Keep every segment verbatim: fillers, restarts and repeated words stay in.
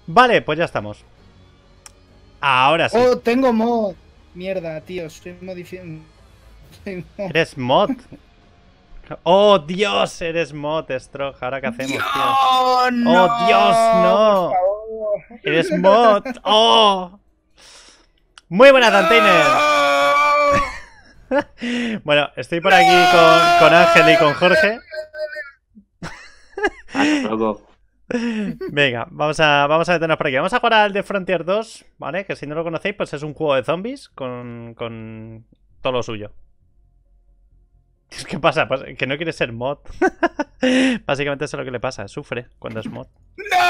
Vale, pues ya estamos. Ahora sí. Oh, tengo mod. Mierda, tío, estoy modificando. Eres mod. Oh, Dios, eres mod, Strog. ¿Ahora qué hacemos, ¡Dios, tío? no! Oh, Dios, no. Por favor. Eres mod. Oh. Muy buenas, Dantainer. Bueno, estoy por aquí con, con Ángel y con Jorge. Venga, vamos a, vamos a detenernos por aquí. Vamos a jugar al The Frontier dos, ¿vale? Que si no lo conocéis, pues es un juego de zombies con, con todo lo suyo. ¿Qué pasa? Pues que no quiere ser mod. Básicamente eso es lo que le pasa. Sufre cuando es mod.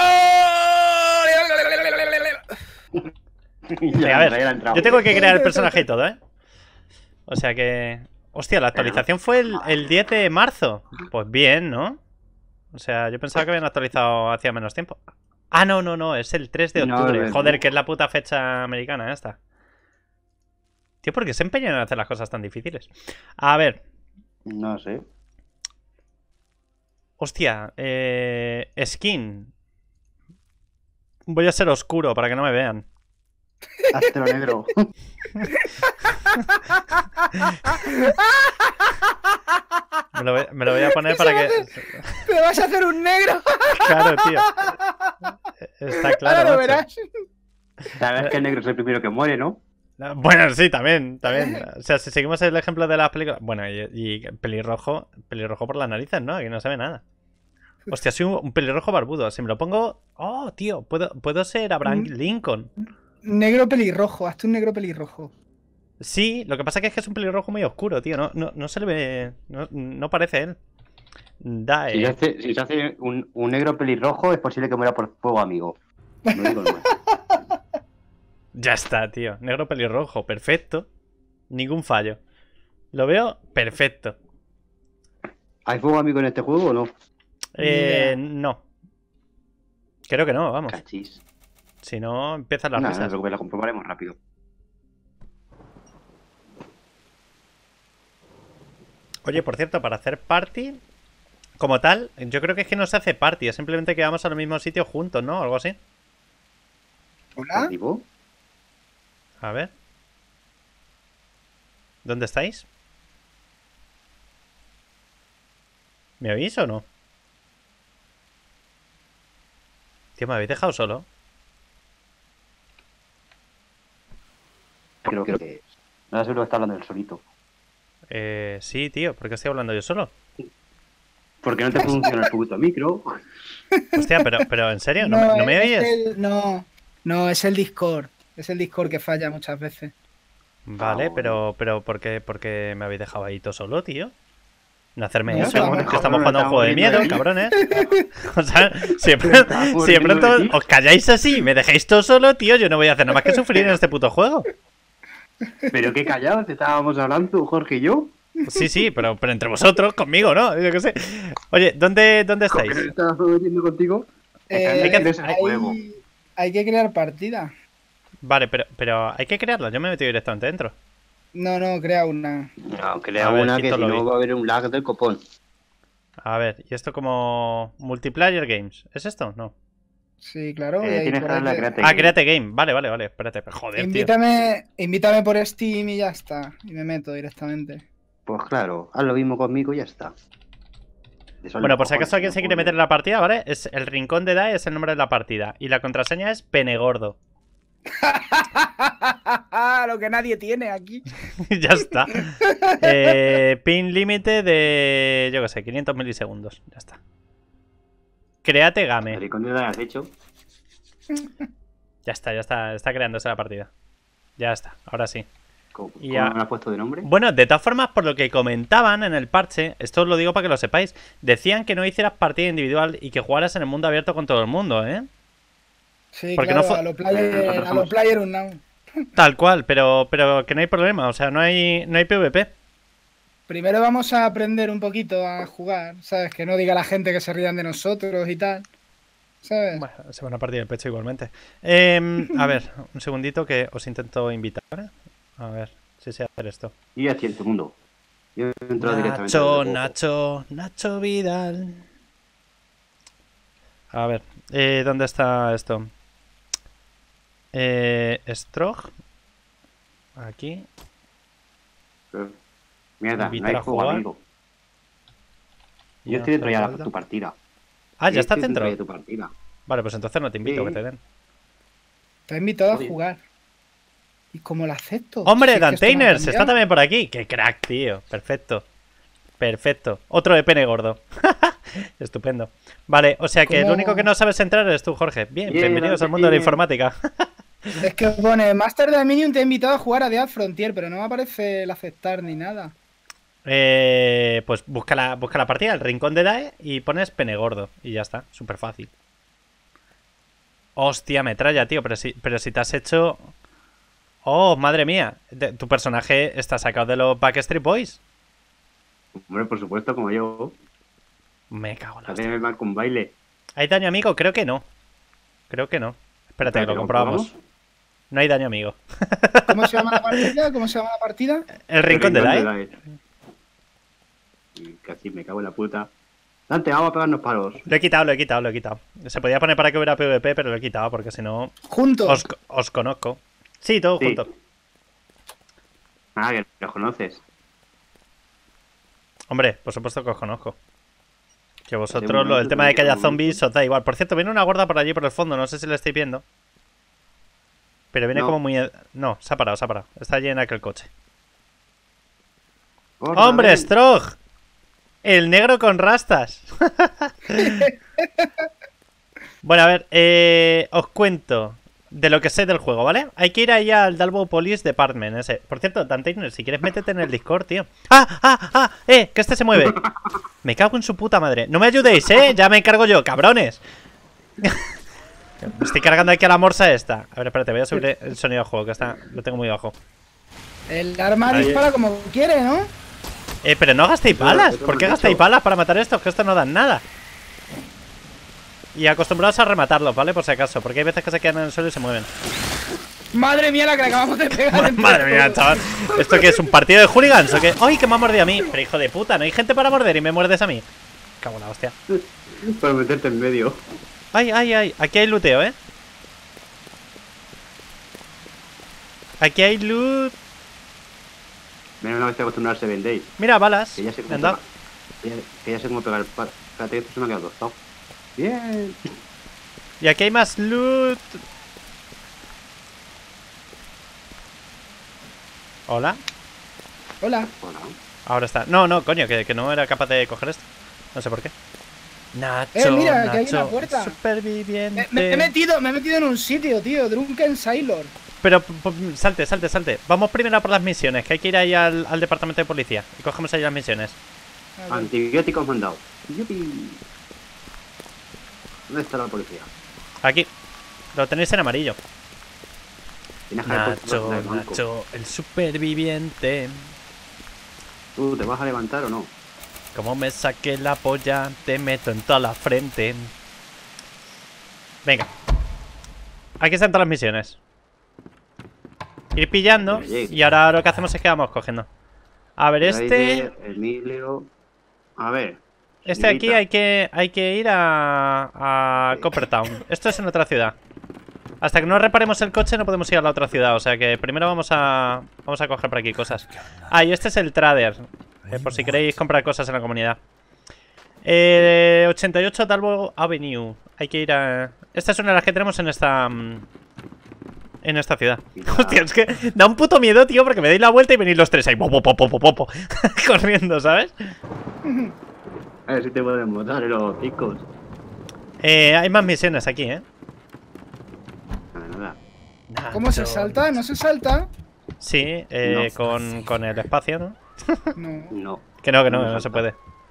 Venga, a ver, yo tengo que crear el personaje y todo, ¿eh? O sea que... Hostia, la actualización fue el, el diez de marzo. Pues bien, ¿no? O sea, yo pensaba que habían actualizado hacía menos tiempo. Ah, no, no, no, es el tres de octubre. No, joder, que es la puta fecha americana esta. Tío, ¿por qué se empeñan en hacer las cosas tan difíciles? A ver. No sé. Hostia, eh... skin. Voy a ser oscuro para que no me vean. Hazte lo negro. Me lo, voy, me lo voy a poner para que... ¡Te vas a hacer un negro! Claro, tío. Está claro, ahora lo macho. verás. Sabes que el negro es el primero que muere, ¿no? Bueno, sí, también, también. O sea, si seguimos el ejemplo de las películas... Bueno, y, y pelirrojo, pelirrojo por las narices, ¿no? Aquí no se ve nada. Hostia, soy un, un pelirrojo barbudo. Si me lo pongo... Oh, tío, puedo, puedo ser Abraham Lincoln. Negro pelirrojo, hazte un negro pelirrojo. Sí, lo que pasa que es que es un pelirrojo muy oscuro, tío. No, no, no se le ve... No, no parece él. Da, eh. Si se hace, si se hace un, un negro pelirrojo, es posible que muera por fuego, amigo. No digo más. Ya está, tío. Negro pelirrojo, perfecto. Ningún fallo. Lo veo perfecto. ¿Hay fuego, amigo, en este juego o no? Eh, no. Creo que no, vamos. Cachis. Si no, empiezan las Nada, risas. no, la comprobaremos rápido. Oye, por cierto, para hacer party, como tal, yo creo que es que no se hace party, es simplemente que vamos al mismo sitio juntos, ¿no? Algo así. ¿Hola? A ver. ¿Dónde estáis? ¿Me oís o no? Tío, ¿me habéis dejado solo? Creo, creo que... No sé lo que está hablando él solito. Eh, sí, tío, ¿por qué estoy hablando yo solo? Porque no te funciona el puto micro. Hostia, pero, pero ¿en serio? ¿No, No, me, ¿no me es oyes? el, no, no, es el Discord. Es el Discord que falla muchas veces. Vale, Ah, bueno. pero, pero ¿por qué, por qué me habéis dejado ahí todo solo, tío? No hacerme No, eso, estamos- que estamos jugando a un juego de miedo, ahí. cabrones. O sea, siempre, Estamos si de riendo pronto de ti. os calláis así y me dejáis todo solo, tío, yo no voy a hacer nada más que sufrir en este puto juego. Pero qué callados estábamos hablando, Jorge y yo. Sí, sí, pero, pero entre vosotros, conmigo, ¿no? Yo qué sé. Oye, ¿dónde, dónde ¿Con estáis? qué estabas metiendo contigo? Eh, hay que- ese juego. hay, hay que crear partida. Vale, pero, pero hay que crearlo, yo me he metido directamente dentro. No, no, crea una. No, que le A hago ver, una que quito si lobby. no va a haber un lag del copón. A ver, ¿y esto como multiplayer games? ¿Es esto? No. Sí, claro. Eh, y ahí tienes por que ahí darle a que- create. Ah, créate game. Vale, vale, vale. Espérate, pero joder, tío. Invítame, invítame por Steam y ya está. Y me meto directamente. Pues claro, haz lo mismo conmigo y ya está. Eso Bueno, los por si acaso cojones, alguien no se quiere puedo. meter en la partida, ¿vale? Es el rincón de Dae es el nombre de la partida. Y la contraseña es Penegordo. Lo que nadie tiene aquí. Ya está. Eh, pin límite de, yo qué sé, quinientos milisegundos. Ya está. Créate game. El icono lo has hecho. Ya está, ya está. Está creándose la partida. Ya está, ahora sí. ¿Cómo, Y ¿cómo ya- me has puesto de nombre? Bueno, de todas formas, por lo que comentaban en el parche, esto os lo digo para que lo sepáis, decían que no hicieras partida individual y que jugaras en el mundo abierto con todo el mundo, ¿eh? Sí, Porque claro, no fue- a lo player, Nosotros a lo somos- player unknown. Tal cual, pero, pero que no hay problema, o sea, no hay, no hay PvP. Primero vamos a aprender un poquito a jugar, ¿sabes? Que no diga la gente que se rían de nosotros y tal. ¿Sabes? Bueno, se van a partir el pecho igualmente. Eh, a ver, un segundito que os intento invitar. A ver si sé hacer esto. Y ya estoy en tu mundo. Yo entro directamente. Nacho, al juego. Nacho, Nacho Vidal. A ver, eh, ¿dónde está esto? Eh, Strog. Aquí. Mierda, Invitar no hay a juego, jugar. amigo. Yo No estoy dentro ya falta. de tu partida. Ah, ya Yo está estoy dentro. de tu partida. Vale, pues entonces no te invito, Sí. que te den. Te he invitado Oye. a jugar. ¿Y cómo lo acepto? ¡Hombre, Si es que esto no ha Dantainers! Está cambiado. también por aquí. ¡Qué crack, tío! Perfecto. Perfecto. Otro de pene gordo. Estupendo. Vale, o sea que ¿Cómo? el único que no sabes entrar eres tú, Jorge. Bien, Bien, bienvenidos al mundo de la Dantainers. informática. Es que pone Master de Minion te ha invitado a jugar a Dead Frontier, pero no me aparece el aceptar ni nada. Eh, pues busca la, busca la partida, el rincón de Dae, y pones pene gordo. Y ya está, súper fácil. Hostia, metralla, tío, pero si, pero si te has hecho... Oh, madre mía. De- tu personaje está sacado de los Backstreet Boys. Hombre, por supuesto, como yo. Me cago en la hostia. Hacerme mal con baile. ¿Hay daño amigo? Creo que no. Creo que no. Espérate, que lo ¿Lo comprobamos. No hay daño amigo. ¿Cómo se llama la partida? ¿Cómo se llama la partida? El rincón de Dae. Dae. Y Casi me cago en la puta. Dante, vamos a pegarnos palos. Lo he quitado, lo he quitado, lo he quitado. Se podía poner para que hubiera PvP, pero lo he quitado porque si no Juntos. os, os conozco. Sí, todo Sí. junto. Ah, que los conoces. Hombre, por supuesto que os conozco. Que Hace vosotros, un lo, el momento tema de que que haya no- zombies os da igual. Por cierto, viene una gorda por allí por el fondo, no sé si lo estáis viendo. Pero viene No. como muy... No, se ha parado, se ha parado. Está allí en aquel coche. Gorda, ¡Hombre, ven. Strog! El negro con rastas. Bueno, a ver, eh, os cuento de lo que sé del juego, ¿vale? Hay que ir ahí al Dalbo Police Department ese. Por cierto, Dantainer, si quieres métete en el Discord, tío. ¡Ah, ah, ah! ¡Eh! Que este se mueve. Me cago en su puta madre. No me ayudéis, ¿eh? Ya me encargo yo, cabrones. Me estoy cargando aquí a la morsa esta. A ver, espérate, voy a subir el sonido del juego, que está, lo tengo muy bajo. El arma Ahí. dispara como quiere, ¿no? Eh, pero no gastéis balas. ¿Por qué gastáis balas para matar estos? Que estos no dan nada. Y acostumbrados a rematarlos, ¿vale? Por si acaso, porque hay veces que se quedan en el suelo y se mueven. Madre mía, la que le acabamos de pegar. entre Madre mía, todos. chaval. ¿Esto qué es? ¿Un partido de hooligans o qué? ¡Ay, que me ha mordido a mí! Pero hijo de puta, no hay gente para morder y me muerdes a mí. Cago en la hostia. Para meterte en medio. ¡Ay, ay, ay! Aquí hay looteo, ¿eh? Aquí hay loot. Menos una vez te acostumbrado a Seven Days. Mira, balas. Que ya sé Me cómo han dado. pegar. Que ya, que ya sé cómo pegar el par. Espérate, que esto se me ha quedado tostado. Bien. Y aquí hay más loot. Hola. Hola. Hola. Ahora está. No, no, coño, que, que no era capaz de coger esto. No sé por qué. Nacho, Eh, mira, que hay Nacho, una puerta. superviviente. Me, me he metido, me he metido en un sitio, tío. Drunken Sailor. Pero p- p- salte, salte, salte. Vamos primero a por las misiones, que hay que ir ahí al, al departamento de policía. Y cogemos ahí las misiones. A ver. Antibióticos mandado. Yupi. ¿Dónde está la policía? Aquí. Lo tenéis en amarillo. Tienes que haber puesto Nacho, la de banco. Nacho, el superviviente. ¿Tú te vas a levantar o no? Como me saqué la polla, te meto en toda la frente. Venga. Aquí están todas las misiones. Ir pillando. Y ahora lo que hacemos es que vamos cogiendo. A ver, este... Raider, Emilio. A ver. Este aquí señorita. hay que, hay que ir a, a Coppertown. Esto es en otra ciudad. Hasta que no reparemos el coche no podemos ir a la otra ciudad. O sea que primero vamos a vamos a coger por aquí cosas. Ah, y este es el Trader, eh, por si queréis comprar cosas en la comunidad. eh, ochenta y ocho Dalbo Avenue. Hay que ir a... Esta es una de las que tenemos en esta... mm, En esta ciudad. Hostia, es que da un puto miedo, tío, porque me dais la vuelta y venís los tres ahí popo, popo, popo, popo, corriendo, ¿sabes? A ver si te pueden botar eh, los picos. Eh, hay más misiones aquí, ¿eh? Nada, nada. ¿Cómo se salta? ¿No se salta? Sí, eh, No. con, con el espacio, ¿no? No. No. Que no, que no, No que no se salta. puede.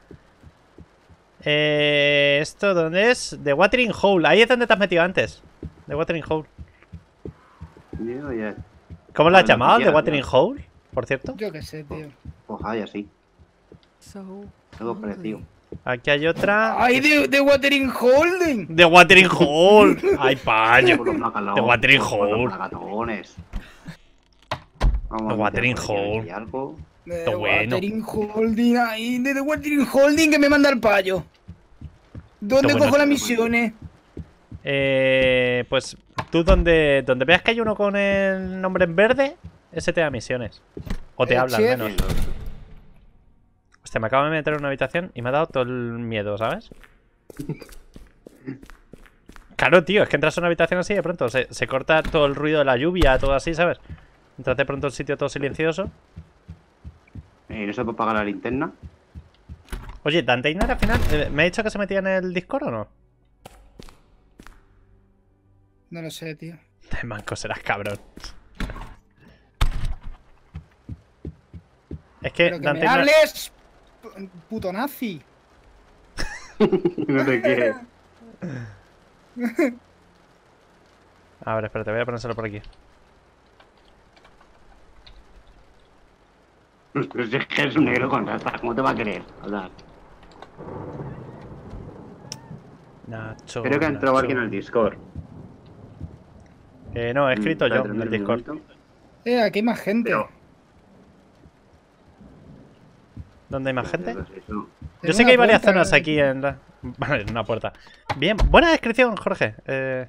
Eh, ¿Esto dónde es? The Watering Hole. Ahí es donde te has metido antes. The Watering Hole. Yo ya. ¿Cómo lo has Bueno, llamado? ¿The quieras, Watering ya. Hole? Por cierto. Yo qué sé, tío. Pues ay, así. Algo parecido. Aquí hay otra. ¡Ay, de, de Watering Holding! The Watering Hole. Ay, paño. Por los macalones, The Watering por los Hole. macatones. Vamos The a Watering meter por aquí Hole. a ver si hay algo. De Está bueno. Watering Holding, ahí, de The Watering Holding que me manda el payo. ¿Dónde Está bueno, cojo las está misiones? Eh, pues tú donde, donde veas que hay uno con el nombre en verde, ese te da misiones. O te Eh, habla al chef. menos. Hostia, me acabo de meter en una habitación y me ha dado todo el miedo, ¿sabes? Claro, tío, es que entras a una habitación así y de pronto se, se corta todo el ruido de la lluvia, todo así, ¿sabes? Entras de pronto a un sitio todo silencioso. Eh, ¿No se puede pagar la linterna? Oye, Dante Ignar al final, eh, ¿me ha dicho que se metía en el Discord o no? No lo sé, tío. De manco serás cabrón. Es que, Pero que Dante me Ignar... hables, pu- puto nazi. No te quiere. A ver, espérate, voy a ponérselo por aquí. Pero si es que es un negro con raza, ¿cómo te va a querer? Hablar. Nacho. Creo que ha entrado Nacho. alguien al Discord. Eh, no, he escrito Mm, yo espérate, en el un Discord. momento. Eh, aquí hay más gente. Pero- ¿Dónde hay más gente? Pero es eso. Yo En sé una que hay varias puerta, zonas ¿no? aquí en la... Vale, en una puerta. Bien, buena descripción, Jorge. Eh...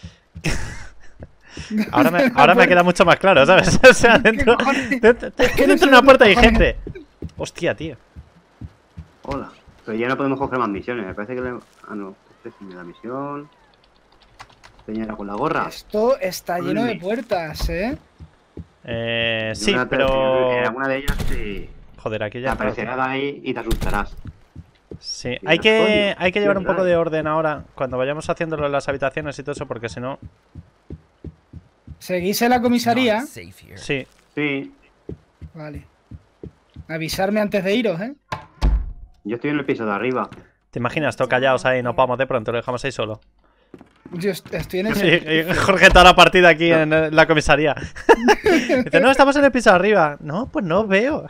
Ahora me, ahora me queda mucho más claro, ¿sabes? O sea, dentro, cojones? dentro, Es que no dentro sé de una dónde puerta hay cojones. gente. Hostia, tío. Hola. Pero ya no podemos coger más misiones. Me parece que le... Ah, no. Este sí me da misión. Señora con la gorra. Esto está lleno de Uy. puertas, ¿eh? Eh, Y sí, una te- pero... En alguna de ellas te, Joder, aquí te ya... aparecerá de ahí y te asustarás. Sí, Y hay dirás, que, coño, hay que llevar qué un poco raro. de orden ahora cuando vayamos haciéndolo en las habitaciones y todo eso, porque si no... ¿Seguís en la comisaría? Not safe here. Sí. Sí. Vale. Avisarme antes de iros, ¿eh? Yo estoy en el piso de arriba. ¿Te imaginas? Todos callados ahí, nos vamos de pronto, lo dejamos ahí solo. Yo est- estoy en el... Y, y Jorge toda la partida aquí en eh, la comisaría. Dice, no, estamos en el piso de arriba. No, pues no veo.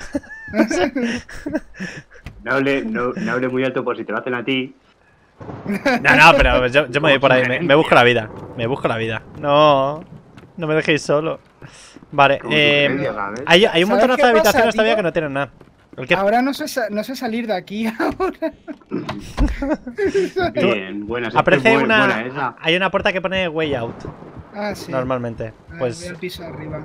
No hable, no, no hable muy alto por si te lo hacen a ti. No, no, pero yo, yo me voy por ahí, me, me busco la vida. Me busco la vida. No, no me dejéis solo. Vale, Como eh, sugerencia, ¿sabes? hay, hay un ¿Sabes montonazo qué de habitaciones pasa, todavía tío? que no tienen nada. ¿El qué? Ahora no sé, sa- no sé salir de aquí ahora. Bien, buena. esa Aparece es bu- una... buena esa. Hay una puerta que pone way out, Ah, sí. normalmente. A ver, Pues... voy al piso de arriba.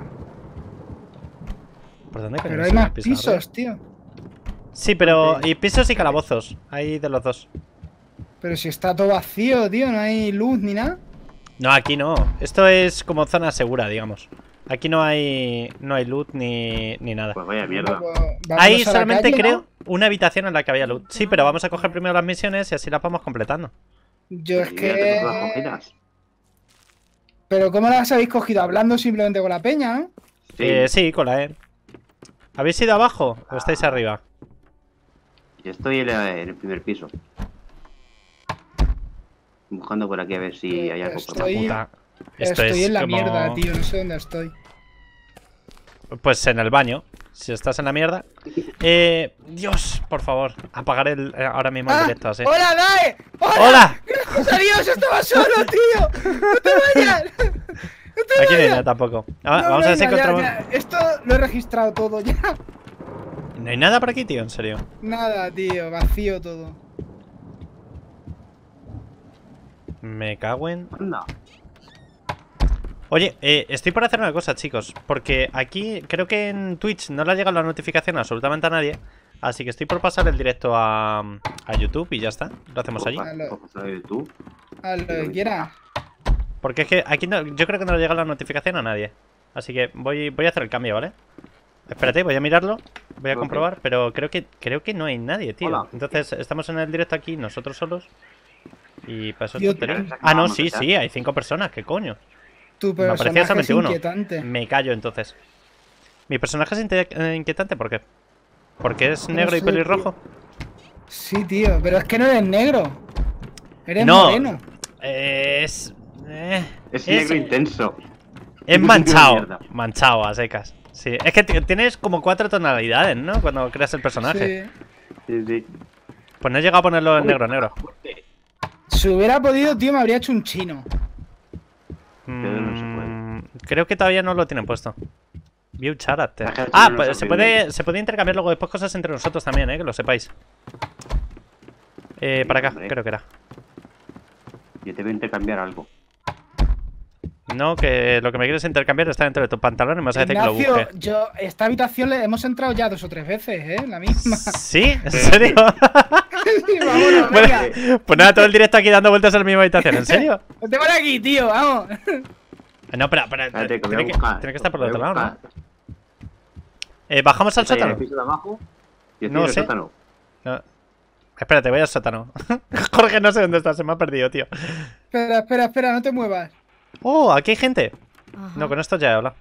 ¿Por dónde coño Pero es hay el más piso de pisos, arriba? tío. Sí, pero... Y pisos y calabozos. Hay de los dos. Pero si está todo vacío, tío, no hay luz ni nada. No, aquí no. Esto es como zona segura, digamos. Aquí no hay no hay loot ni, ni nada. Pues vaya mierda. Pues, vámonos Hay a la solamente, calle, ¿no? creo, una habitación en la que había loot. Sí, pero vamos a coger primero las misiones y así las vamos completando. Yo es Y ya te todas que... cogidas. Pero ¿cómo las habéis cogido? Hablando simplemente con la peña, ¿no? Sí. Eh, sí, con la E. ¿Habéis ido abajo o estáis arriba? Yo estoy en, la- en el primer piso. Buscando por aquí a ver si hay algo por Estoy- Puta. Esto estoy es en la como- mierda, tío, no sé dónde estoy. Pues en el baño. Si estás en la mierda. Eh, Dios, por favor, apagar el eh, ahora mismo el ¡Ah! directo así. ¡Hola, Dae! ¡Hola! ¡Hola! ¡Gracias a Dios! ¡Estaba solo, tío! ¡No te vayas! ¡No te Aquí no hay vayas! nada tampoco. Ah, No, vamos a ver si venga, ya, encontramos. ya. Esto lo he registrado todo ya. No hay nada por aquí, tío, en serio. Nada, tío, vacío todo. Me cago en. Anda. Oye, eh, estoy por hacer una cosa, chicos. Porque aquí creo que en Twitch no le ha llegado la notificación a absolutamente a nadie. Así que estoy por pasar el directo a, a YouTube y ya está. Lo hacemos allí. Opa, opa, ¿sabes tú? A lo que quiera. Porque es que aquí no- yo creo que no le ha llegado la notificación a nadie. Así que voy, voy a hacer el cambio, ¿vale? Espérate, voy a mirarlo. Voy a Ok. comprobar. Pero creo que creo que no hay nadie, tío. Hola. Entonces estamos en el directo aquí, nosotros solos. Y para eso es Yo- tontería. Ah, no, sí, sí, hay cinco personas. ¿Qué coño? Tu Me parecía personaje es solamente uno. inquietante. Me callo entonces. ¿Mi personaje es inte- eh, inquietante? ¿Por qué? ¿Porque es No negro y sé, pelirrojo? Sí, tío, pero es que no eres negro. Eres No. moreno. Eh, es. eh, Es negro intenso. Es Una manchado. mierda. Manchado a secas. Sí. Es que t- tienes como cuatro tonalidades, ¿no? Cuando creas el personaje. Sí. Sí, sí. Pues no he llegado a ponerlo en negro, negro. Si hubiera podido, tío, me habría hecho un chino. no se Mm, creo que todavía no lo tienen puesto. View character. La gente Ah, no pues nos se sorprende. puede, se puede intercambiar luego después cosas entre nosotros también, ¿eh? Que lo sepáis. Eh, para acá, hombre. creo que era. Yo te voy a intercambiar algo. No, que lo que me quieres intercambiar está dentro de tu pantalón y me vas a decir que lo Ignacio, busque. yo, esta habitación le hemos entrado ya dos o tres veces, ¿eh? La misma. ¿Sí? ¿En serio? Vámonos, Bueno, venga. pues nada, todo el directo aquí dando vueltas en la misma habitación. ¿En serio? Vete por aquí, tío, vamos. No, pero, pero Espérate, que voy a tiene, que, buscar, tiene que estar por el voy otro a lado, ¿no? buscar. Eh, ¿Bajamos al Está ahí en el sótano? piso de abajo. Y estoy No en el sé. sótano. No. Espérate, voy al sótano. Jorge, no sé dónde está, se me ha perdido, tío. Espera, espera, espera, no te muevas. Oh, aquí hay gente. Ajá. No, con esto ya he hablado.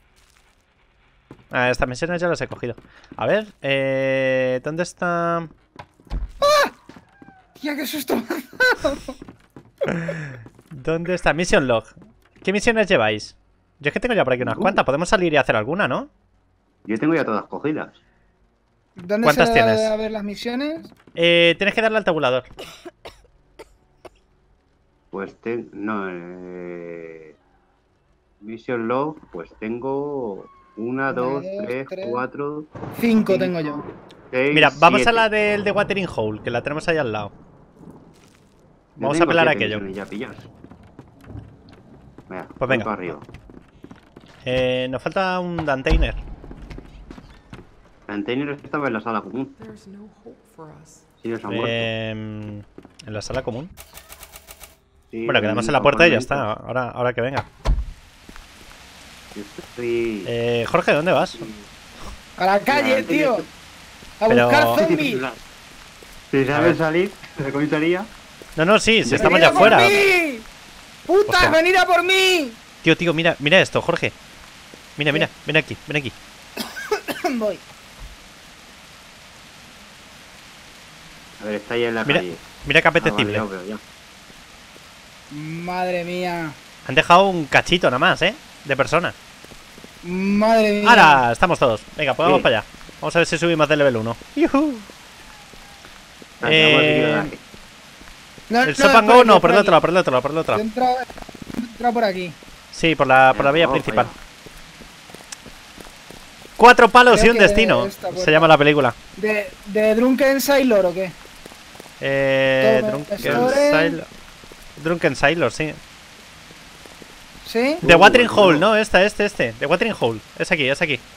Ah, estas misiones ya las he cogido. A ver, eh... ¿dónde está...? Tía, qué susto. ¿Dónde está? Mission log. ¿Qué misiones lleváis? Yo es que tengo ya por aquí unas Uh. cuantas. Podemos salir y hacer alguna, ¿no? Yo tengo ya todas cogidas. ¿Dónde ¿Cuántas se le da tienes? a ver las misiones? Eh, tienes que darle al tabulador. Pues tengo. No, eh. Mission log, pues tengo. Una, Una, dos, dos, tres, tres. cuatro, Cinco tengo yo. seis. Mira, vamos siete. a la del de Watering Hole, que la tenemos ahí al lado. Yo Vamos a tengo pelar siete aquello. misiones ya pilladas. Venga, Pues venga. voy para arriba. Eh, nos falta un Dantainer. Container estaba en la sala común. There's no hope for us. Sí, nos han muerto. Eh, en la sala común. Sí, Bueno, quedamos en la puerta y ya está. Ahora, ahora que venga. Yo estoy. Eh, Jorge, ¿dónde vas? A la calle, Ya, tío. A Pero- buscar zombies. Si A sabes ver. salir de la comisaría. No, no, sí, si Venid estamos ¡Venid ya a por fuera. mí! ¡Puta, Hostia. venid a por mí! Tío, tío, mira, mira esto, Jorge. Mira, mira, ven aquí, ven aquí. Voy. A ver, está ahí en la Mira, calle. mira qué Ah, vale, apetecible. ya lo veo, ya. Madre mía. Han dejado un cachito nada más, ¿eh? De persona. Madre mía. Ahora, estamos todos. Venga, pues vamos Sí. para allá. Vamos a ver si subimos de level uno. ¡Yujú! Ah, estamos aquí, Eh, ¿verdad? No, El no, Sopan por Go aquí, no, por el aquí. otro lado, por el otro lado, por el otro Yo he lado. entrado, he entrado por aquí. Sí, por la, por la vía Vamos principal. para Cuatro palos Creo y un que destino. esta Se puerta. llama la película. ¿De, de Drunken Sailor o qué? Eh, Toma, Drunken Store. Sailor. Drunken Sailor, sí. ¿Sí? The Uh, Watering bueno. Hole, no, esta, este, este. The Watering Hole. Es aquí, es aquí.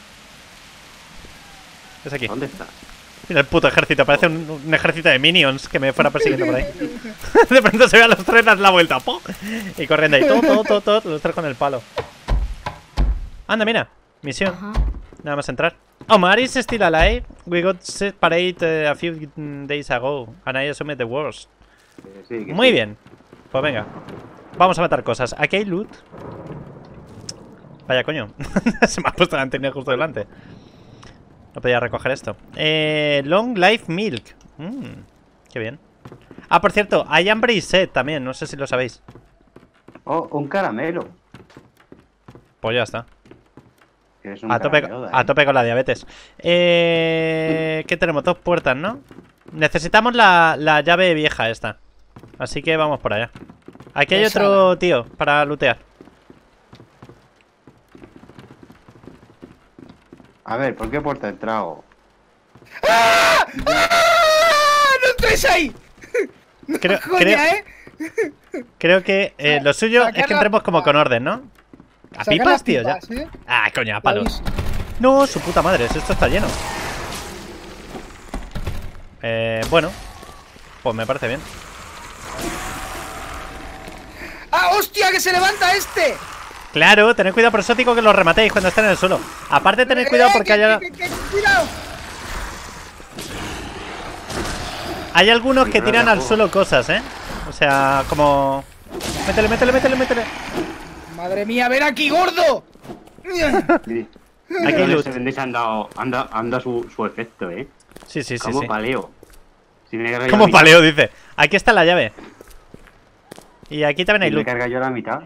Es aquí. ¿Dónde está? Mira el puto ejército, parece un, un ejército de minions que me fuera persiguiendo por ahí. De pronto se ve a los tres dar la vuelta. ¡po! Y corriendo ahí, todo, todo, todo, todo, los tres con el palo. Anda, mira, misión. Ajá. Nada más entrar. Omar is still alive. We got separated uh, a few days ago, and I assume the worst. Eh, sí, que Muy sí. bien. Pues venga. Vamos a matar cosas. Aquí hay loot. Vaya coño. Se me ha puesto la antena justo delante. No podía recoger esto. Eh, Long Life Milk. Mm, qué bien. Ah, por cierto, hay hambre y sed también. No sé si lo sabéis. Oh, un caramelo. Pues ya está. Que es un A tope, caramelo, a ¿eh? tope con la diabetes. Eh, ¿Qué tenemos? Dos puertas, ¿no? Necesitamos la, la llave vieja esta. Así que vamos por allá. Aquí hay Esa. otro tío para lootear. A ver, ¿por qué puerta he entrado? ¡Ah! ¡No entres ahí! Creo, Coña, creo, ¿eh? creo que eh, lo suyo Sacar es que la entremos como pipa. con orden, ¿no? A Sacar pipas, las tío, ya. pipas, ¿eh? Ah, coño, a Ya palos. veis. No, su puta madre, si esto está lleno. Eh, bueno. Pues me parece bien. ¡Ah, hostia, que se levanta este! Claro, tened cuidado por eso digo que los rematéis cuando estén en el suelo. Aparte tened cuidado Eh, porque que- haya... que- que- que- ¡Cuidado! Hay algunos que Cuidado, tiran al ojo. suelo cosas, ¿eh? O sea, como... Métele, métele, métele, métele. Madre mía, ven aquí, gordo. Sí. Aquí hay loot. Ese vendéis han dado, han dado, han dado su, su efecto, ¿eh? Sí, sí, sí, Como sí. paleo. Si me carga yo Como la mitad- paleo, dice. Aquí está la llave. Y aquí también hay Si me loot. carga yo la mitad.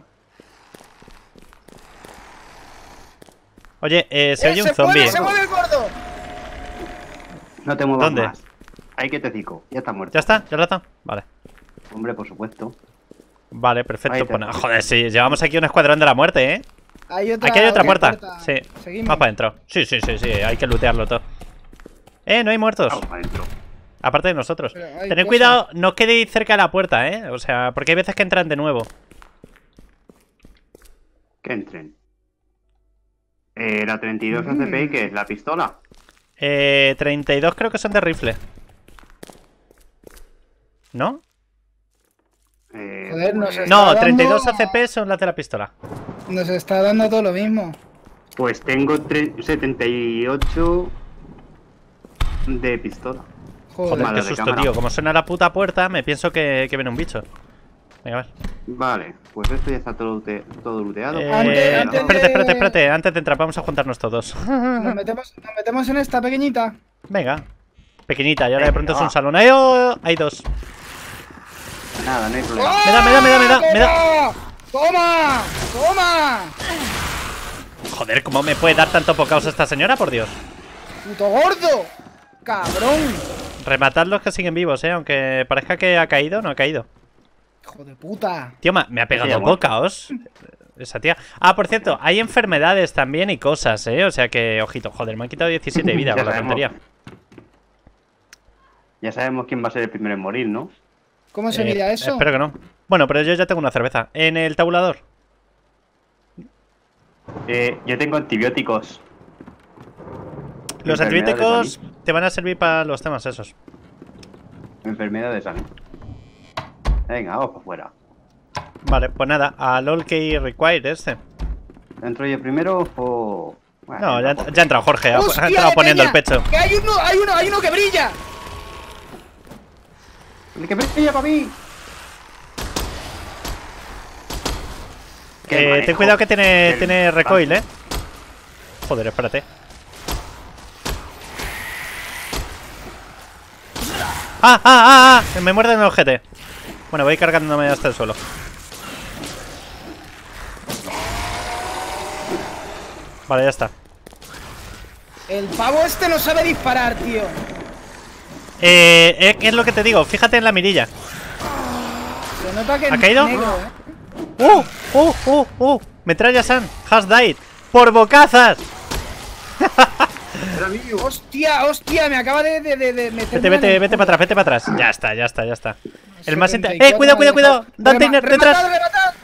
Oye, eh, se Eh, oye un se zombie. mueve, se mueve el gordo. No te muevas ¿Dónde? más. Hay que te cico. Ya está muerto. ¿Ya está? ¿Ya lo está? Vale. Hombre, por supuesto. Vale, perfecto. Ahí te- Pues nada, joder, sí, llevamos aquí un escuadrón de la muerte, ¿eh? Hay otra, Aquí hay otra puerta. puerta. Sí. Seguimos. Vamos para adentro. Sí, sí, sí, sí. Hay que lootearlo todo. Eh, no hay muertos. Vamos para adentro. Aparte de nosotros. Pero hay Tened cosas. cuidado, no os quedéis cerca de la puerta, ¿eh? O sea, porque hay veces que entran de nuevo. que entren. Eh, la treinta y dos A C P, ¿qué es? ¿La pistola? Eh, treinta y dos creo que son de rifle. ¿No? Eh, Joder, nos pues, está No, dando- treinta y dos A C P son las de la pistola. Nos está dando todo lo mismo. pues tengo tre- setenta y ocho de pistola. Joder, Joder. Vale, qué de susto, cámara. tío. Como suena la puta puerta, me pienso que, que viene un bicho. Venga, a ver. Vale, pues esto ya está todo, lute- todo looteado. Eh, Antes- antes espérate, de- espérate, espérate. Antes de entrar, vamos a juntarnos todos. Nos metemos, nos metemos en esta pequeñita. Venga. Pequeñita, y ahora de pronto es Venga, un va. salón. ¡Ay, oh! Hay dos. Nada, no hay problema. Me da, me da, me da, me da, me da. ¡Toma! ¡Toma! Joder, ¿cómo me puede dar tanto pocaos esta señora, por Dios? ¡Puto gordo! ¡Cabrón! Rematad los que siguen vivos, eh. Aunque parezca que ha caído, no ha caído. ¡Hijo de puta! Tío, ma- me ha Sí, pegado ha muerto. pocaos. Esa tía. Ah, por cierto, hay enfermedades también y cosas, eh. O sea que, ojito, joder, me han quitado diecisiete de vida Ya con la sabemos. tontería. Ya sabemos quién va a ser el primero en morir, ¿no? ¿Cómo se Eh, mira eso? Espero que no. Bueno, pero yo ya tengo una cerveza. En el tabulador. Eh, yo tengo antibióticos. Los Enfermedades antibióticos a mí. te van a servir para los temas esos. Enfermedades a mí. Venga, vamos para afuera. Vale, pues nada, al all key required este. ¿Entro yo primero o...? Bueno, No, ya, entra ya ha entrado Jorge, ha, ¡Hostia, ha entrado de poniendo peña! el pecho. ¡Que hay uno, hay uno, hay uno que brilla! ¡El que brilla para mí! Qué Eh, ten manejo. cuidado que tiene, El- tiene recoil, eh. Joder, espérate. ¡Ah, ah, ah! ah! Me muerde en el ojete. Bueno, voy cargándome hasta el suelo. Vale, ya está. El pavo este no sabe disparar, tío. Eh, eh, ¿qué es lo que te digo? Fíjate en la mirilla. Se nota que ¿Ha es caído? negro, ¿eh? ¡Uh! ¡Uh! ¡Uh! ¡Uh! Metralla-san has died. ¡Por bocazas! Era mío. ¡Hostia, hostia! Me acaba de, de, de, de meter. Vete, vete, vete para atrás, vete para atrás. Ya está, ya está, ya está. El más inter... setenta y ¡Eh! ¡Cuidado, cuidado, cuatro cuidado! ¡Dante Rema- detrás! rematad, rematad.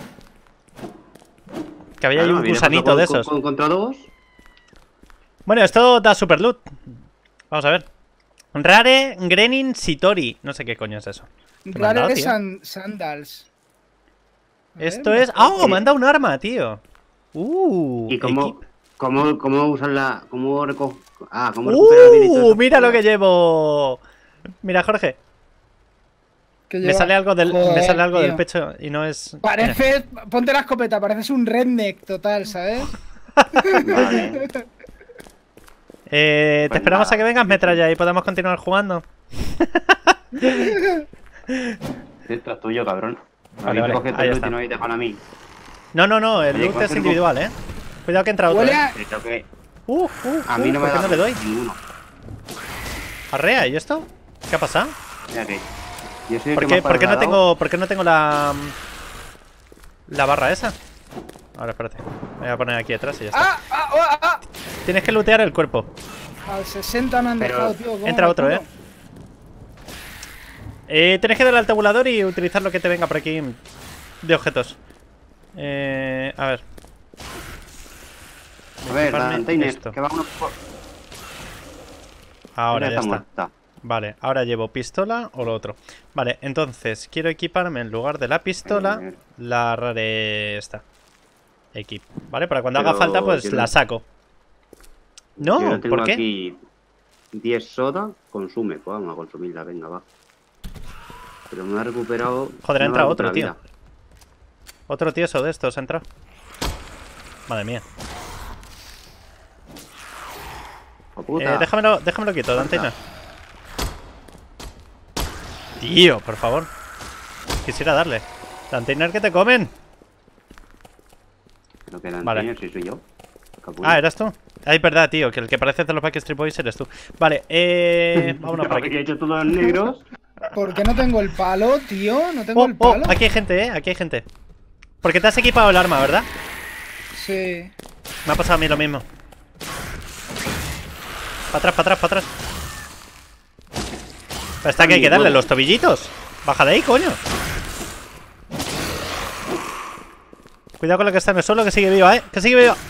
Que había ahí Claro, un viene gusanito con- de con- esos. con- contra dos. Bueno, esto da super loot. Vamos a ver. Rare Grenin Sitori. No sé qué coño es eso. ¿Qué me han dado, Rare tío? san- Sandals. A ver, Esto me es... acuerdo. ¡Ah! ¡Oh! Me han dado un arma, tío. ¡Uh! ¿Y cómo, equip. cómo, cómo usan la... cómo reco... Ah, cómo recuperar la vida y todas ¡Uh! esas Mira lo que cosas? llevo. Mira, Jorge. Que Me lleva- sale algo del, me Joder, sale algo del tío. pecho y no es... Mira. Parece. Ponte la escopeta, pareces un redneck total, ¿sabes? Vale. Eh, te Pues esperamos nada. a que vengas, metralla, y podamos continuar jugando. Esto es tuyo, cabrón. Vale, A vale, mí me coges ahí el loot está. y no me dejan a mí. No, no, no, el Oye, loot ¿puedo es hacer individual, eh. Cuidado que entra otro. Huele eh. a. Sí, creo que Uh, uh, a mí uh, no ¿por me qué da no le doy? ninguno. Arrea, ¿y esto? ¿Qué ha pasado? Mira que yo soy el ¿Por que qué, más por qué no palos le ha dado. tengo, por qué no tengo la... La barra esa? Ahora, espérate. Me voy a poner aquí detrás y ya está. ¡Ah! ¡Ah! ¡Ah! ah! Tienes que lootear el cuerpo. Al sesenta me han Pero dejado, tío. ¿cómo entra me otro, curo? eh. Eh, tienes que darle al tabulador y utilizar lo que te venga por aquí de objetos. Eh, a ver. A ver, la Equiparme Antainer, esto. que va uno por... Ahora Mira, ya está está. muerta. Vale, ahora llevo pistola o lo otro. Vale, entonces quiero equiparme en lugar de la pistola Eh. la rare esta. Equip. Vale, para cuando Pero haga falta pues yo la no- saco. Yo No, tengo ¿por qué? aquí diez soda, consume. Pues vamos a consumirla, venga, va. Pero me ha recuperado... Joder, ha me entrado dado otro, otra tío. vida. Otro tieso de estos ha entrado. Madre mía. ¡Oh, puta! Eh, déjamelo, déjamelo quieto, Danteina. Tío, por favor. Quisiera darle. Danteiner, que te comen. Creo que era Vale. Antainer, si soy yo. Capullo. Ah, ¿eras tú? Ay, verdad, tío, que el que parece de los Backstreet Boys eres tú. Vale, eh... vámonos por Yo aquí. he hecho todos los negros. ¿Por qué no tengo el palo, tío? No tengo Oh, el oh, palo. aquí hay gente, eh, aquí hay gente. Porque te has equipado el arma, ¿verdad? Sí. Me ha pasado a mí lo mismo. Para atrás, para atrás, para atrás. Pero está que hay que darle los tobillitos. Baja de ahí, coño. Cuidado con la que está en el suelo, que sigue viva, ¿eh? Que sigue viva.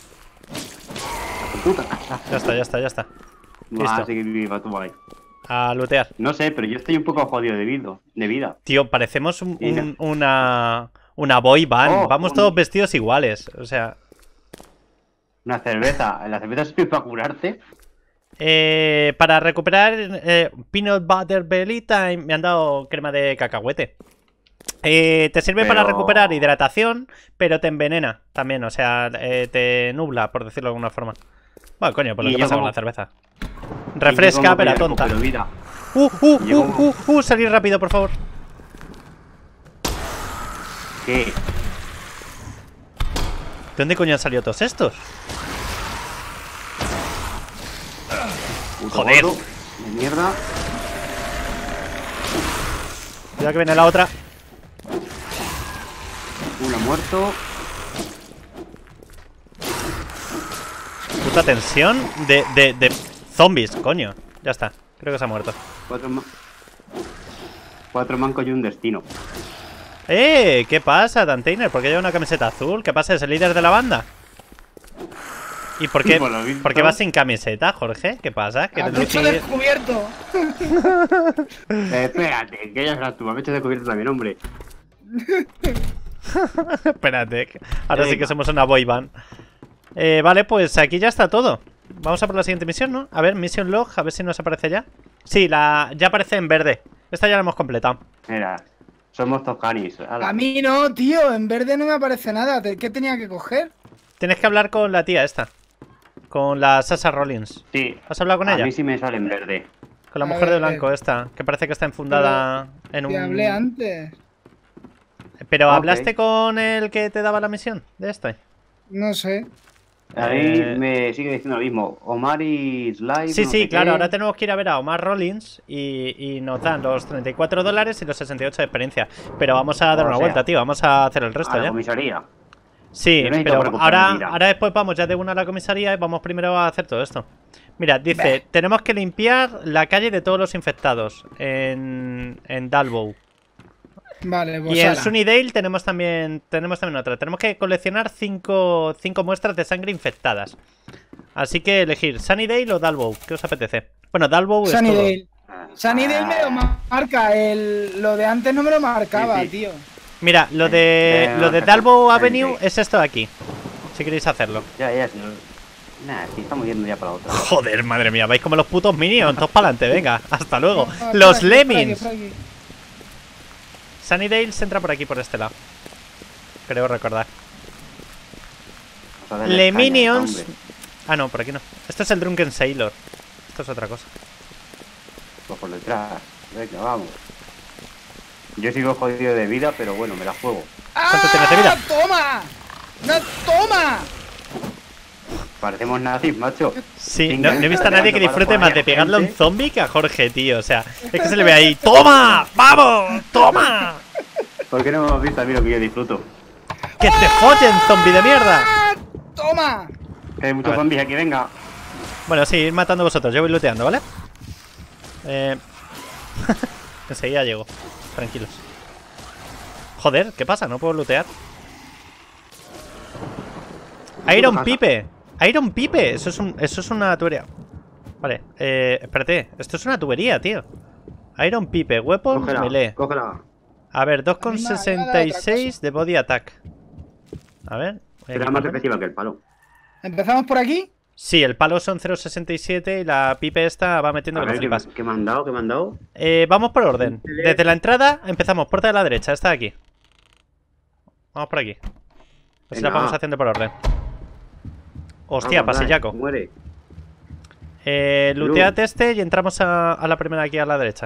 Puta. Ya está, ya está, ya está. Va, Listo. sigue viva tú ahí. A lootear. No sé, pero yo estoy un poco jodido de vida. De vida. Tío, parecemos un, Y no. un- una... Una boy band. Oh, Vamos un- todos vestidos iguales. O sea... Una cerveza. ¿La cerveza sirve para curarte? Eh, para recuperar eh, Peanut Butter Belly Time. Me han dado crema de cacahuete. Eh, te sirve Pero- para recuperar hidratación, pero te envenena también. O sea, eh, te nubla, por decirlo de alguna forma. Bueno, coño, por lo Y que yo pasa con como- la cerveza. Y Refresca, yo como pero que ya tonta. recupero vida. Uh, uh, Y yo uh, como- uh, uh, salir rápido, por favor. ¿Qué? ¿De dónde coño han salido todos estos? Puto Joder. gordo de mierda. Cuidado que viene la otra. Uno muerto. Puta tensión de, de, de zombies, coño. Ya está, creo que se ha muerto. Cuatro, ma Cuatro mancos y un destino. ¡Eh! ¿Qué pasa, Dantainer? ¿Por qué lleva una camiseta azul? ¿Qué pasa? ¿Es el líder de la banda? ¿Y por qué, Por lo visto. por qué vas sin camiseta, Jorge? ¿Qué pasa? ¿Que ¡A te pecho descubierto! Eh, espérate, que ya serás tú. Me has hecho descubierto también, hombre. Espérate, que ahora sí que Venga. somos una boy band. Eh, vale, pues aquí ya está todo. Vamos a por la siguiente misión, ¿no? A ver, mission log, a ver si nos aparece ya. Sí, la ya aparece en verde. Esta ya la hemos completado. Mira, somos Toscanis. ala. A mí no, tío. En verde no me aparece nada. ¿Qué tenía que coger? Tienes que hablar con la tía esta. Con la Sasha Rollins. Sí. ¿Has hablado con A ella? mí sí me sale en verde. Con la A mujer de ver, blanco esta, que parece que está enfundada en un... Te hablé antes. Pero Ok. ¿hablaste con el que te daba la misión de este? No sé. Ahí Eh, me sigue diciendo lo mismo. Omar y Slime. Sí, no sí, sé claro, qué. ahora tenemos que ir a ver a Omar Rollins y, y nos dan los treinta y cuatro dólares y los sesenta y ocho de experiencia. Pero vamos a dar O una sea, vuelta, tío, vamos a hacer el resto A la ya. comisaría. Sí, Yo necesito pero recuperar ahora, vida. ahora después vamos ya de una a la comisaría y vamos primero a hacer todo esto. Mira, dice, Bah. tenemos que limpiar la calle de todos los infectados en, en Dalbow. Vale, pues Y en ala. Sunnydale tenemos también tenemos también otra. Tenemos que coleccionar cinco, cinco muestras de sangre infectadas. Así que elegir Sunnydale o Dalbow. ¿Qué os apetece? Bueno, Dalbow es todo. Sunnydale. Sunnydale me lo marca. El... Lo de antes no me lo marcaba, Sí, sí. tío. Mira, lo de, Eh, lo de marca Dalbow Sunnydale. Avenue es esto de aquí. Si queréis hacerlo. Ya, ya, sí. Nah, sí, estamos yendo ya para la otra. Joder, madre mía, vais como los putos minions. Todos para adelante, venga. Hasta luego. Ah, por Los aquí, por aquí, Lemmings. por aquí. Sunnydale se entra por aquí, por este lado. Creo recordar. Vamos a darle Le caña, Minions. hombre. Ah, no, por aquí no. Esto es el Drunken Sailor. Esto es otra cosa. Pues por detrás. Venga, vamos. Yo sigo jodido de vida, pero bueno, me la juego. ¿Cuánto tienes de vida? ¡Ah, ¡Toma! ¡No, toma! Parecemos nazis, macho. Sí, Venga, no, no he visto a nadie que venga, disfrute para más de por ahí, pegarle a un gente. zombie que a Jorge, tío. O sea, es que se le ve ahí. ¡Toma! ¡Vamos! ¡Toma! ¿Por qué no hemos visto a mí lo que yo disfruto? ¡Que te follen, zombie de mierda! ¡Ah, toma! Que hay A muchos ver. zombies aquí, venga. Bueno, sí, ir matando vosotros. Yo voy looteando, ¿vale? Eh... Enseguida llego. Tranquilos. Joder, ¿qué pasa? No puedo lootear. Iron pasa? Pipe. Iron Pipe. Eso es, un, eso es una tubería. Vale, eh, espérate. Esto es una tubería, tío. Iron Pipe, weapon, Cógela, melee. cógela. A ver, dos A coma mí me agrada sesenta y otra seis de body attack. A ver. voy a Será más equiparme. efectiva que el palo. ¿Empezamos por aquí? Sí, el palo son cero coma sesenta y siete y la pipe esta va metiendo A que no ver, ¿qué, flipas. ¿qué me han dado? ¿Qué me han dado? Eh, vamos por orden. Desde la entrada empezamos, puerta de la derecha, esta de aquí. Vamos por aquí. Así la Venga. vamos haciendo por orden. Hostia, Vamos, pasillaco. dale, Muere. Eh, lootead este y entramos a, a la primera aquí a la derecha.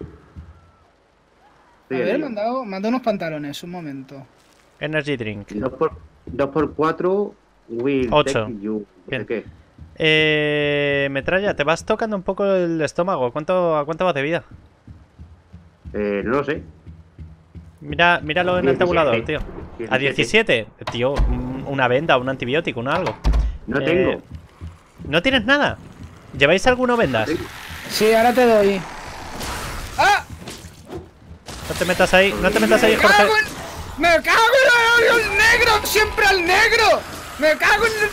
Estoy A ver, ahí. me han dado, me han dado unos pantalones, un momento. Energy drink. dos por dos por cuatro will Ocho. take you. No Bien. sé qué. Eh, metralla, te vas tocando un poco el estómago. ¿Cuánto, ¿A cuánto vas de vida? Eh, no lo sé. Mira, míralo en el diecisiete. tabulador, tío. ¿A diecisiete. diecisiete? Tío, un- una venda, un antibiótico, un algo. No Eh, tengo. ¿No tienes nada? ¿Lleváis alguno vendas? Sí, ahora te doy. ¡Ah! No te metas ahí, no te metas ahí, ¡Me Jorge. cago en- ¡Me cago en el, el negro! ¡Siempre al negro! ¡Me cago en el...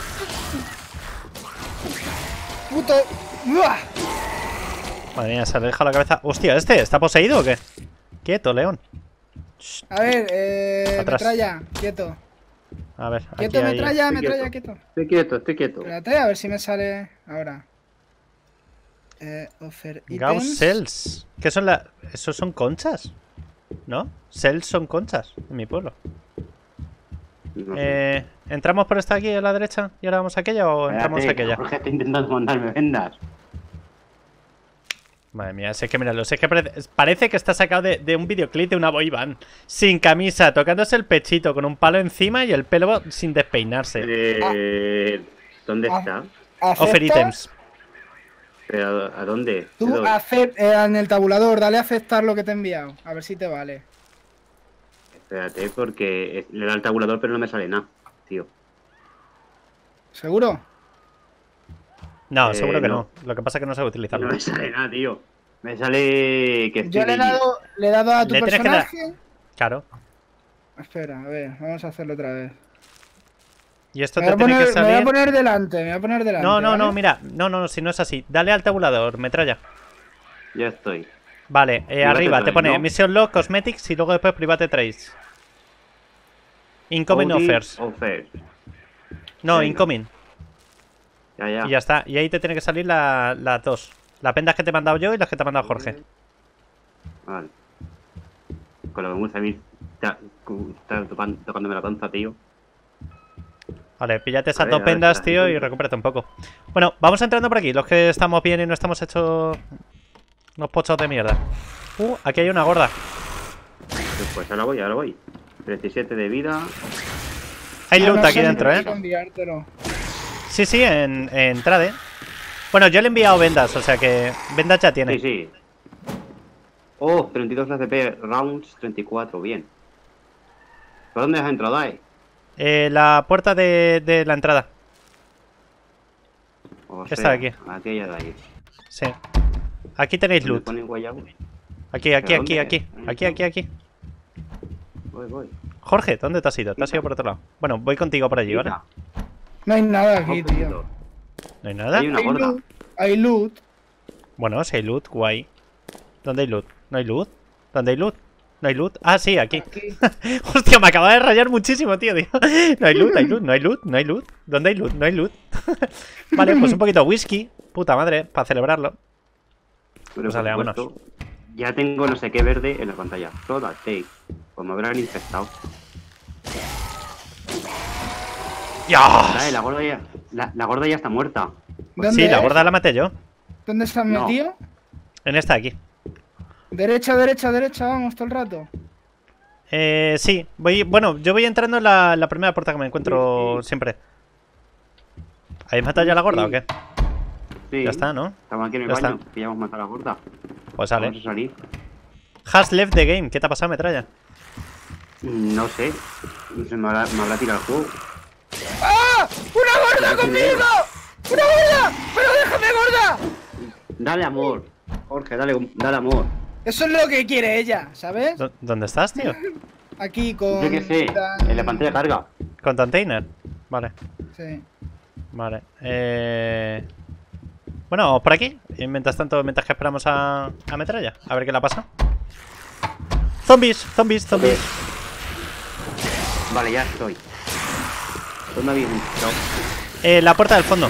puto... ¡Uah! Madre mía, se le deja la cabeza. Hostia, ¿este está poseído o qué? Quieto, León. Shh. A ver, eh... Atrás. metralla, quieto. A ver, Quieto, aquí hay... metralla, Estoy metralla, quieto. quieto. Estoy quieto, estoy quieto. Espérate, a ver si me sale ahora. Eh, offer Gauss items. Cells. ¿Qué son las...? ¿Esos son conchas? ¿No? Cells son conchas en mi pueblo. No sé. Eh, ¿Entramos por esta aquí a la derecha y ahora vamos a aquella o entramos a Espérate, aquella? Jorge está intentando mandarme vendas. Madre mía, si es que míralo, si es que parece, parece que está sacado de, de un videoclip de una boy band. Sin camisa, tocándose el pechito, con un palo encima y el pelo sin despeinarse. Eh, ¿Dónde Ah. está? Offer ¿Aceptas? items. ¿Pero a dónde? ¿Te Tú doy? acep- eh, en el tabulador, dale a aceptar lo que te he enviado. A ver si te vale. Espérate, porque le da el tabulador pero no me sale nada, tío. ¿Seguro? No, Eh, seguro que no. no. Lo que pasa es que no sabe No utilizarlo. me sale nada, tío. Me sale que Yo estoy le he de- dado, le he dado a tu Le tienes que dar- personaje. Claro. Espera, a ver, vamos a hacerlo otra vez. Y esto Me voy, te a tiene poner, que me voy a salir... poner delante, me voy a poner delante. No, no, ¿vale? no, mira. No, no, no, si no es así. Dale al tabulador, metralla. Ya estoy. Vale, eh, Private arriba te Trace, pone ¿no? Mission Log, Cosmetics y luego después Private Trace. Incoming Audi offers. Offers. No, Venga. incoming. Ya, ya. Y ya está. Y ahí te tiene que salir la- las dos. Las vendas que te he mandado yo y las que te ha mandado Jorge. Vale. Con lo que me gusta a mí está, está tocan- tocándome la panza, tío. Vale, píllate A esas ver, dos a ver, vendas, espera, tío, y encuentro. recupérate un poco. Bueno, vamos entrando por aquí. Los que estamos bien y no estamos hechos unos pochos de mierda. Uh, aquí hay una gorda. Pues ahora voy, ahora voy. treinta y siete de vida. Hay Ah, loot no aquí sé, dentro, tengo que ¿eh? enviártelo. Sí, sí, en, en trade. Bueno, yo le he enviado vendas, o sea que vendas ya tiene. Sí, sí. Oh, treinta y dos A C P rounds, treinta y cuatro, bien. ¿Por dónde has entrado, ahí? Eh, la puerta de, de la entrada. O Esta sea, de aquí. Aquella de ahí. Sí. Aquí tenéis ¿Dónde loot. pone guayabo? Aquí, aquí, ¿Pero aquí, dónde? aquí. Aquí, aquí, aquí. Voy, voy. Jorge, ¿dónde te has ido? Te has ido por otro lado. Bueno, voy contigo por allí, ¿vale? Mira, No hay nada aquí, ojo, tío. ¿No hay nada? Hay una Hay gorda. loot, hay loot. Bueno, si hay loot, guay. ¿Dónde hay loot? ¿No hay loot? ¿Dónde hay loot? ¿No hay loot? Ah, sí, aquí. Aquí. Hostia, me acaba de rayar muchísimo, tío. Digo, no hay loot, hay loot, no hay loot, no hay loot. ¿Dónde hay loot? No hay loot. Vale, pues un poquito de whisky. Puta madre, para celebrarlo. Pero Pues dale, por vámonos. supuesto, ya tengo no sé qué verde en la pantalla. Toda, take. Pues me habrán infectado. ¡Dios! Dale, la gorda ya, la, la gorda ya está muerta. ¿Dónde Sí, la es? gorda la maté yo. ¿Dónde se han No. metido? En esta de aquí. Derecha, derecha, derecha, vamos todo el rato. Eh, sí, voy, bueno, yo voy entrando en la, la primera puerta que me encuentro Sí. siempre. ¿Habéis matado ya a la gorda o qué? Sí. Ya está, ¿no? Estamos aquí en el Ya baño, está. que ya hemos matado a la gorda. Pues Vamos sale. a salir. Has left the game. ¿Qué te ha pasado, metralla? Mm, No sé. No sé, me habrá, me habrá tirado el juego. ¡Ah! ¡Una gorda conmigo! ¡Una gorda! ¡Pero déjame, gorda! Dale amor. Jorge, dale, dale amor. Eso es lo que quiere ella, ¿sabes? ¿Dó- ¿Dónde estás, tío? Aquí con... Yo qué sé, tan- en la pantalla carga. Con container. Vale, Sí. vale. Eh... Bueno, vamos por aquí. Y mientras tanto, mientras que esperamos a, a metralla. A ver qué la pasa. Zombies, zombies, zombies. Vale, ya estoy. ¿Dónde habéis entrado? Eh, la puerta del fondo.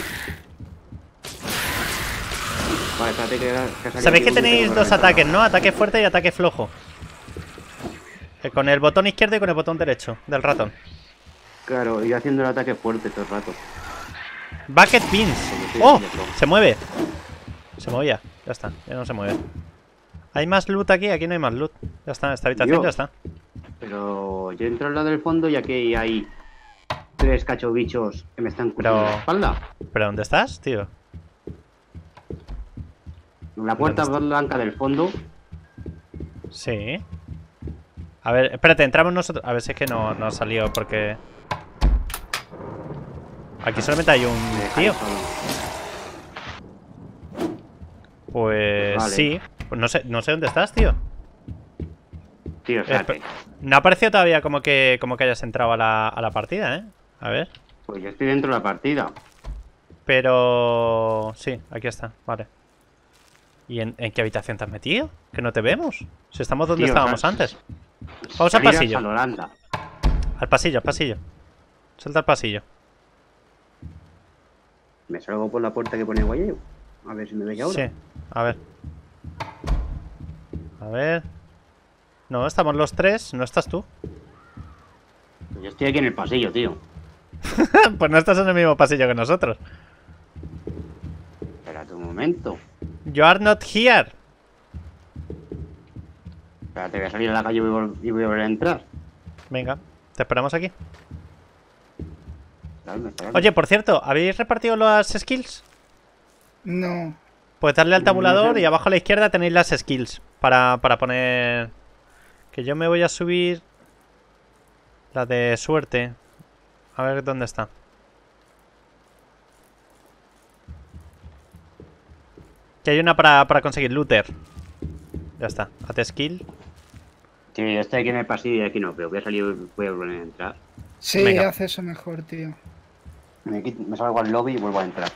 Vale, espérate que, que ha salido Sabéis que aquí un tenéis tengo dos reventar. ataques, ¿no? Ataque fuerte y ataque flojo. Eh, con el botón izquierdo y con el botón derecho del ratón. Claro, y haciendo el ataque fuerte todo el rato. Bucket Beans. sí, ¡Oh! ya está. Se mueve. Se movía. Ya está. Ya no se mueve. ¿Hay más loot aquí? Aquí no hay más loot. Ya está. Esta habitación Dios. ya está. Pero yo entro al lado del fondo y aquí hay tres cachobichos que me están cubriendo Pero- la espalda. ¿Pero dónde estás, tío? En la puerta ¿Dónde blanca del fondo. Sí. A ver, espérate, entramos nosotros. A ver si es que no, no ha salido porque... Aquí solamente hay un Deja tío. ahí solo. Pues Vale. sí. Pues no sé, no sé dónde estás, tío. Tío, espérate. Espe- No ha parecido todavía como que, como que hayas entrado a la, a la partida, ¿eh? A ver. Pues yo estoy dentro de la partida. Pero... Sí, aquí está, vale. ¿Y en, en qué habitación te has metido? Que no te vemos. Si estamos donde Tío, estábamos claro. antes. Vamos al Salir a pasillo. San Holanda. Al pasillo, al pasillo. Salta al pasillo. Me salgo por la puerta que pone Guayeo. A ver si me veis ahora. Sí, a ver. A ver. No, estamos los tres, no estás tú. Yo estoy aquí en el pasillo, tío. Pues no estás en el mismo pasillo que nosotros. Espérate un momento. You are not here. Espérate, voy a salir a la calle y voy, a vol- y voy a volver a entrar. Venga, te esperamos aquí. Esperadme, esperadme. Oye, por cierto, ¿habéis repartido las skills? No. Pues darle al No, tabulador no sé. y abajo a la izquierda tenéis las skills. Para, para poner... Que yo me voy a subir... La de suerte. A ver dónde está. Que hay una para, para conseguir looter. Ya está. Haz skill. Sí, yo estoy aquí en el pasillo y aquí no, pero voy a salir y voy a volver a entrar. Sí, Venga. hace eso mejor, tío. Me, quito- me salgo al lobby y vuelvo a entrar.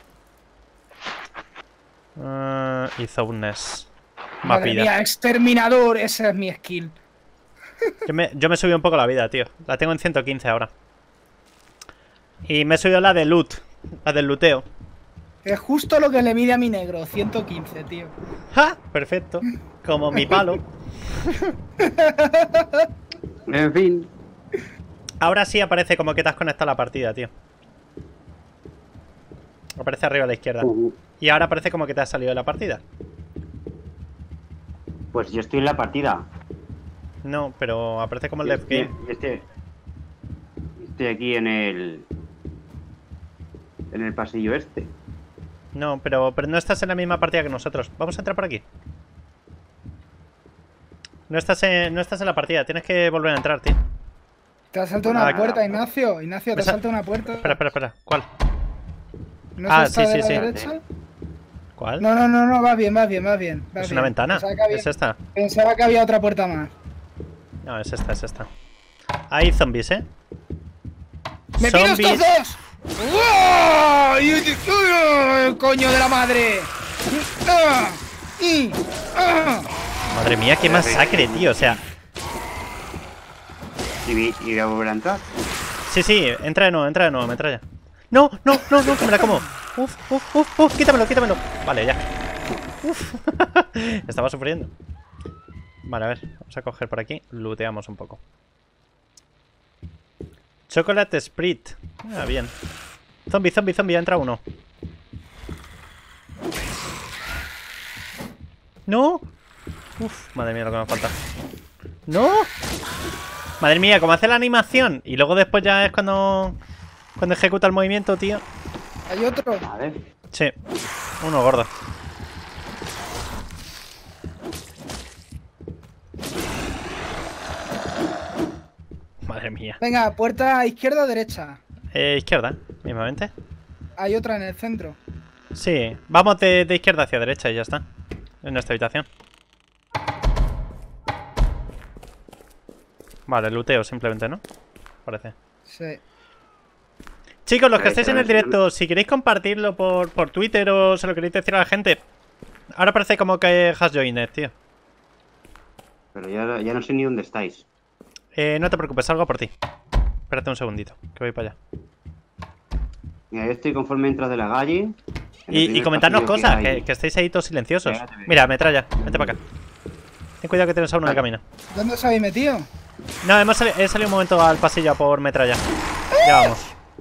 Uh, y Zowness. Madre Mapida. mía, exterminador, esa es mi skill. Yo me, yo me subí un poco la vida, tío. La tengo en ciento quince ahora. Y me he subido la de loot. La del looteo. Es justo lo que le mide a mi negro, ciento quince, tío. ¡Ja! Perfecto. Como mi palo. En fin. Ahora sí aparece como que te has conectado a la partida, tío. Aparece arriba a la izquierda. Uh, Y ahora parece como que te has salido de la partida. Pues yo estoy en la partida. No, pero aparece como el Yo left estoy, game. yo estoy, estoy aquí en el... En el pasillo este. No, pero, pero no estás en la misma partida que nosotros. Vamos a entrar por aquí. No estás en, no estás en la partida, tienes que volver a entrar, tío. Te has saltado Ah, una puerta, Ignacio. Ignacio, te Me has sa- saltado una puerta. Espera, espera, espera. ¿Cuál? ¿No Ah, es esta sí, de sí, la sí. derecha? ¿Cuál? No, no, no, no, va bien, va bien, va bien. va ¿Es bien. una ventana? Pensaba que, había, ¿Es esta? pensaba que había otra puerta más. No, es esta, es esta. Hay zombies, ¿eh? ¡Me pido estos Zombies. dos! ¡Oh! ¡Y- y- ¡Oh, coño de la madre! ¡Ah! ¡Y! ¡Ah! Madre mía, qué masacre, tío. O sea, ¿Y, vi- y voy a volver a entrar? sí, sí, entra de nuevo, entra de nuevo, metralla. No, no, no, no, que me la como. Uf, uf, uf, uf, quítamelo, quítamelo. Vale, ya. Uf. Estaba sufriendo. Vale, a ver, vamos a coger por aquí. Looteamos un poco. Chocolate Sprit. Ah, bien. Zombie, zombie, zombie, entra uno. ¡No! Uf, madre mía lo que me falta. ¡No! Madre mía, como hace la animación. Y luego después ya es cuando... Cuando ejecuta el movimiento, tío. ¿Hay otro? A ver. Sí, uno gordo. Madre mía. Venga, puerta izquierda o derecha. Eh, izquierda, mismamente. Hay otra en el centro. Sí, vamos de, de izquierda hacia derecha y ya está. En nuestra habitación. Vale, luteo simplemente, ¿no? Parece. Sí. Chicos, los que Vale, estáis en el vale. directo, si queréis compartirlo por, por Twitter o se lo queréis decir a la gente. Ahora parece como que has joined, tío. Pero ya, ya no sé ni dónde estáis. Eh, no te preocupes, salgo por ti. Espérate un segundito, que voy para allá. Mira, yo estoy conforme entras de la calle. en el Y, y primer comentarnos pasillo cosas, hay. que, que estéis ahí todos silenciosos. Espérate, espérate. Mira, metralla, vente para acá. Ten cuidado que tienes a uno de Vale. camino. ¿Dónde os habéis metido? No, hemos sali- he salido un momento al pasillo a por metralla. Ya vamos.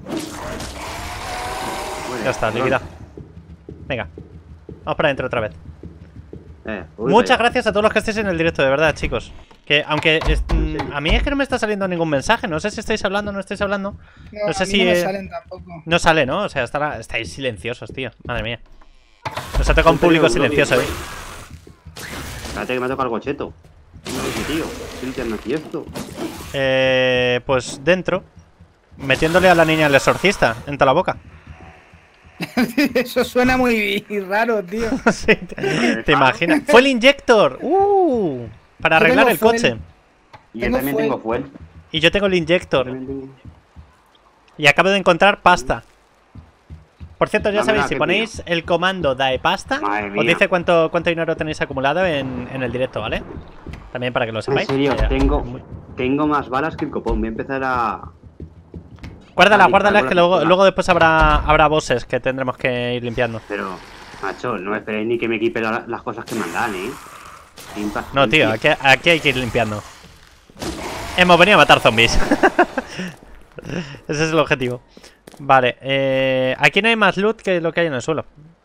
Bueno, Ya está, perdón. liquida. Venga. Vamos para adentro otra vez. Eh, uy, Muchas vaya. gracias a todos los que estéis en el directo, de verdad, chicos. Que aunque es- mm, a mí es que no me está saliendo ningún mensaje. No sé si estáis hablando o no estáis hablando. No, No sé a mí si, no me eh, salen tampoco. No sale, ¿no? O sea, está la- estáis silenciosos, tío. Madre mía. Nos ha tocado un público silencioso, ¿eh? Espérate que me ha tocado algo cheto. No sé, tío. ¿Qué linterna aquí esto? Eh, pues dentro. Metiéndole a la niña el exorcista en toda la boca. Eso suena muy raro, tío. Sí, te, te imaginas. ¡Fue el inyector! ¡Uh! Para Yo arreglar tengo el fuel. coche. Y Tengo yo también fuel. tengo fuel. Y yo tengo el inyector. También tengo- Y acabo de encontrar pasta. Por cierto, ya Ah, sabéis, mira, si qué ponéis el comando daepasta, Madre os mía. dice cuánto, cuánto dinero tenéis acumulado en, en el directo, ¿vale? También para que lo En sepáis. serio, que ya- tengo, muy- tengo más balas que el copón. Voy a empezar a... Guárdala, Ah, guárdala, disparar que con la luego, pistola. luego después habrá, habrá bosses que tendremos que ir limpiando. Pero, macho, no me esperéis ni que me equipe la- las cosas que me dan, ¿eh? Sin No, tío, paciencia. aquí, aquí hay que ir limpiando. Hemos venido a matar zombies. Ese es el objetivo. Vale, eh, aquí no hay más loot que lo que hay en el suelo.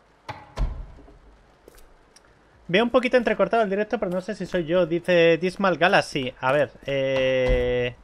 Veo un poquito entrecortado el directo, pero no sé si soy yo. Dice Dismal Galaxy. A ver, eh...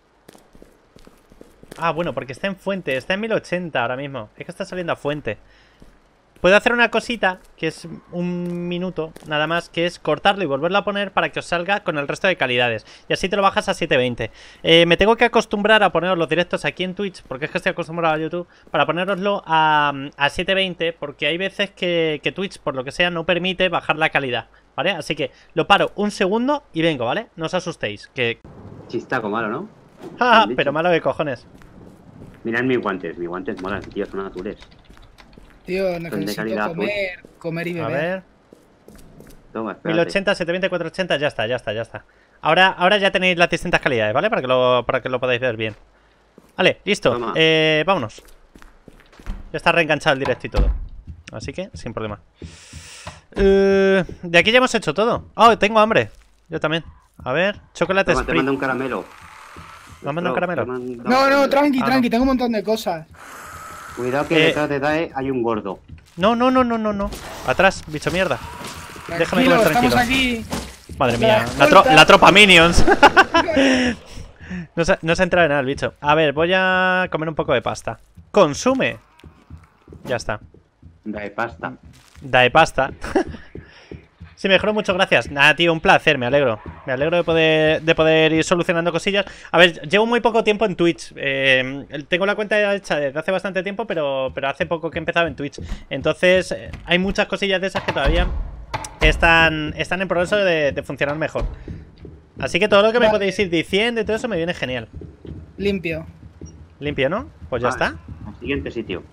Ah, bueno, porque está en fuente. Está en mil ochenta ahora mismo. Es que está saliendo a fuente. Puedo hacer una cosita, que es un minuto, nada más, que es cortarlo y volverlo a poner para que os salga con el resto de calidades. Y así te lo bajas a setecientos veinte. Eh, me tengo que acostumbrar a poneros los directos aquí en Twitch, porque es que estoy acostumbrado a YouTube, para poneroslo a, a setecientos veinte, porque hay veces que, que Twitch, por lo que sea, no permite bajar la calidad, ¿vale? Así que lo paro un segundo y vengo, ¿vale? No os asustéis, que... Chistaco malo, ¿no? ¡Ja! Bien dicho. Pero malo de cojones. Mirad mis guantes. Mis guantes molan, tío. Son azules. Tío, necesito calidad, comer, comer y A beber. ver... Toma, espérate. mil ochenta, setecientos veinte, cuatrocientos ochenta, ya está, ya está, ya está. Ahora, ahora ya tenéis las distintas calidades, ¿vale? Para que lo, para que lo podáis ver bien. Vale, listo. Toma. Eh, vámonos. Ya está reenganchado el directo y todo. Así que, sin problema. Eh, de aquí ya hemos hecho todo. Oh, tengo hambre. Yo también. A ver, chocolate Toma, te sprit. mando un caramelo. ¿Me has mandado un Te caramelo? mando un No, no, caramelo. tranqui, Ah, tranqui, no. tengo un montón de cosas. Cuidado que Eh, detrás de Dae hay un gordo. No, no, no, no, no, no. Atrás, bicho mierda. Déjame Tranquilo, comer estamos tranquilo. aquí. Madre La mía, la, tro- escolta. la tropa Minions. No se, no se entra en nada el bicho. A ver, voy a comer un poco de pasta. Consume. Ya está. Dae pasta. Da de pasta. Sí, mejoró mucho, gracias. Nada, tío, un placer, me alegro. Me alegro de poder, de poder ir solucionando cosillas. A ver, llevo muy poco tiempo en Twitch. Eh, tengo la cuenta hecha desde hace bastante tiempo, pero, pero hace poco que he empezado en Twitch. Entonces, eh, hay muchas cosillas de esas que todavía están, están en progreso de, de funcionar mejor. Así que todo lo que me Vale. podéis ir diciendo y todo eso me viene genial. Limpio. Limpio, ¿no? Pues ya Vale, está. al siguiente sitio.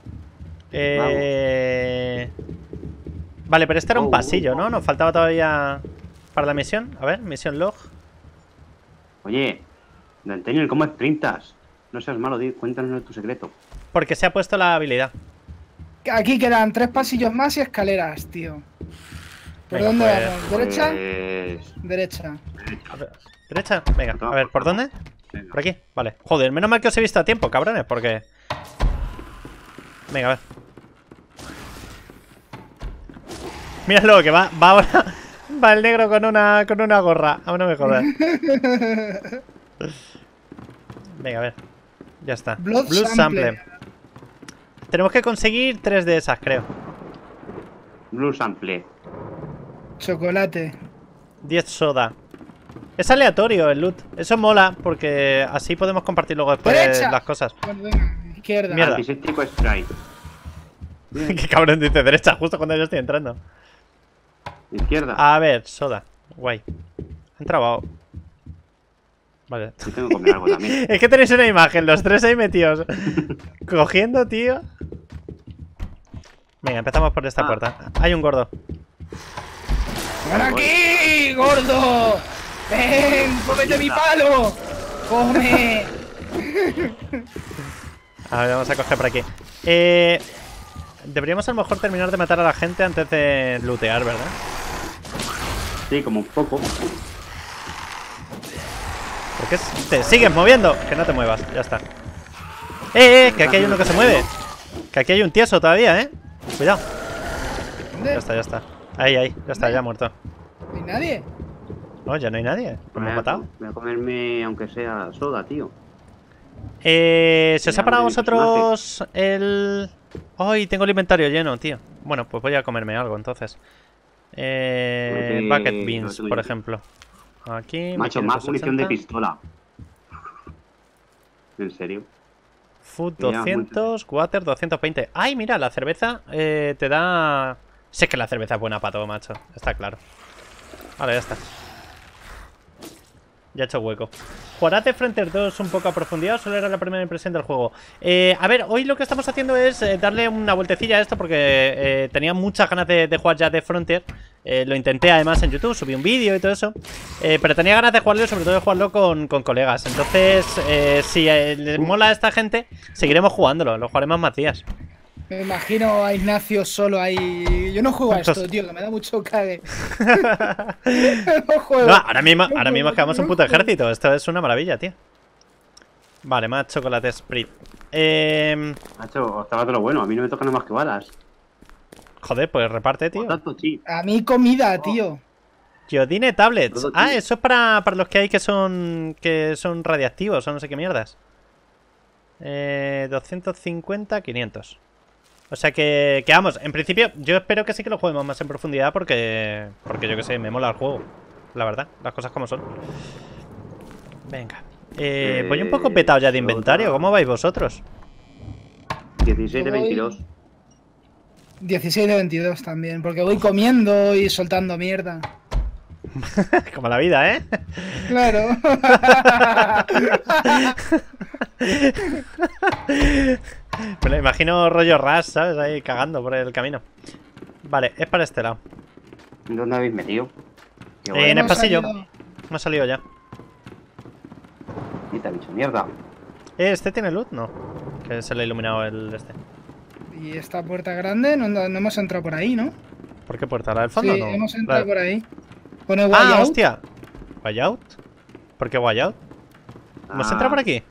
Eh... Vale, pero este era un Oh, pasillo, oh, ¿no? oh. Nos faltaba todavía para la misión. A ver, misión log. Oye, Daniel, ¿cómo sprintas? No seas malo, di- cuéntanos tu secreto. Porque se ha puesto la habilidad. Aquí quedan tres pasillos más y escaleras, tío. ¿Por Venga, dónde pues- vamos? ¿Derecha? Pues... Derecha. A ver, ¿derecha? Venga, No, a ver, ¿por no. dónde? Venga. Por aquí, vale. Joder, menos mal que os he visto a tiempo, cabrones, porque... Venga, a ver. Míralo, que va, va ahora. Va el negro con una, con una gorra. Aún no me jodas. Venga, a ver. Ya está. Blood sample. Tenemos que conseguir tres de esas, creo. Blue Sample. Chocolate. diez soda. Es aleatorio el loot. Eso mola, porque así podemos compartir luego después ¡Derecha! las cosas. Bueno, venga, izquierda. Mierda. Antiséptico Sprite. Qué cabrón dice derecha, justo cuando yo estoy entrando. Izquierda. A ver, soda. Guay. Ha entrado. Vale. Yo tengo que comer algo también. Es que tenéis una imagen, los tres ahí metidos. Cogiendo, tío. Venga, empezamos por esta Ah. puerta. Hay un gordo. ¡Ven aquí, gordo! ¡Ven, cómete mi palo! ¡Come! A ver, vamos a coger por aquí. Eh, deberíamos a lo mejor terminar de matar a la gente antes de lootear, ¿verdad? Sí, como un poco. ¿Por qué te sigues moviendo? Que no te muevas, ya está. ¡Eh, eh! Que aquí hay uno que se mueve. Que aquí hay un tieso todavía, ¿eh? Cuidado. ¿Dónde? Ya está, ya está. Ahí, ahí, ya está, ya ha muerto. ¿No hay nadie? No, ya no hay nadie. Lo hemos matado. Voy a comerme, aunque sea soda, tío. Eh, ¿Se os ha Ya, parado a mi vosotros el...? ¡Ay, tengo el inventario lleno, tío! Bueno, pues voy a comerme algo, entonces. Eh, Porque bucket beans, no tengo por yo. ejemplo. Aquí... Macho, más munición de pistola. ¿En serio? Food Ya, doscientos, water doscientos veinte. ¡Ay, mira! La cerveza eh, te da... Sé que la cerveza es buena para todo, macho. Está claro. Vale, ya está. Ya he hecho hueco. ¿Jugarás de Frontier dos un poco a profundidad o solo era la primera impresión del juego? Eh, a ver, hoy lo que estamos haciendo es eh, darle una vueltecilla a esto porque eh, tenía muchas ganas de, de jugar ya de Frontier. Eh, lo intenté además en YouTube, subí un vídeo y todo eso. Eh, pero tenía ganas de jugarlo y sobre todo de jugarlo con, con colegas. Entonces, eh, si eh, les mola a esta gente, seguiremos jugándolo. Lo jugaremos más días. Me imagino a Ignacio solo ahí. Yo no juego a esto, tío, que me da mucho cague. No juego. No, ahora mismo, ahora mismo es que vamos un puto ejército. Esto es una maravilla, tío. Vale, más chocolate Sprit. Eh... Macho, estaba todo lo bueno. A mí no me tocan nada más que balas. Joder, pues reparte, tío. Tanto, sí. A mí comida, tío. Yodine Tablets. Todo, Ah, tío. eso es para, para los que hay que son que son radiactivos o no sé qué mierdas. Eh, doscientos cincuenta, quinientos. O sea que, que vamos, en principio yo espero que sí que lo juguemos más en profundidad porque, porque yo que sé, me mola el juego. La verdad, las cosas como son. Venga. Eh, voy un poco petado ya de inventario. ¿Cómo vais vosotros? dieciséis de veintidós. dieciséis de veintidós también, porque voy comiendo y soltando mierda. Como la vida, ¿eh? Claro. Me lo imagino rollo ras, ¿sabes? Ahí cagando por el camino. Vale, es para este lado. ¿Dónde habéis metido? Qué Eh, bueno. en el Hemos pasillo. salido- Me ha salido ya. Y te ha dicho mierda. Eh, ¿este tiene luz? No. Que se le ha iluminado el este. Y esta puerta grande, no, no hemos entrado por ahí, ¿no? ¿Por qué puerta? ¿La del fondo? Sí, No. hemos entrado La- por ahí. Pone way Ah, out. hostia. ¿Way out? ¿Por qué way out? ¿Hemos Ah, entrado por aquí?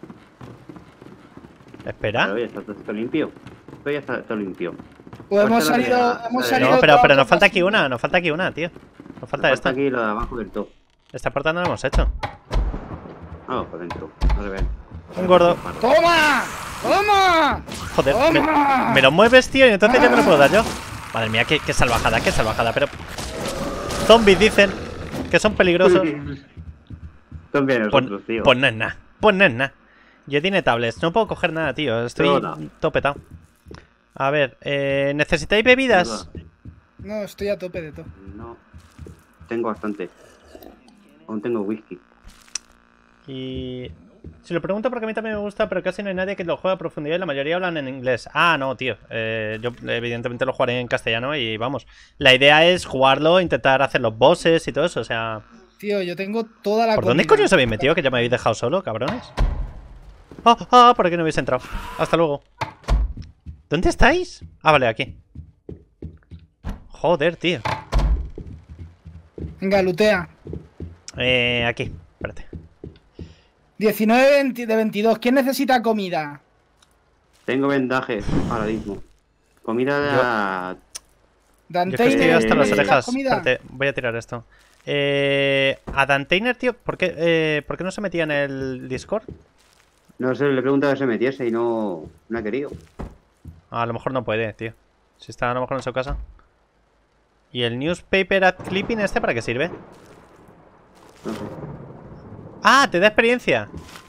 Espera. Claro, ya está todo limpio. Esto ya está todo limpio. Pues hemos Pues la salido, de- hemos la de- salido No, pero, todo pero otro nos falta aquí pasillo. una, nos falta aquí una, tío. Nos falta Falta esta. aquí lo de abajo del todo. Esta puerta no la hemos hecho. Vamos por dentro. No se ven. Un gordo. ¡Toma! ¡Toma! Joder, me, ¡Toma! me lo mueves, tío, y entonces ya me lo puedo dar yo. Madre mía, qué, qué salvajada, qué salvajada, pero... Zombies dicen que son peligrosos. Son bien Pues, nosotros, tío. pues no es nada, pues no es nada. Yo tiene tablets, no puedo coger nada, tío. Estoy Hola. todo petado. A ver, eh, ¿necesitáis bebidas? No, estoy a tope de todo. No. Tengo bastante. Aún tengo whisky. Y... Si lo pregunto porque a mí también me gusta, pero casi no hay nadie que lo juegue a profundidad y la mayoría hablan en inglés. Ah, no, tío. Eh, yo evidentemente lo jugaré en castellano y vamos. La idea es jugarlo, intentar hacer los bosses y todo eso, o sea... Tío, yo tengo toda la ¿Por dónde comida. coño os habéis metido? Que ya me habéis dejado solo, cabrones. Ah, ah, por aquí no habéis entrado. Hasta luego. ¿Dónde estáis? Ah, vale, aquí. Joder, tío. Venga, lutea. Eh, aquí, espérate. diecinueve de veintidós. ¿Quién necesita comida? Tengo vendajes ahora mismo. Comida de la... Yo es que Dante, estoy hasta las ¿necesitas orejas. comida? Espérate, voy a tirar esto. Eh, a Dantainer, tío, ¿por qué, eh, ¿por qué no se metía en el Discord? No sé, le he preguntado que se metiese y no, no ha querido. Ah, a lo mejor no puede, tío. Si está a lo mejor en su casa. ¿Y el newspaper ad clipping este para qué sirve? No sé. Ah, te da experiencia.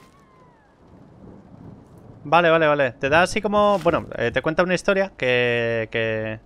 Vale, vale, vale. Te da así como... Bueno, eh, te cuenta una historia que... que...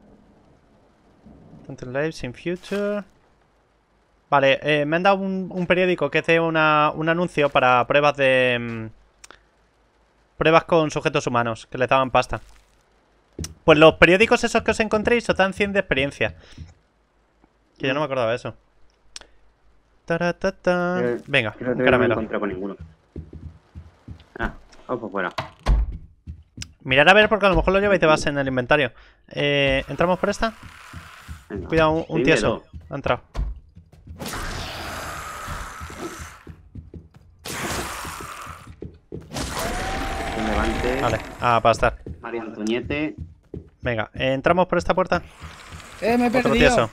Lives in future... Vale, eh, me han dado un, un periódico que hace una, un anuncio para pruebas de... mm, pruebas con sujetos humanos, que les daban pasta. Pues los periódicos esos que os encontréis os dan cien de experiencia. Que yo no me acordaba de eso. Taratata. Eh, Venga, Creo un que no me he caramelo. encontrado con ninguno. Ah, vamos por fuera. Mirad a ver porque a lo mejor lo lleváis de base en el inventario. Eh, ¿Entramos por esta? Venga. Cuidado, un, un tieso. Dímelo. Ha entrado. Un levante. Vale, ah, para estar. María Antoñete. Venga, eh, ¿entramos por esta puerta? Eh, me he Otro perdido. tieso.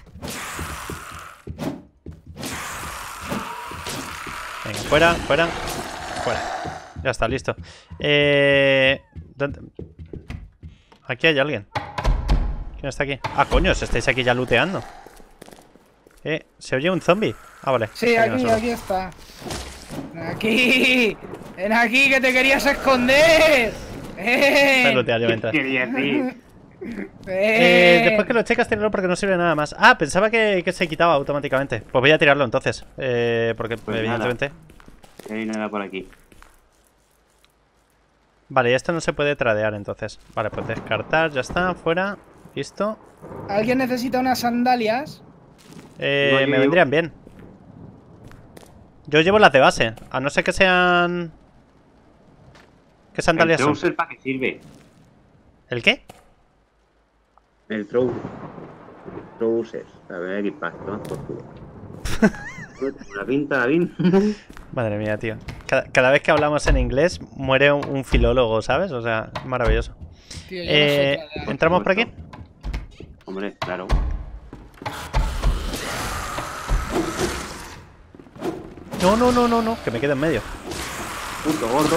Venga, fuera, fuera, fuera. Ya está, listo. Eh... ¿dónde? Aquí hay alguien. ¿Quién está aquí? Ah, coño, si estáis aquí ya looteando. Eh, ¿se oye un zombie? Ah, vale. Sí, Está aquí, solo. aquí está. Aquí. Ven aquí que te querías esconder. Voy a Eh. lootear yo mientras. Quería decir. Eh, después que lo checas, tíralo porque no sirve nada más. Ah, pensaba que, que se quitaba automáticamente. Pues voy a tirarlo entonces. Eh, porque Pues evidentemente... No hay nada por aquí. Vale, y esto no se puede tradear entonces. Vale, pues descartar, ya está, fuera. Listo. ¿Alguien necesita unas sandalias? Eh, No, yo me llevo- vendrían bien. Yo llevo las de base. A no ser que sean... ¿Qué ¿El sandalias son? trouser para qué sirve? ¿El qué? El trou... Trousers. A ver, equipar. Toma por culo. La pinta, la pinta. Madre mía, tío. Cada, cada vez que hablamos en inglés muere un, un filólogo, ¿sabes? O sea, es maravilloso. Tío, yo Eh, no sé tradear. ¿Entramos por aquí? Hombre, claro. No, no, no, no, no. Que me quede en medio. Puto gordo.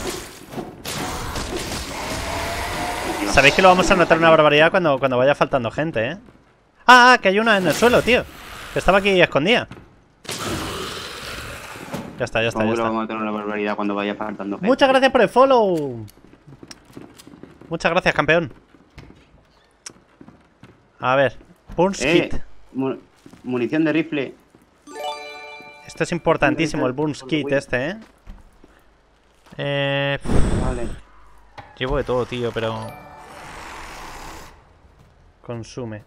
Sabéis que lo vamos a notar una barbaridad cuando, cuando vaya faltando gente, ¿eh? Ah, ah, que hay una en el suelo, tío. Que estaba aquí escondida. Ya está, ya está, ya ¿Cómo que lo está. vamos a tener una barbaridad cuando vaya faltando gente? Muchas gracias por el follow. Muchas gracias, campeón. A ver, Burns Eh, Kit. mu- munición de rifle. Esto es importantísimo, el Burns Kit este, ¿eh? Eh... Vale. Llevo de todo, tío, pero... Consume.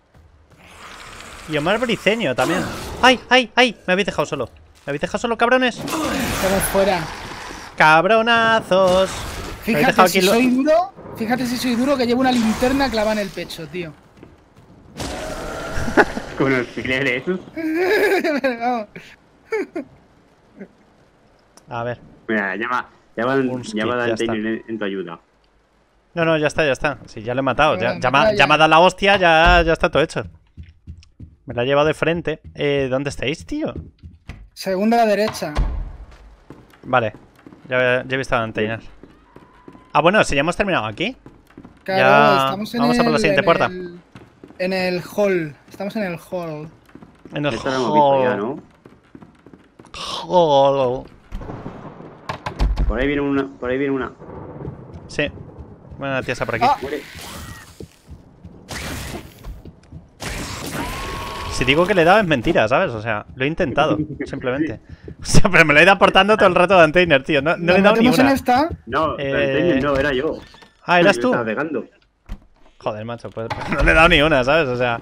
Y Omar Briceño también. ¡Ay, ay, ay! Me habéis dejado solo. ¿Me habéis dejado solo, cabrones? Estamos fuera. ¡Cabronazos! Me habéis dejado Fíjate aquí si lo- soy duro. Fíjate si soy duro que llevo una linterna clavada en el pecho, tío. Con alfileres. Vamos. A ver. Mira, llama, llama, Un skip, llama a ya Dante está. en, en tu ayuda. No, no, ya está, ya está. Si ya lo he matado. Ya, Bueno, ya, me, mira, ha- ya. ya me ha dado la hostia, ya, ya está todo hecho. Me la he llevado de frente. Eh, ¿dónde estáis, tío? Segunda a la derecha. Vale. Ya, ya he visto a Anteinar. Ah, bueno, si ya hemos terminado aquí. Claro, Ya, estamos en vamos a por la el- siguiente en puerta. el- en el hall. Estamos en el hall. En el Esto lo hemos visto ya, hall. ¿no? Hall. Por ahí viene una, por ahí viene una. Sí. Bueno, tía, esa por aquí. Ah. Muere. Si digo que le he dado es mentira, ¿sabes? O sea, lo he intentado, simplemente. O sea, pero me lo he ido aportando todo el rato de Anteiner, tío. No, no le he ¿Nos dado ni metemos en una. esta? No, Eh, Dante no, era yo. Ah, eras Yo tú. estaba pegando. Joder, macho, pues, pues no le he dado ni una, ¿sabes? O sea...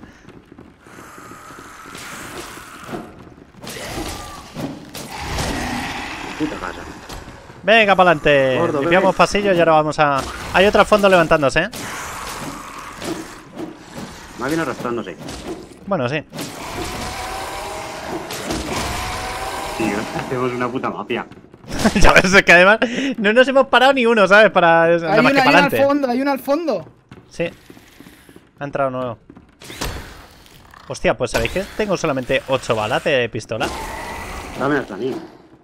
Puta casa. Venga, para adelante. Gordo, Limpiamos ven. pasillos y ahora vamos a... Hay otro al fondo levantándose, ¿eh? Más bien arrastrándose. Bueno, sí. Tío, hacemos una puta mafia. Ya ves, es que además no nos hemos parado ni uno, ¿sabes? Para... Hay Nada más una, que hay para una al adelante. fondo, hay una al fondo. Sí. Ha entrado nuevo. Hostia, pues ¿sabéis que tengo solamente ocho balas de pistola? Dame hasta a mí.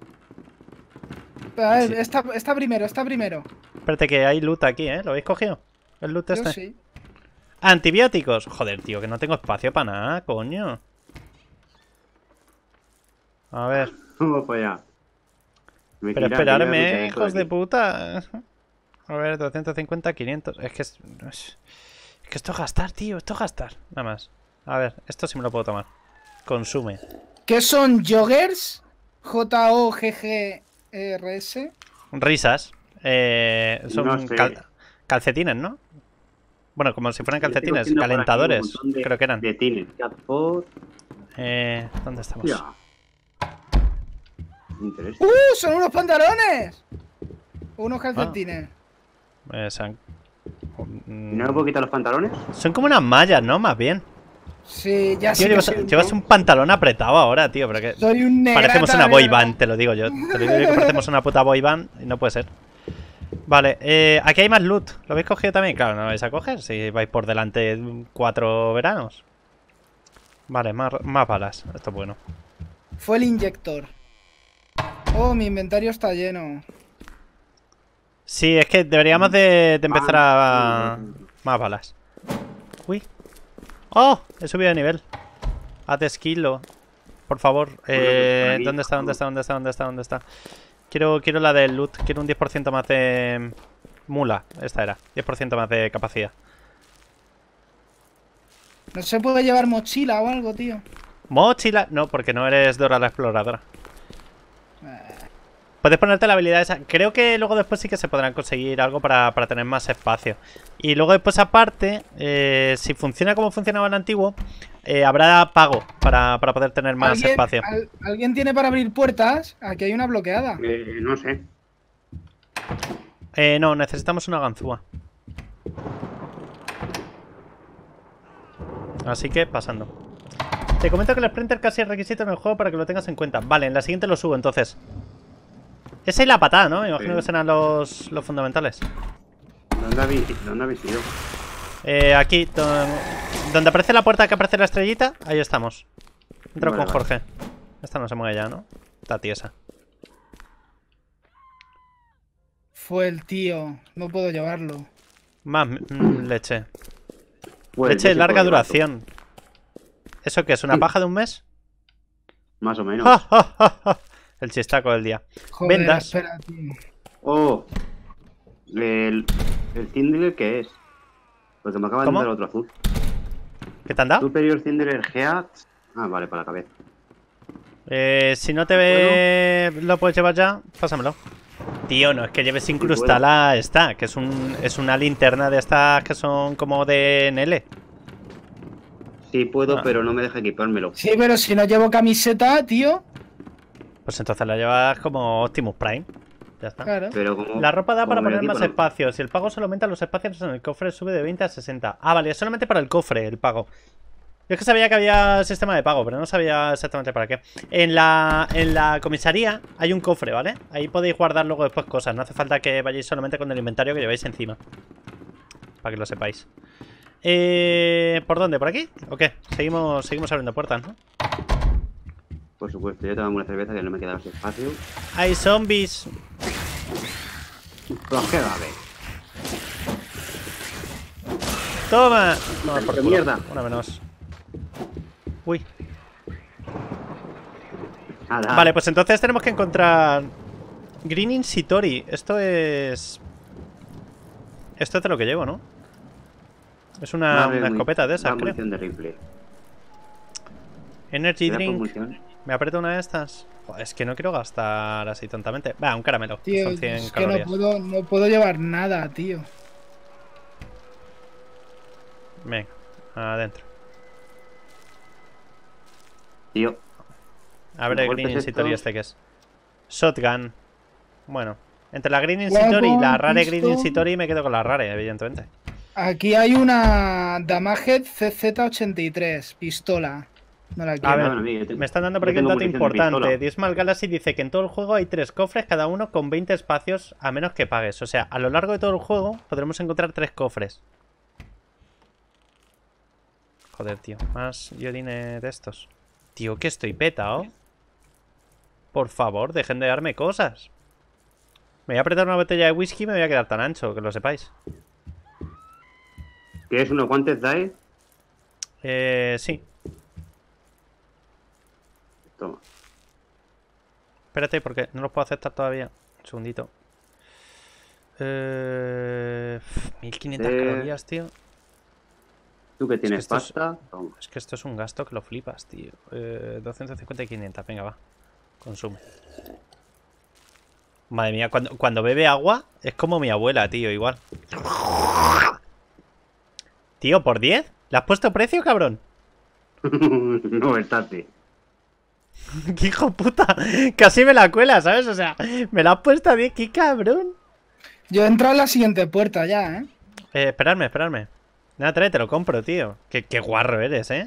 A ver, Sí. está, está primero, está primero. Espérate que hay loot aquí, ¿eh? ¿Lo habéis cogido? El loot Yo este. sí. Antibióticos. Joder, tío, que no tengo espacio para nada, coño. A ver. Vamos para allá. Me Pero tira- esperarme, tira eh, mucha hijos esto de aquí. puta. A ver, doscientos cincuenta, quinientos. Es que es... es que esto es gastar, tío. Esto es gastar. Nada más. A ver, esto sí me lo puedo tomar. Consume. ¿Qué son joggers? J O G G R S. Risas. Eh, son No sé. cal- calcetines, ¿no? Bueno, como si fueran Yo estoy calcetines. cogiendo por aquí un Calentadores. montón de- Creo que eran. De tines. Catpot. Eh, ¿Dónde estamos? Ya. Interesante. ¡Uh! ¡Son unos pantalones! Unos calcetines. Eh, son... ¿Y no me puedo quitar los pantalones? son como unas mallas, ¿no? Más bien. Sí, ya Tío, sí que llevas, soy un- llevas un pantalón apretado ahora, tío. Pero que... Soy un negrata, Parecemos una boy ¿verdad? band, te lo digo yo. Te lo digo yo que parecemos una puta boy band y no puede ser. Vale, eh, aquí hay más loot. ¿Lo habéis cogido también? Claro, no lo vais a coger si vais por delante cuatro veranos. Vale, más, más balas. Esto es bueno. Fue el inyector. Oh, mi inventario está lleno. Sí, es que deberíamos de, de empezar a... Ah, sí. Más balas. Uy. ¡Oh! He subido de nivel. Haz esquilo. Por favor. Eh, por aquí. ¿Dónde está? ¿Dónde está? ¿Dónde está? ¿Dónde está? ¿Dónde está? Quiero, quiero la del loot. Quiero un diez por ciento más de... Mula. Esta era. diez por ciento más de capacidad. ¿No se puede llevar mochila o algo, tío? ¿Mochila? No, porque no eres Dora la exploradora. Puedes ponerte la habilidad esa. Creo que luego después sí que se podrán conseguir algo para, para tener más espacio. Y luego después aparte, eh, si funciona como funcionaba el antiguo, eh, habrá pago para, para poder tener más ¿Alguien, espacio. al, ¿Alguien tiene para abrir puertas? Aquí hay una bloqueada. Eh, no sé. Eh, no, necesitamos una ganzúa. Así que, pasando. Te comento que el sprinter casi es requisito en el juego para que lo tengas en cuenta. Vale, en la siguiente lo subo entonces. Esa y la patada, ¿no? Me imagino Sí. que serán los, los fundamentales. ¿Dónde habéis, ¿dónde habéis ido? Eh, aquí, don- donde aparece la puerta que aparece la estrellita, ahí estamos. Entro Vale, con vale. Jorge. Esta no se mueve ya, ¿no? Está tiesa. Fue el tío. No puedo llevarlo. Más mm, leche. Pues leche yo de sí larga puedo llevarlo. duración. ¿Eso qué es? ¿Una paja de un mes? Más o menos. ¡Ja, ja, ja, ja! El chistaco del día. Joder, Vendas. espera, tío. Oh. El, el Cinderer, ¿qué es? Porque me acaban ¿Cómo? de dar otro azul. ¿Qué te han dado? Superior Cinderer Heat. Ah, vale, para la cabeza. Eh, si no te ve... ¿Lo puedes llevar ya? Pásamelo. Tío, no es que lleves incrustada esta, que es un es una linterna de estas que son como de N L. Sí puedo, Ah. pero no me deja equipármelo. Sí, pero si no llevo camiseta, tío. Pues entonces la llevas como Optimus Prime. Ya está. Claro. Pero como, La ropa da como para me lo poner más equipo, no. espacio. Si el pago solo aumenta, los espacios en el cofre sube de veinte a sesenta. Ah, vale, es solamente para el cofre el pago. Yo es que sabía que había sistema de pago, pero no sabía exactamente para qué. En la, en la comisaría hay un cofre, ¿vale? Ahí podéis guardar luego después cosas. No hace falta que vayáis solamente con el inventario que lleváis encima. Para que lo sepáis. Eh, ¿Por dónde? ¿Por aquí? ¿O qué? Seguimos, seguimos abriendo puertas, ¿no? Por supuesto, yo tomo una cerveza que no me queda más espacio. ¡Hay zombies! Pues qué va a ver. ¡Toma! Toma por ¡Qué culo. mierda! Una menos. Uy. Nada. Vale, pues entonces tenemos que encontrar Green Insitori. Esto es... Esto es de lo que llevo, ¿no? Es una, Va a haber una mu- escopeta de va esas, creo. munición de rifle. Energy ¿Me da por Drink. munición? ¿Me aprieto una de estas? Joder, es que no quiero gastar así tontamente. Va, un caramelo. Tío, Son cien es que no calorías. puedo, no puedo llevar nada, tío. Venga, adentro. Tío, Abre ¿Los Green golpes Insitori estos? este que es. Shotgun. Bueno, entre la Green Insitori y la Rare Green Pistol. Insitori me quedo con la Rare, evidentemente. Aquí hay una Damaged C Z ochenta y tres, pistola. No la A quiero. ver, bueno, amigo, yo tengo- me están dando por yo aquí un tengo dato munición de importante. pistola. Dismal Galaxy dice que en todo el juego hay tres cofres, cada uno con veinte espacios, a menos que pagues. O sea, a lo largo de todo el juego podremos encontrar tres cofres. Joder, tío. Más Yodine de estos. Tío, que estoy petado. Por favor, dejen de darme cosas. Me voy a apretar una botella de whisky y me voy a quedar tan ancho, que lo sepáis. ¿Quieres unos guantes, Dae? Eh, sí. Toma. Espérate, porque no los puedo aceptar todavía. Un segundito. Eh, mil quinientas Eh. calorías, tío. Tú que tienes esto es- pasta, toma. Es que esto es un gasto que lo flipas, tío. Eh, doscientos cincuenta y quinientas, venga, va. Consume. Madre mía, cuando, cuando bebe agua es como mi abuela, tío, igual. Tío, ¿por diez? ¿Le has puesto precio, cabrón? No, estate. ¡Qué hijo puta! Casi me la cuela, ¿sabes? O sea, me la has puesto a diez, ¡qué cabrón! Yo he entrado en la siguiente puerta ya, ¿eh? Eh, esperadme, esperadme. Nada, trae, te lo compro, tío. Qué, qué guarro eres, ¿eh?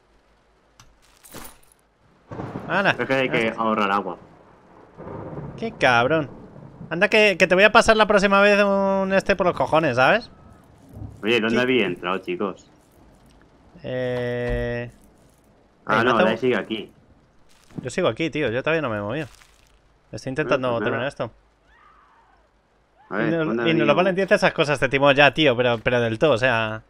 ¡Hala! Es que hay que ahorrar agua. ¡Qué cabrón! Anda que, que te voy a pasar la próxima vez un este por los cojones, ¿sabes? Oye, ¿dónde Sí. había entrado, chicos? Eh... Ah, Ey, no, mazo. Dae sigue aquí. Yo sigo aquí, tío. Yo todavía no me he movido. Estoy intentando Bueno, pues terminar nada. esto. A Y ver, no, ¿dónde y no lo había- valen diez esas cosas, te timo ya, tío, pero, pero del todo, o sea...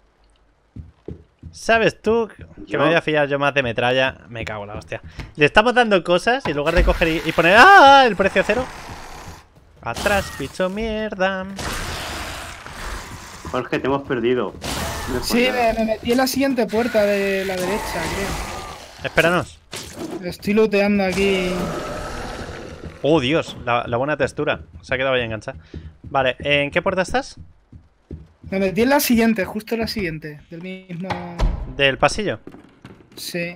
¿Sabes tú que Yo- me voy a fiar yo más de metralla? Me cago en la hostia. Le estamos dando cosas y en lugar de coger y, y poner... ¡Ah! El precio cero. Atrás, bicho mierda. Jorge, te hemos perdido. No es Sí, por nada. me, me metí en la siguiente puerta de la derecha, creo. Espéranos. Estoy looteando aquí. Oh, Dios, la, la buena textura. Se ha quedado bien enganchada. Vale, ¿en qué puerta estás? Me metí en la siguiente, justo en la siguiente. Del mismo. ¿Del pasillo? Sí.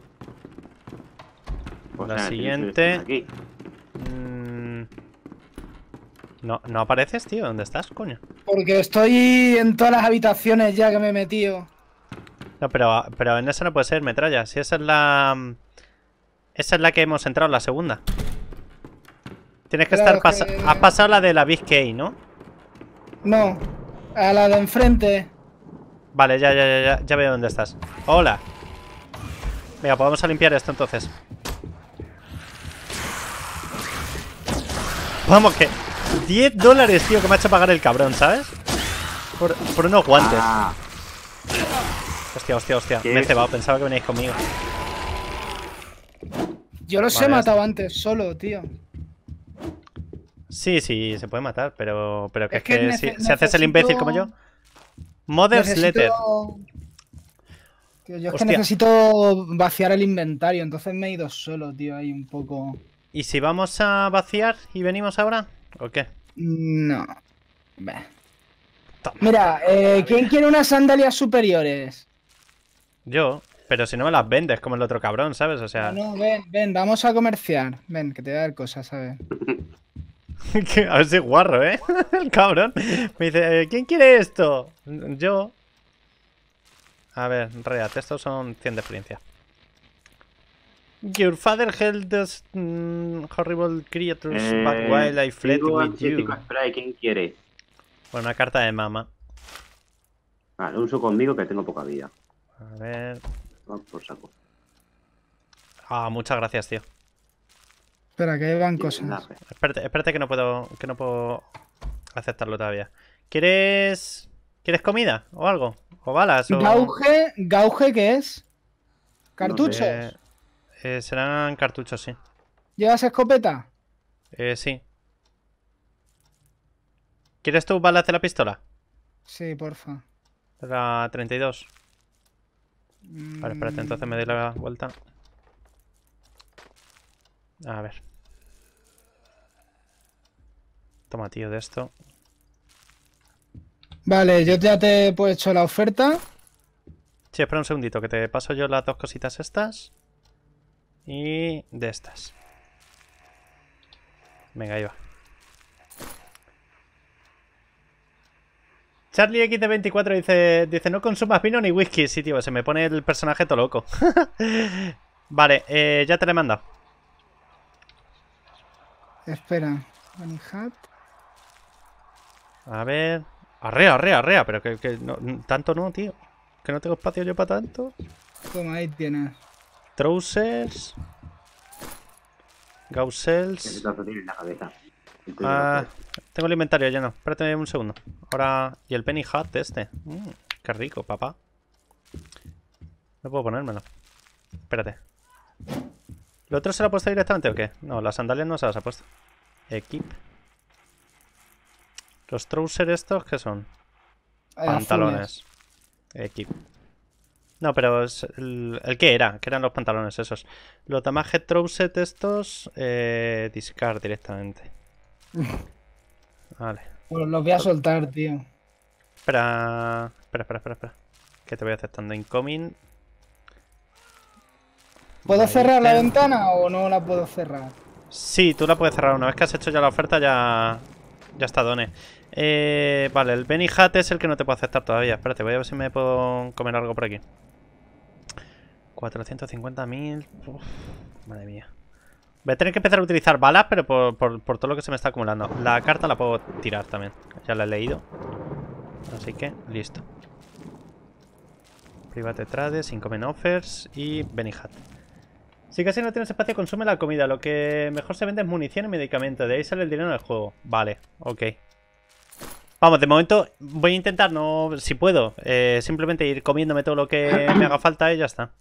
O La sea, tienes que siguiente. estar aquí. Mm, No, no apareces, tío. ¿Dónde estás, coño? Porque estoy en todas las habitaciones ya que me he metido. No, pero, pero en esa no puede ser metralla. Si esa es la... Esa es la que hemos entrado, la segunda. Tienes que Claro, estar... Pasa... que- Has pasado la de la Big K, ¿no? No, a la de enfrente. Vale, ya, ya, ya, ya, ya veo dónde estás. Hola. Venga, pues vamos a limpiar esto entonces. Vamos, que... diez dólares, tío, que me ha hecho pagar el cabrón, ¿sabes? Por, por unos guantes. Ah, Hostia, hostia, hostia. ¿Qué? Me he cebado, pensaba que veníais conmigo. Yo los Vale, he ya matado antes solo, tío. Sí, sí, se puede matar, pero, pero que es, Es que que, nece- si, si haces el imbécil como yo. Mother's Necesito... Letter. Tío, yo es Hostia. que necesito vaciar el inventario, entonces me he ido solo, tío, ahí un poco... ¿Y si vamos a vaciar y venimos ahora? ¿O qué? No. Bah. Toma. Mira, eh, ¿quién quiere unas sandalias superiores? Yo, pero si no me las vendes como el otro cabrón, ¿sabes? O sea, No, no, ven, ven, vamos a comerciar. Ven, que te voy a dar cosas, ¿sabes? que- a ver si es guarro, ¿eh? El cabrón. Me dice, eh, ¿quién quiere esto? Yo. A ver, Reat, estos son cien de experiencia. Your father held us mm, horrible creatures eh, back while I fled tengo with you. antibiótico spray, ¿quién quiere? Bueno, una carta de mama. Ah, lo uso conmigo que tengo poca vida. A ver. Vamos por saco. Ah, muchas gracias, tío. Espera, que ahí van Sí, cosas. nada, Espérate, espérate que no puedo. Que no puedo aceptarlo todavía. ¿Quieres. ¿Quieres comida? ¿O algo? ¿O balas? O... Gauge, ¿Gauge qué es? ¿Cartuchos? Eh, eh, serán cartuchos, sí. ¿Llevas escopeta? Eh, sí. ¿Quieres tú balas de la pistola? Sí, porfa. De la treinta y dos. Mm, Vale, espérate, entonces me doy la vuelta. A ver. Toma, tío, de esto. Vale, yo ya te he hecho la oferta. Sí, espera un segundito, que te paso yo las dos cositas estas. Y de estas. Venga, ahí va. Charlie X de veinticuatro dice, dice, no consumas vino ni whisky. Sí, tío, se me pone el personaje todo loco. Vale, eh, ya te lo he mandado. Espera. Bunny Hat. A ver... Arrea, arrea, arrea. Pero que, que no, tanto no, tío. Que no tengo espacio yo para tanto. Toma, ahí tienes. Trousers. ¿Qué Gausels. tanto tiene en la cabeza? Estoy Ah, loco. tengo el inventario lleno. Espérate un segundo. Ahora... Y el penny hat este. Mm, qué rico, papá. No puedo ponérmelo. Espérate. ¿Lo otro se lo ha puesto directamente o qué? No, las sandalias no se las ha puesto. Equip. Los trousers estos, ¿qué son? Eh, Pantalones. Equip. No, pero es el, el que era, que eran los pantalones esos. Los damage trousers estos, eh, discard directamente. Vale. Pues los voy a soltar, tío. Espera, espera, espera, espera, espera. Que te voy aceptando incoming. ¿Puedo Vale, cerrar la eh. ventana o no la puedo cerrar? Sí, tú la puedes cerrar. Una vez que has hecho ya la oferta, ya, ya está, Done. Eh, vale, el Benny Hat es el que no te puedo aceptar todavía. Espérate, voy a ver si me puedo comer algo por aquí. cuatrocientos cincuenta mil. Madre mía. Voy a tener que empezar a utilizar balas, pero por, por, por todo lo que se me está acumulando. La carta la puedo tirar también. Ya la he leído. Así que, listo. Private Trades, Incoming Offers y Benny Hat. Si casi no tienes espacio, consume la comida. Lo que mejor se vende es munición y medicamentos. De ahí sale el dinero del juego. Vale, ok. Vamos, de momento voy a intentar, no, si puedo, eh, simplemente ir comiéndome todo lo que me haga falta y ya está.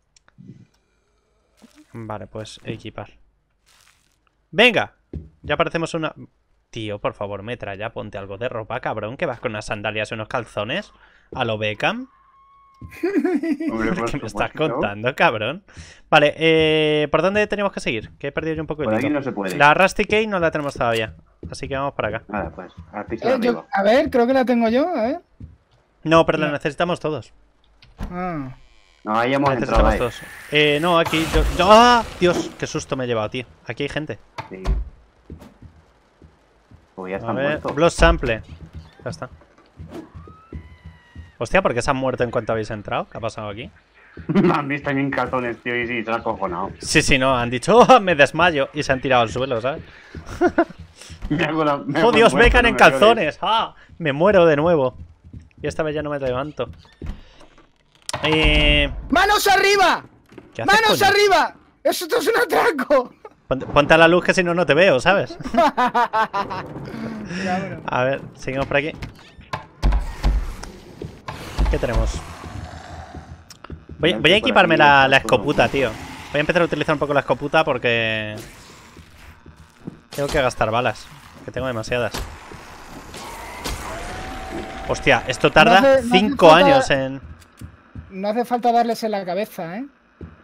Vale, pues equipar. ¡Venga! Ya parecemos una... Tío, por favor, metralla, ponte algo de ropa, cabrón. Que vas con unas sandalias y unos calzones. ¿A lo Beckham? Hombre, por ¿Qué me estás supuesto. contando, cabrón? Vale, eh, ¿por dónde tenemos que seguir? Que he perdido yo un poco el Por aquí hilo. no se puede. La Rusty Key no la tenemos todavía. Así que vamos para acá. Nada, pues, al piso de Eh, arriba. yo- a ver, creo que la tengo yo, a ver. No, pero la No. necesitamos todos. Ah. No, ahí hemos La entrado necesitamos ahí. todos. Eh, no, aquí. Yo, yo- ¡Ah! Dios, qué susto me he llevado, tío. Aquí hay gente. Sí. Pues ya A están ver, muertos. Blood Sample. Ya está. Hostia, ¿por qué se han muerto en cuanto habéis entrado? ¿Qué ha pasado aquí? Me han visto en calzones, tío, y sí, se han acojonado. Sí, sí, no, han dicho, ¡oh, me desmayo! Y se han tirado al suelo, ¿sabes? Me hago la- me ¡Oh, hago Dios, el muerto, Beckham no en me llores. calzones! ¡Ah! Me muero de nuevo. Y esta vez ya no me levanto. Eh... ¡Manos arriba! ¿Qué haces, ¡Manos coño? arriba! ¡Eso es un atraco! Ponte, ponte a la luz que si no, no te veo, ¿sabes? Ya, bueno. A ver, seguimos por aquí. ¿Qué tenemos? Voy, voy a equiparme la, la escoputa, tío. Voy a empezar a utilizar un poco la escoputa porque... Tengo que gastar balas, que tengo demasiadas. Hostia, esto tarda No hace- no hace cinco falta- años en... No hace falta darles en la cabeza, ¿eh?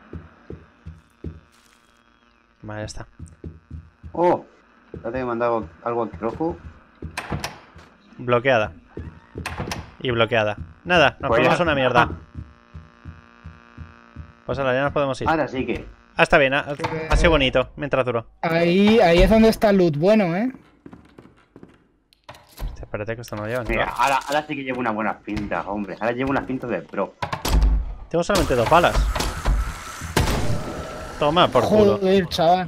Vale, ya está. Oh, ya te he mandado algo aquí rojo. Bloqueada. Y bloqueada. Nada, nos Pues ponemos ya. una mierda. Pues ahora ya nos podemos ir. Ahora sí que. Ah, está bien, ha, ha sido bonito mientras duró. Ahí, ahí es donde está el loot bueno, ¿eh? Hostia, espérate que esto no lo lleva. Mira, ¿no? ahora, ahora sí que llevo unas buenas pintas, hombre. Ahora llevo unas pintas de pro. Tengo solamente dos balas. Toma, por culo. Joder, chaval.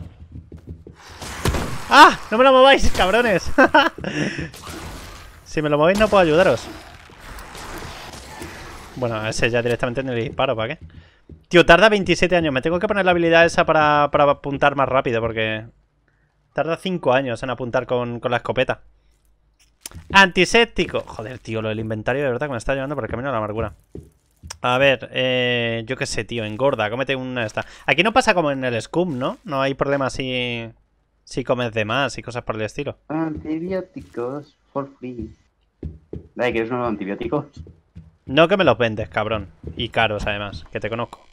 ¡Ah! ¡No me lo mováis, cabrones! Si me lo movéis no puedo ayudaros. Bueno, a ese ya directamente ni le disparo, ¿para qué? Tío, tarda veintisiete años. Me tengo que poner la habilidad esa para, para apuntar más rápido, porque... Tarda cinco años en apuntar con, con la escopeta. Antiséptico. Joder, tío, lo del inventario de verdad que me está llevando por el camino de la amargura. A ver, eh, yo qué sé, tío, engorda, cómete una de estas. Aquí no pasa como en el Scum, ¿no? No hay problema si, si comes de más y cosas por el estilo. Antibióticos for free. Dale, ¿quieres unos antibióticos? No que me los vendes, cabrón. Y caros, además, que te conozco.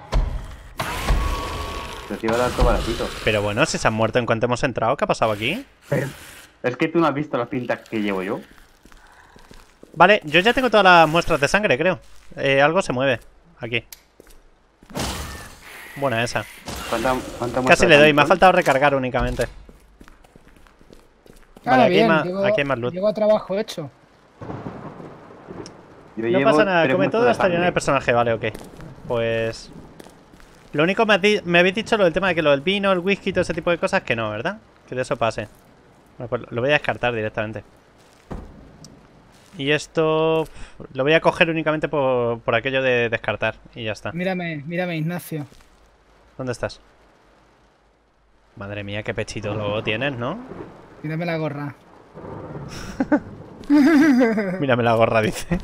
Te iba a dar todo baratito. Pero bueno, si se han muerto en cuanto hemos entrado, ¿qué ha pasado aquí? Es que tú no has visto las pintas que llevo yo. Vale, yo ya tengo todas las muestras de sangre, creo. Eh, algo se mueve. Aquí. Buena esa. ¿Cuánta, cuánta Casi muestra le de doy, me ha sangre? faltado recargar únicamente. Vale, Ah, aquí hay bien, más- llego, aquí hay más loot. llego a trabajo hecho. Yo No llevo pasa nada, tres come muestras todo de hasta llenar sangre. el personaje, vale, ok. Pues... Lo único me, has di- me habéis dicho lo del tema de que lo del vino, el whisky y todo ese tipo de cosas, que no, ¿verdad? Que de eso pase. Bueno, pues lo voy a descartar directamente. Y esto... pf, lo voy a coger únicamente por, por aquello de descartar. Y ya está. Mírame, mírame, Ignacio. ¿Dónde estás? Madre mía, qué pechito luego tienes, ¿no? Mírame la gorra. Mírame la gorra, dice.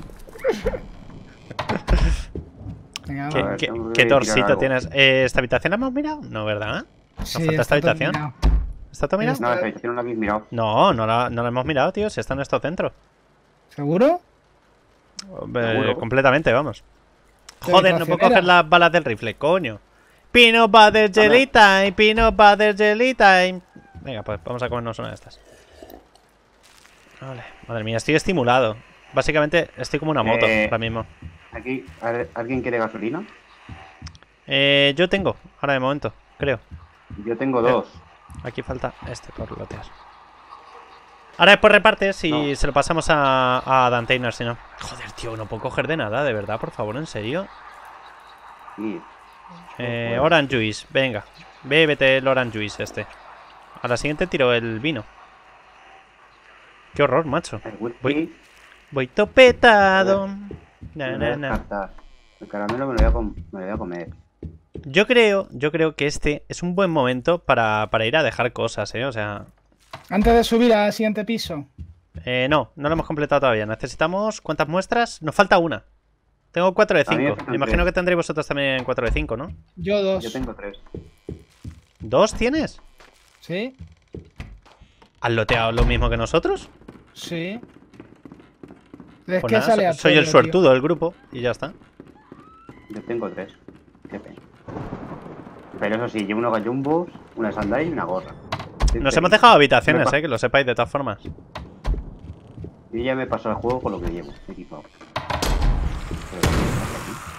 Venga, ¿Qué, A ver, qué- tengo que qué tirar torcito algo. tienes? Eh, ¿Esta habitación la hemos mirado? No, ¿verdad? Sí, falta esta está todo habitación. mirado. ¿Está todo mirado? No, esta habitación no la habéis mirado. No, no la, no la hemos mirado, tío. Si está en nuestro centro. ¿Seguro? Eh, ¿Seguro? completamente, vamos. Pero Joder, no puedo racionera. coger las balas del rifle, coño. Peanut butter jelly time, peanut butter jelly time. Venga, pues vamos a comernos una de estas. Vale, madre mía, estoy estimulado. Básicamente estoy como una moto Eh. ahora mismo. Aquí, a ver, ¿alguien quiere gasolina? Eh, yo tengo, ahora de momento, creo. Yo tengo dos. Aquí falta este por lotear. Ahora después repartes y No. se lo pasamos a, a Dantainer, si no. Joder, tío, no puedo coger de nada, de verdad, por favor, en serio. Sí. Eh, Bueno. Orange Juice, venga. Bébete el Orange Juice este. A la siguiente tiro el vino. Qué horror, macho. El whisky, Voy, voy topetado. Na, me lo voy na, a na. descartar. El caramelo me lo voy a, com- me lo voy a comer. Yo creo, yo creo que este es un buen momento para, para ir a dejar cosas, eh. O sea. Antes de subir al siguiente piso. Eh, no, no lo hemos completado todavía. Necesitamos. ¿Cuántas muestras? Nos falta una. Tengo cuatro de A mí me cinco. faltan Me imagino tres. que tendréis vosotros también cuatro de cinco, ¿no? Yo dos. Yo tengo tres. ¿Dos tienes? Es Pues que nada, sale a soy el suertudo del grupo y ya está. Yo tengo tres. Qué pena. Pero eso sí, llevo unos gallumbos, una sandal y una gorra. Estoy Nos feliz. hemos dejado habitaciones, Me pa- eh, que lo sepáis de todas formas. Yo ya me paso el juego con lo que llevo, equipado. Pero, ¿qué pasa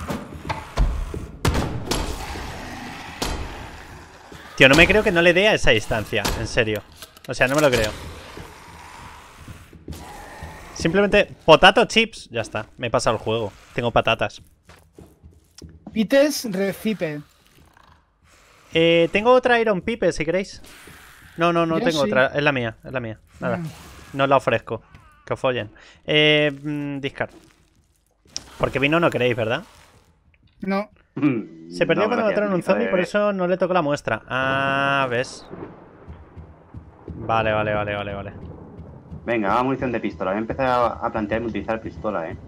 aquí? Tío, no me creo que no le dé a esa distancia, en serio. O sea, no me lo creo. Simplemente, potato chips. Ya está, me he pasado el juego. Tengo patatas. Pites, recipe. Eh, tengo otra Iron Pipe, si queréis. No, no, no Yo tengo sí. otra. Es la mía, es la mía. Nada, Ah. no la ofrezco. Que os follen. Eh, mm, discard. Porque vino no queréis, ¿verdad? No. Se perdió No, cuando gracias, mataron un mi zombie, padre. por eso no le tocó la muestra. Ah, ¿ves? Vale, vale, vale, vale, vale. Venga, vamos a munición de pistola. Voy a empezar a, a plantearme utilizar pistola, eh.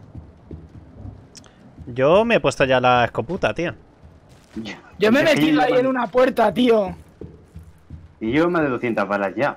Yo me he puesto ya la escoputa, tío. Yo me he Es que metido yo- ahí en una puerta, tío. Y yo más de doscientas balas ya.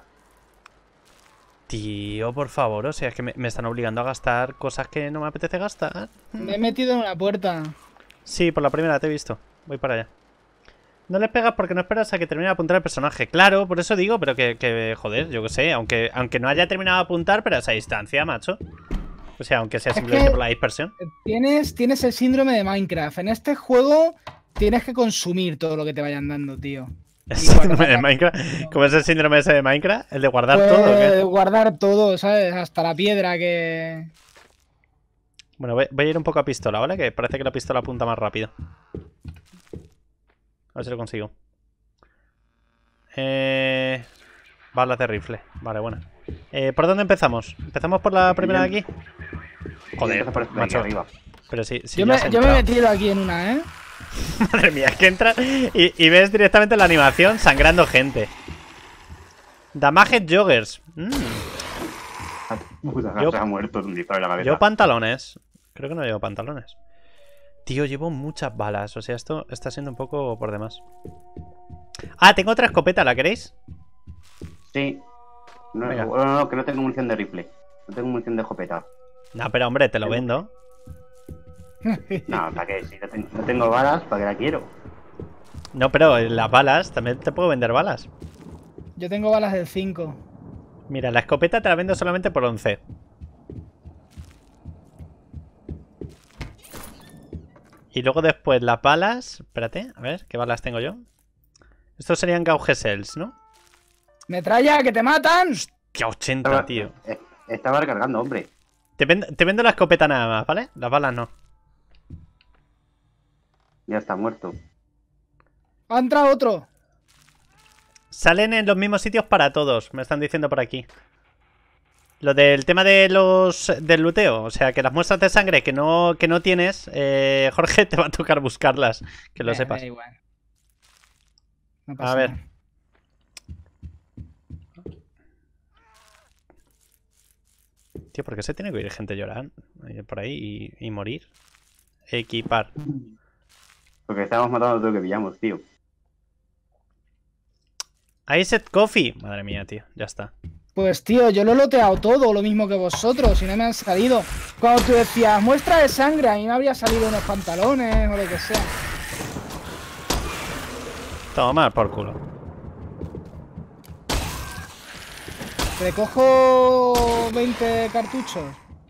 Tío, por favor, o sea, es que me, me están obligando a gastar cosas que no me apetece gastar. Me he metido en una puerta. Sí, por la primera te he visto. Voy para allá. No les pegas porque no esperas a que termine de apuntar el personaje. Claro, por eso digo, pero que, que joder, yo qué sé. Aunque, aunque no haya terminado de apuntar, pero a esa distancia, macho. O sea, aunque sea Es simplemente que- por la dispersión. Tienes, tienes el síndrome de Minecraft. En este juego tienes que consumir todo lo que te vayan dando, tío. El Y cuando síndrome de mata- Minecraft. ¿Cómo es el síndrome ese de Minecraft? El de guardar Pues, todo, ¿o qué? guardar todo, ¿sabes? Hasta la piedra que... Bueno, voy, voy a ir un poco a pistola, ¿vale? Que parece que la pistola apunta más rápido. A ver si lo consigo. Eh... Balas de rifle. Vale, bueno. Eh, ¿Por dónde empezamos? ¿Empezamos por la primera de aquí? Joder, Empieza por esta de aquí macho. arriba. Pero sí, sí yo ya me, has yo me he entrado. metido aquí en una, ¿eh? Madre mía, que entras y, y ves directamente la animación sangrando gente. Damaged Joggers. Mm, Puta, Yo- se ha muerto un disparo en la cabeza. Llevo pantalones. Creo que no llevo pantalones. Tío, llevo muchas balas. O sea, esto está siendo un poco por demás. Ah, tengo otra escopeta, ¿la queréis? Sí. No, Venga. no, no, que no tengo munición de rifle. No tengo munición de escopeta. No, pero hombre, te lo vendo. No, ¿para qué? Si no tengo, no tengo balas, ¿para qué la quiero? No, pero las balas, también te puedo vender balas. Yo tengo balas del cinco. Mira, la escopeta te la vendo solamente por once. Y luego después las balas... Espérate, a ver, ¿qué balas tengo yo? Estos serían Gauge Cells, ¿no? ¡Metralla, que te matan! ¡Qué ochenta, Estaba, tío! eh, estaba recargando, hombre. Te vendo, te vendo la escopeta nada más, ¿vale? Las balas no. Ya está muerto. Ha entrado otro. Salen en los mismos sitios para todos, me están diciendo por aquí. Lo del tema de los del luteo, o sea, que las muestras de sangre que no, que no tienes, eh, Jorge, te va a tocar buscarlas, que lo Eh, sepas. da igual. No A pasa ver. nada. Tío, ¿por qué se tiene que oír gente llorar eh, por ahí y, y morir? Equipar. Porque estábamos matando a todo lo que pillamos, tío. Iced Coffee. Madre mía, tío, ya está. Pues tío, yo lo he loteado todo, lo mismo que vosotros, y no me han salido. Cuando tú decías, muestra de sangre, a mí me habría salido unos pantalones o lo que sea. Toma por culo. Recojo veinte cartuchos.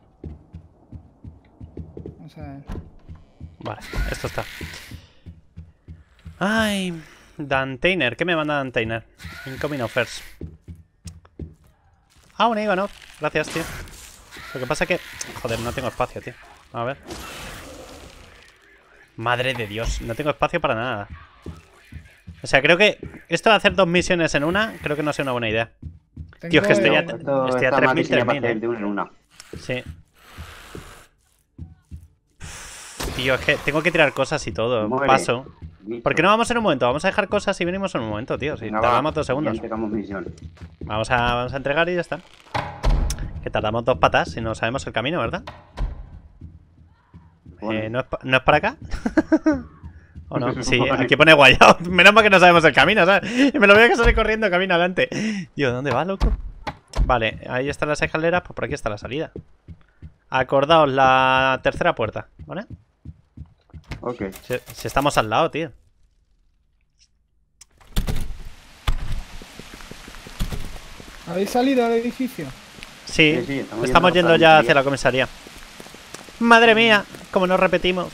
Vamos a ver. Vale, esto está. Ay, Dantainer. ¿Qué me manda Dantainer? Incoming offers. Ah, un Ivanov. Gracias, tío. Lo que pasa es que... Joder, no tengo espacio, tío. A ver. Madre de Dios, no tengo espacio para nada. O sea, creo que esto de hacer dos misiones en una, creo que no sea una buena idea. Tío, es que estoy a, Tengo- Esto estoy a está tres más mil, diseñado para tres mil, hacer de una en una. Sí. Tío, es que tengo que tirar cosas y todo. Muere. Paso. Listo. ¿Por qué no vamos en un momento? Vamos a dejar cosas y venimos en un momento, tío. Si Venga, tardamos va, dos segundos. ya entregamos misión. Vamos a, vamos a entregar y ya está. Que tardamos dos patas si no sabemos el camino, ¿verdad? Bueno. Eh, ¿no, es pa- ¿No es para acá? ¿O no? Sí, aquí pone guayao. Menos mal que no sabemos el camino, ¿sabes? Y me lo veo que sale corriendo camino adelante. Tío, ¿dónde va, loco? Vale, ahí están las escaleras. Pues por aquí está la salida. Acordaos la tercera puerta, ¿vale? Ok. Si, si estamos al lado, tío. ¿Habéis salido del edificio? Sí, Sí, sí, estamos estamos yendo yendo a la ya hacia la comisaría. Madre mía, como nos repetimos.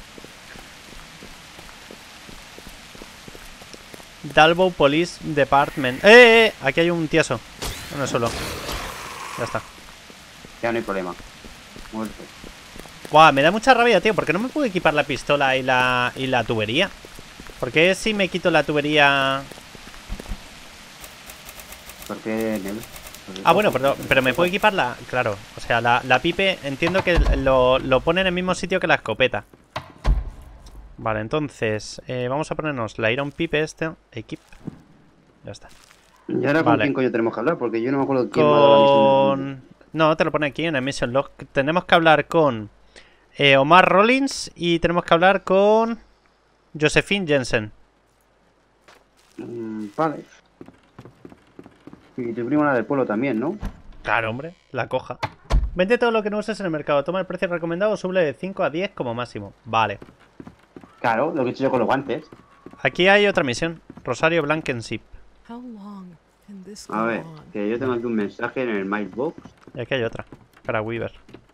Dalbow Police Department. ¡Eh, eh, eh! Aquí hay un tieso. Uno solo. Ya está. Ya no hay problema. Muerto. Buah, me da mucha rabia, tío. ¿Por qué no me puedo equipar la pistola y la, y la tubería? ¿Por qué si me quito la tubería? ¿Por qué, Nel? Ah, bueno, pero, pero me puedo equipar la... Claro, o sea, la, la pipe entiendo que lo, lo pone en el mismo sitio que la escopeta. Vale, entonces eh, vamos a ponernos la Iron Pipe este. Equip. Ya está. ¿Y ahora con Vale. quién coño tenemos que hablar? Porque yo no me acuerdo quién me ha dado la misión. Con... No, te lo pone aquí en el Mission Log. Tenemos que hablar con eh, Omar Rollins y tenemos que hablar con Josephine Jensen. Mm, vale. Y tu prima la del pueblo también, ¿no? Claro, hombre, la coja. Vende todo lo que no uses en el mercado. Toma el precio recomendado, sube de cinco a diez como máximo. Vale. Claro, lo que he hecho yo con los guantes. Aquí hay otra misión. Rosario Blankenship. A ver, que yo tengo aquí un mensaje en el mailbox. Y aquí hay otra. Para Weaver.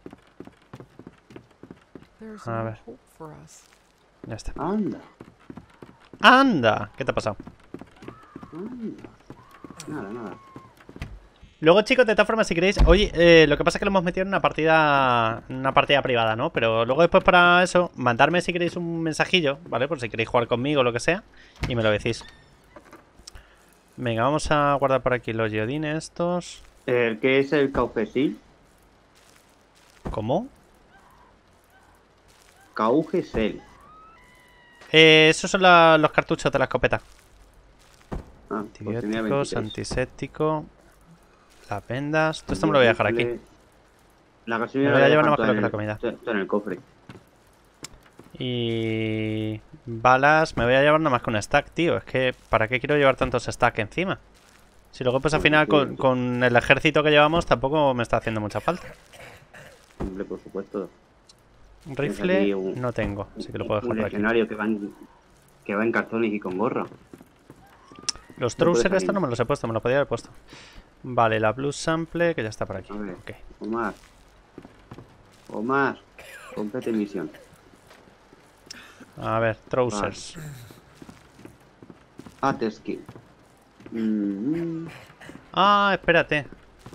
A ver. Ya está. Anda, ¡Anda! ¿Qué te ha pasado? anda. Nada, nada. Luego, chicos, de todas formas, si queréis... Oye, eh, lo que pasa es que lo hemos metido en una partida... Una partida privada, ¿no? Pero luego después para eso, mandarme si queréis un mensajillo, ¿vale? Por si queréis jugar conmigo o lo que sea. Y me lo decís. Venga, vamos a guardar por aquí los iodines estos. ¿El qué es el Caugesil? ¿Cómo? Caugesel. Eh, esos son la- los cartuchos de la escopeta. Ah, pues tenía Antibióticos, veintitrés. antiséptico. Las vendas. Todo esto me lo voy a dejar aquí. La gasolina Me voy a la llevar dejar nomás toda con lo en que el- la comida. toda en el cofre. Y... balas. Me voy a llevar nada más que un stack, tío. Es que, ¿para qué quiero llevar tantos stacks encima? Si luego pues al final con, con el ejército que llevamos tampoco me está haciendo mucha falta. Hombre, por supuesto. Un Tienes rifle aquí un- no tengo, así que lo puedo dejar Un por aquí. legionario que va en, que va en cartones y con gorra. Los no puedes trousers salir. estos no me los he puesto, me los podía haber puesto. Vale, la blue sample que ya está por aquí. A ver. Ok. Omar. Omar. Complete misión. A ver, trousers. Ateski. Mm, Ah, espérate.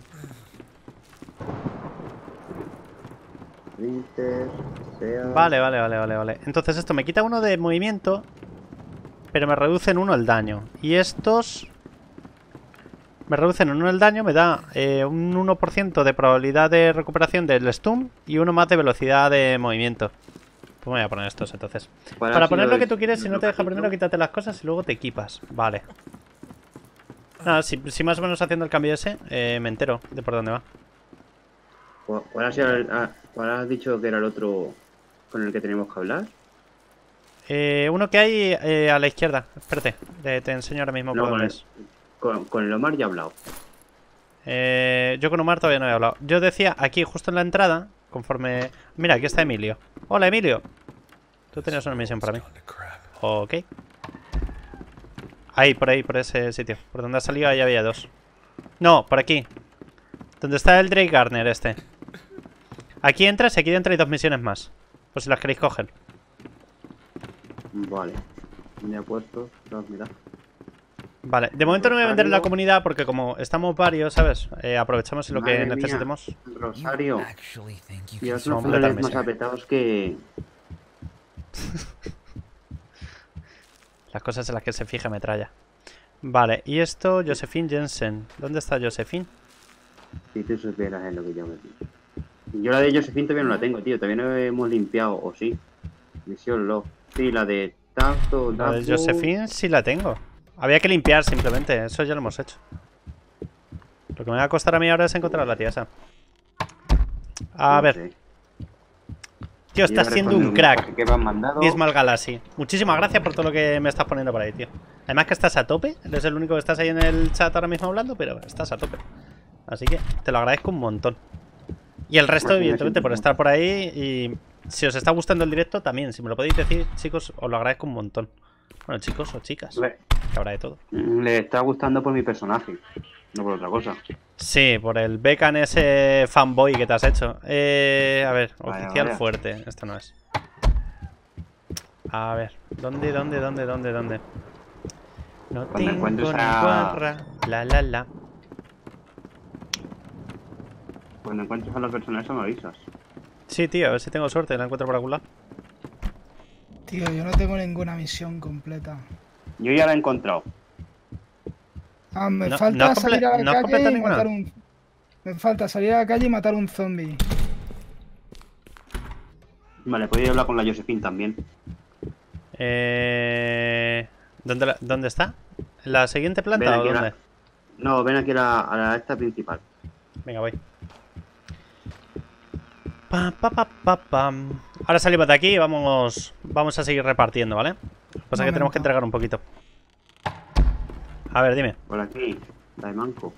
Printer. Sea. Vale, vale, vale, vale, vale. Entonces esto me quita uno de movimiento, pero me reduce en uno el daño. Y estos... me reducen en uno el daño, me da eh, un uno por ciento de probabilidad de recuperación del stun y uno más de velocidad de movimiento. Pues me voy a poner estos entonces. ¿Cuál ha Para sido poner lo el- que tú quieres, si no te deja el- primero, quítate las cosas y luego te equipas. Vale. Nada, si, si más o menos haciendo el cambio ese, eh, me entero de por dónde va. ¿Cuál cuál ha sido el- ah, cuál has dicho que era el otro con el que tenemos que hablar? Eh, uno que hay eh, a la izquierda. Espérate, te, te enseño ahora mismo No, por con dónde el, es. con, con el Omar ya he hablado. Eh, yo con Omar todavía no he hablado. Yo decía aquí, justo en la entrada, conforme... Mira, aquí está Emilio. Hola, Emilio. Tú tenías una misión para mí. Ok. Ahí, por ahí, por ese sitio. Por donde ha salido, ahí había dos. No, por aquí. Donde está el Drake Garner este. Aquí entras y aquí dentro hay dos misiones más. Por si las queréis coger. Vale. Me he puesto. No, mira. Vale, de momento no me voy a vender en la comunidad porque como estamos varios, ¿sabes? Eh, aprovechamos lo que Madre mía. necesitemos. Rosario. Y os Son unos completas más misiones. apretados que. Las cosas en las que se fija metralla. Vale, y esto, Josephine Jensen. ¿Dónde está Josephine? Si tú supieras en lo que yo me metí. Yo la de Josephine todavía no la tengo, tío. Todavía no hemos limpiado, o sí. Misión Log. Sí, la de Tanto. La de Josephine sí la tengo. Había que limpiar simplemente, eso ya lo hemos hecho. Lo que me va a costar a mí ahora es encontrar a la tía esa. A No ver, sé. tío, estás Iba a siendo responder un crack. mensaje que me han mandado. Dismal Galaxy. Muchísimas gracias por todo lo que me estás poniendo por ahí, tío. Además que estás a tope. Eres el único que estás ahí en el chat ahora mismo hablando, pero estás a tope. Así que te lo agradezco un montón. Y el resto, evidentemente, por estar por ahí. Y si os está gustando el directo, también. Si me lo podéis decir, chicos, os lo agradezco un montón. Bueno, chicos o chicas. Le, que habrá de todo. Le está gustando por mi personaje, no por otra cosa. Sí, por el becan ese fanboy que te has hecho. Eh, a ver, vaya, oficial vaya. fuerte. Esto no es. A ver, ¿dónde, dónde, dónde, dónde, dónde? No Cuando tengo ni encuentres a- guarra. La, la, la. Cuando encuentres a los personajes me avisas. Sí, tío, a ver si tengo suerte. La encuentro por algún lado. Tío, yo no tengo ninguna misión completa. Yo ya la he encontrado. Ah, me No- falta no has comple- salir a la no has calle completado y ninguna. matar un... Me falta salir a la calle y matar un zombie. Vale, podéis hablar con la Josephine también. Eh... ¿Dónde, la- ¿Dónde está? ¿En la siguiente Ven planta o aquí a la- dónde? No, ven aquí a la, a la esta principal. Venga, voy. Pa, pa, pa, pa, pam. Ahora salimos de aquí y vamos, vamos a seguir repartiendo, ¿vale? Lo que pasa es que tenemos Momento. que entregar un poquito. A ver, dime. Por aquí, la de manco.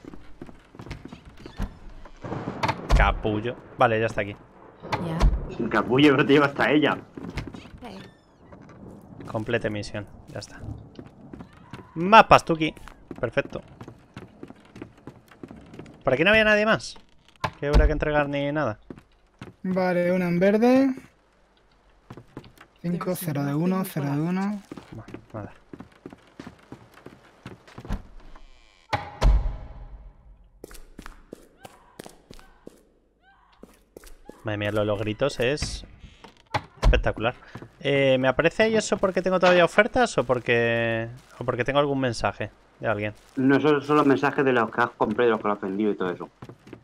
Capullo. Vale, ya está aquí. Yeah. Sin capullo, pero te lleva hasta ella. Hey. Complete misión. Ya está. Mapas, Tuki. Perfecto. ¿Por aquí no había nadie más? Que habrá que entregar ni nada. Vale, una en verde. cinco, cero de uno, cero de uno. Bueno, nada. Madre mía, lo de los gritos es espectacular. Eh, ¿Me aparece ahí eso porque tengo todavía ofertas o porque o porque tengo algún mensaje de alguien? No, esos son los mensajes de los que has comprado, de los que lo has vendido y todo eso.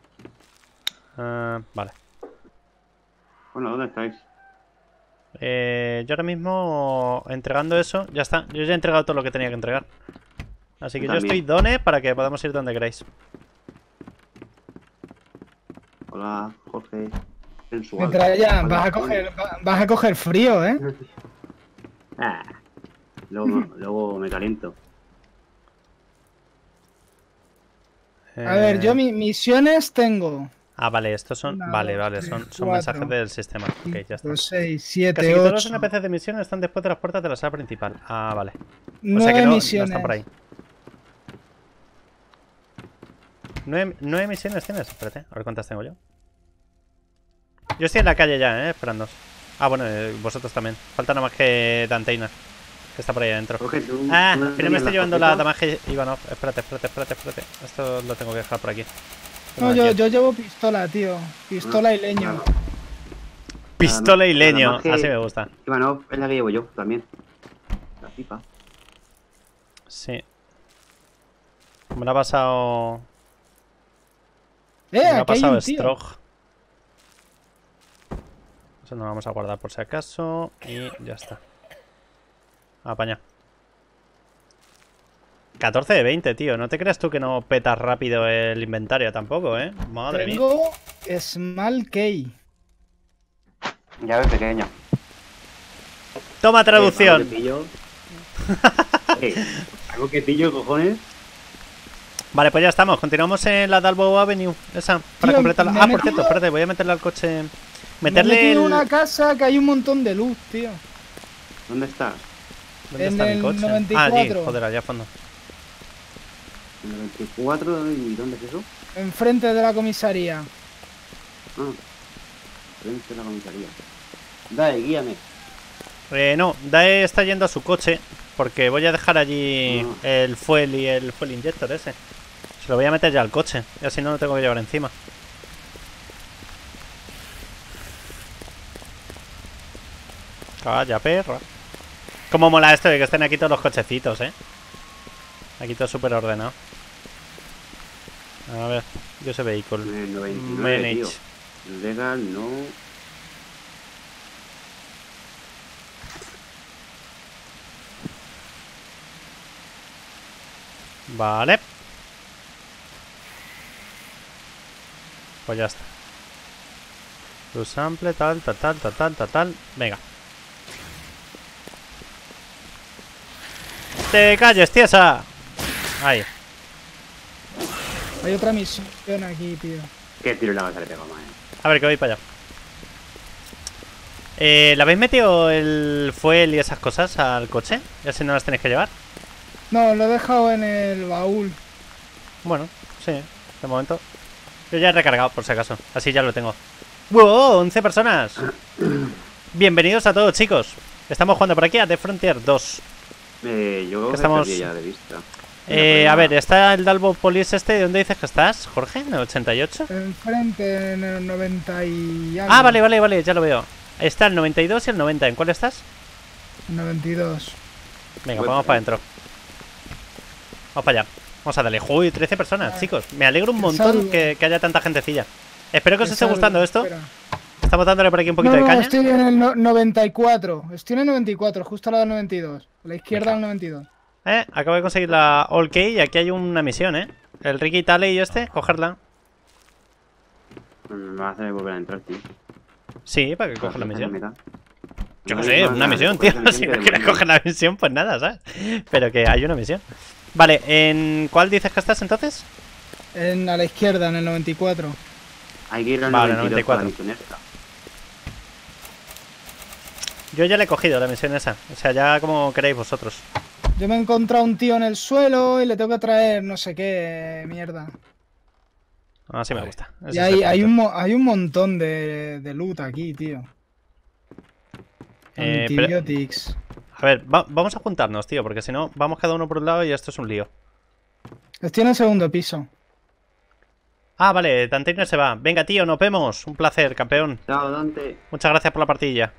Ah, vale. Bueno, ¿dónde estáis? Eh, yo ahora mismo entregando eso, ya está. Yo ya he entregado todo lo que tenía que entregar. Así que yo, Yo estoy también. done para que podamos ir donde queráis. Hola, Jorge. Sensual. Mientras ya, Hola. vas a coger, va- vas a coger frío, ¿eh? Ah, luego, luego me caliento. A ver, Eh, yo mis misiones tengo Ah, vale, estos son... Una, Vale, dos, vale, tres, son, son cuatro. mensajes del sistema. Ok, ya está. cinco, seis, Casi siete, que todos los ocho, N P Cs de misión están después de las puertas de la sala principal. Ah, vale. O sea nueve que no, no misiones. están por ahí. ¿Nueve, nueve misiones tienes? Espérate, a ver cuántas tengo yo. Yo estoy en la calle ya, eh, esperando. Ah, bueno, eh, vosotros también. Falta nada más que Danteina, que está por ahí adentro. Jorge, tú- Ah, tú no pero me tenías estoy la llevando la copeta. damaje Ivanov. Espérate, espérate, espérate, espérate. Esto lo tengo que dejar por aquí. No, yo, yo llevo pistola, tío. Pistola y leño. Claro. Pistola y La leño, damaje- así me gusta. Ivanov es la que llevo yo también. La pipa. Sí. Me lo ha pasado... Eh, Me lo ha aquí hay pasado un tío. Strog. Eso nos lo vamos a guardar por si acaso. Y ya está. Apaña. catorce de veinte, tío. No te creas tú que no petas rápido el inventario tampoco, ¿eh? Madre mía. Tengo Small Key. Llave pequeña. Toma Eh, traducción. ¿algo que pillo? Eh, ¿Algo que pillo, cojones? Vale, pues ya estamos. Continuamos en la Dalbo Avenue. Esa, para Tío, completarla. me Ah, he por cierto, metido- espérate, voy a meterle al coche. Me he Meterle metido el. en una casa que hay un montón de luz, tío. ¿Dónde estás? ¿Dónde en está mi el coche? noventa y Ah, allí, cuatro. joder, allá a fondo. En el veinticuatro, ¿y dónde es eso? Enfrente de la comisaría. Ah, frente a la comisaría. Dale, guíame. Eh, no, Dae está yendo a su coche. Porque voy a dejar allí Ah. el fuel y el fuel inyector ese. Se lo voy a meter ya al coche. Y así no lo tengo que llevar encima. Calla, perra. Cómo mola esto de que estén aquí todos los cochecitos, eh. Aquí todo súper ordenado. A ver, yo ese vehículo. En el noventa y nueve, Manage. tío. Legal, no. Vale. Pues ya está. Tu sample, tal, tal, tal, tal, tal, tal, tal. Venga. ¡Te calles, tiesa! Ahí. Hay otra misión aquí, tío. Qué tiro le hagas le pegado más, eh. A ver, que voy para allá. Eh, ¿Le habéis metido el fuel y esas cosas al coche? Y así no las tenéis que llevar. No, lo he dejado en el baúl. Bueno, sí, de momento. Yo ya he recargado, por si acaso. Así ya lo tengo. ¡Wow! once personas. Bienvenidos a todos, chicos. Estamos jugando por aquí a The Frontier dos. Eh, yo Estamos... perdí ya de vista. Eh, a ver, está el Dalbo Police este. ¿Dónde dices que estás, Jorge? ¿En el ochenta y ocho? Enfrente, en el noventa y algo. Ah, vale, vale, vale, ya lo veo. Está el noventa y dos y el noventa. ¿En cuál estás? noventa y dos. Venga, Voy pues vamos por para ahí. adentro. Vamos para allá. Vamos a darle. Uy, trece personas, Ah, chicos. Me alegro un que montón salgo. que, que haya tanta gentecilla. Espero que os Que esté salgo, gustando esto. espera. Estamos dándole por aquí un poquito No, de no, caña. estoy en el no- noventa y cuatro. Estoy en el noventa y cuatro, justo al lado del noventa y dos. A la izquierda Venga. del noventa y dos. Eh, acabo de conseguir la All Key y aquí hay una misión, eh. El Ricky Talley y este, cogerla. Me va a hacer volver a entrar, tío. Sí, para que coja la misión. Mitad. Yo No, qué sé, no, una no, misión, pues tío. una Si misión no que quieres devuelve. coger la misión, pues nada, ¿sabes? Pero que hay una misión. Vale, ¿en cuál dices que estás entonces? En, a la izquierda, en el noventa y cuatro. Hay que ir al Vale, noventa y dos con la noventa y misión esta. Yo ya le he cogido la misión esa. O sea, ya como queréis vosotros. Yo me he encontrado un tío en el suelo y le tengo que traer no sé qué mierda. Así me gusta. Ese Y es hay, el hay, punto. un, mo- hay un montón de, de loot aquí, tío. Eh, pero- Antibiotics. A ver, va- vamos a juntarnos, tío, porque si no, vamos cada uno por un lado y esto es un lío. Estoy en el segundo piso. Ah, vale, Dantino se va. Venga, tío, nos vemos. Un placer, campeón. Chao, Dante. Muchas gracias por la partida.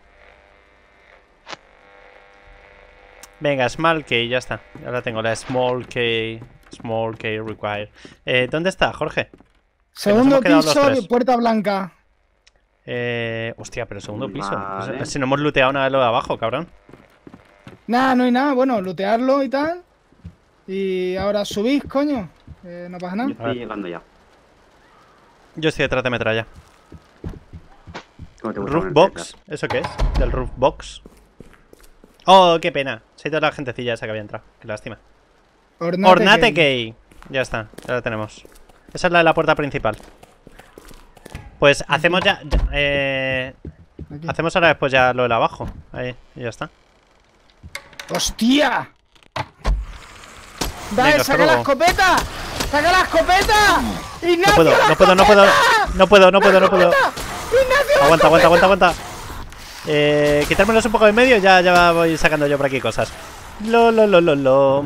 Venga, Small Key, ya está. Ya la tengo, la Small Key. Small Key required. Eh, ¿dónde está, Jorge? Segundo hemos quedado los piso, tres. de puerta blanca. Eh, hostia, pero segundo piso. Vale. Pues, si no hemos looteado nada de lo de abajo, cabrón. Nada, no hay nada. Bueno, lootearlo y tal. Y ahora subís, coño. Eh, no pasa Yo nada. estoy llegando ya. Yo estoy detrás de metralla. ¿Cómo te gusta Roof poner Box, cerca? ¿eso qué es? Del Roof Box. Oh, qué pena. Se ha ido la gentecilla esa que había entrado. Qué lástima. Ornate, Ornate Key. Key. Ya está, ya la tenemos. Esa es la de la puerta principal. Pues hacemos ya. ya, eh, Aquí. hacemos ahora después ya lo de abajo. Ahí, y ya está. ¡Hostia! ¡Dale, Venga, saca hasta la luego. escopeta! ¡Saca la escopeta! No ¡Ignacio, puedo, la no puedo, no puedo. escopeta! No puedo, no puedo, no puedo. ¡Ignacio, la Aguanta, aguanta, aguanta, escopeta! aguanta. Eh, quitármelos un poco de medio, ya, ya voy sacando yo por aquí cosas. Lo, lo, lo, lo, lo.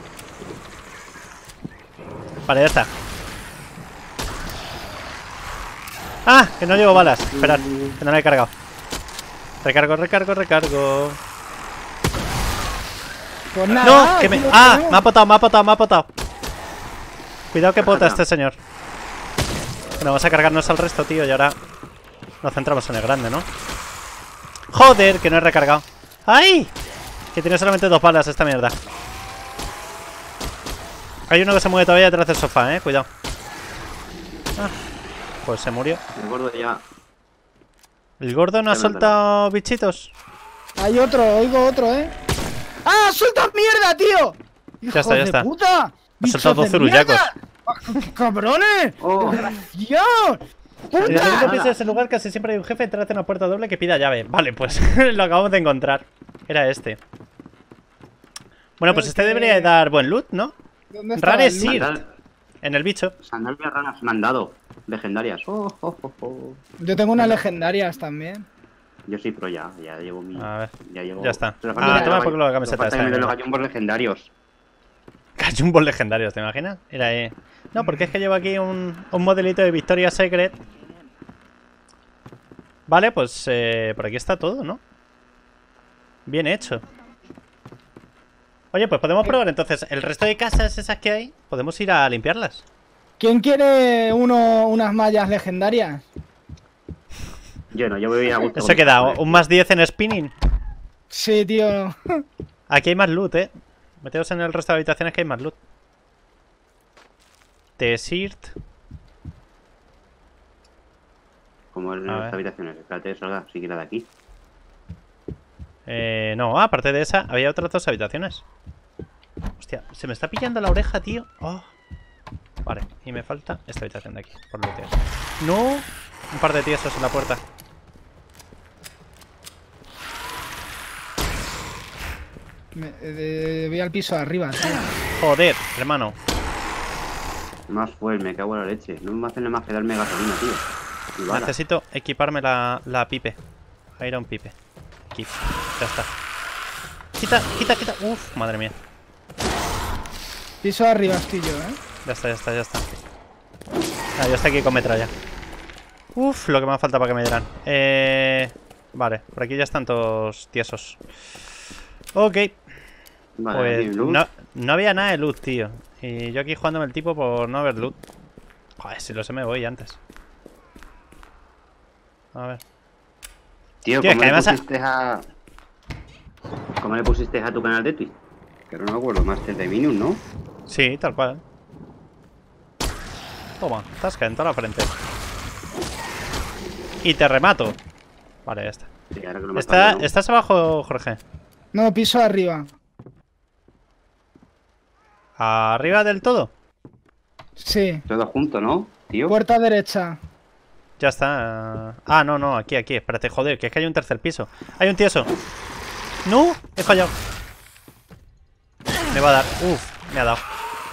Vale, ya está. Ah, que no llevo balas. Esperad, que no la he cargado. Recargo, recargo, recargo. Pues nada, No, que me. aquí lo Ah, tenemos. me ha potado, me ha potado, me ha potado. Cuidado que pota este señor. Bueno, vamos a cargarnos al resto, tío, y ahora nos centramos en el grande, ¿no? Joder, que no he recargado. ¡Ay! Que tiene solamente dos balas esta mierda. Hay uno que se mueve todavía detrás del sofá, eh, cuidado. Ah, pues se murió. El gordo ya. ¿El gordo no ha Ya me soltado bichitos? Hay otro, oigo otro, ¿eh? ¡Ah, suelta mierda, tío! Ya está, ya ¡Hijos está. de puta! Ha ¡Bichos soltado dos de zurullacos. mierda! ¡Ah, qué ¡Cabrones! Oh. ¡Desgraciados! En el segundo ¡Puta! piso de ese lugar casi siempre hay un jefe detrás de una puerta doble que pida llave. Vale, pues lo acabamos de encontrar. Era este. Bueno, pues este debería de dar buen loot, ¿no? ¿Dónde está Rare el loot? Seed. Sandal- En el bicho. Sandalias ranas me han dado. Legendarias. Oh, oh, oh, oh. Yo tengo unas legendarias también. Yo soy pro ya. Ya llevo mi. A ver, Ya llevo. ya está. Solo Ah, falta toma los por culo la gall- camiseta solo falta esta de meter los mierda. gallumbos legendarios. Gallumbos legendarios, ¿te imaginas? Era ahí. No, porque es que llevo aquí un, un modelito de Victoria's Secret. Vale, pues eh, por aquí está todo, ¿no? Bien hecho. Oye, pues podemos probar entonces el resto de casas esas que hay. Podemos ir a limpiarlas. ¿Quién quiere uno, unas mallas legendarias? Yo no, yo voy a gusto. Eso con queda mis un más diez en spinning. Sí, tío. Aquí hay más loot, eh. Meteos en el resto de habitaciones que hay más loot. Desert. Como en A las ver. habitaciones. Espérate, salga siquiera de aquí. Eh, no, aparte de esa, había otras dos habitaciones. Hostia, se me está pillando la oreja, tío. Oh. Vale, y me falta esta habitación de aquí, por lo que... ¡No! Un par de tiesos en la puerta. Me, eh, voy al piso de arriba, tío. Joder, hermano. Más fuel, me cago en la leche. No me hacen más que darme gasolina, tío. Y bala. Necesito equiparme la, la pipe. Iron pipe. Equip. Ya está. Quita, quita, quita. Uf, madre mía. Piso de arriba estoy yo, ¿eh? Ya está, ya está, ya está. Ah, yo estoy aquí con metralla. Uf, lo que me falta para que me dieran. Eh... Vale, por aquí ya están todos tiesos. Ok. Vale, Pues loot. no, no había nada de loot, tío. Y yo aquí jugándome el tipo por no haber loot. Joder, si lo sé me voy antes. A ver. Tío, Tío, es ¿cómo que le además a- pusiste a... ¿Cómo le pusiste a tu canal de Twitch? Que no me acuerdo, Master de Minion, ¿no? Sí, tal cual. Toma, tasca en toda la frente. Y te remato. Vale, ya está. Sí, ahora que no me Está, acuerdo, ¿no? ¿Estás abajo, Jorge? No, piso de arriba. ¿Arriba del todo? Sí. Todo junto, ¿no? Tío. Puerta derecha. Ya está. Ah, no, no, aquí, aquí. Espérate, joder, que es que hay un tercer piso. Hay un tieso. ¡No! He fallado. Me va a dar. Uf, me ha dado.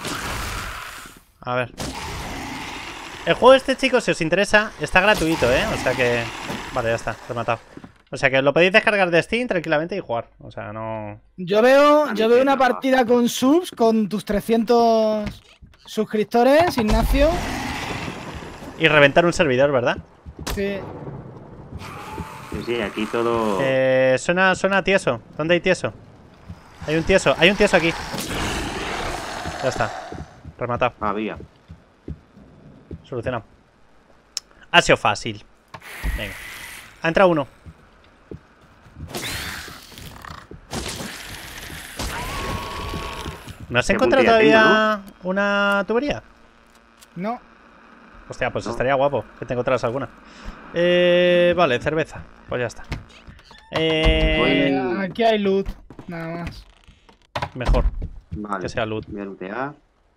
A ver. El juego este, chicos, si os interesa, está gratuito, ¿eh? O sea que... Vale, ya está, rematado. O sea que lo podéis descargar de Steam tranquilamente y jugar. O sea, no... Yo veo, A mí yo veo que una no. partida con subs, con tus trescientos suscriptores, Ignacio. Y reventar un servidor, ¿verdad? Sí. Sí, sí, aquí todo... Eh, suena, suena tieso. ¿Dónde hay tieso? Hay un tieso, hay un tieso aquí. Ya está. Rematado. Había. Solucionado. Ha sido fácil. Venga. Ha entrado uno. ¿No has ¿Qué encontrado puntería todavía una tubería? No. Hostia, pues No. estaría guapo que te encontraras alguna. Eh, vale, cerveza. Pues ya está. Eh, Voy- Aquí hay loot. Nada más. Mejor Vale. que sea loot. Voy a lootear.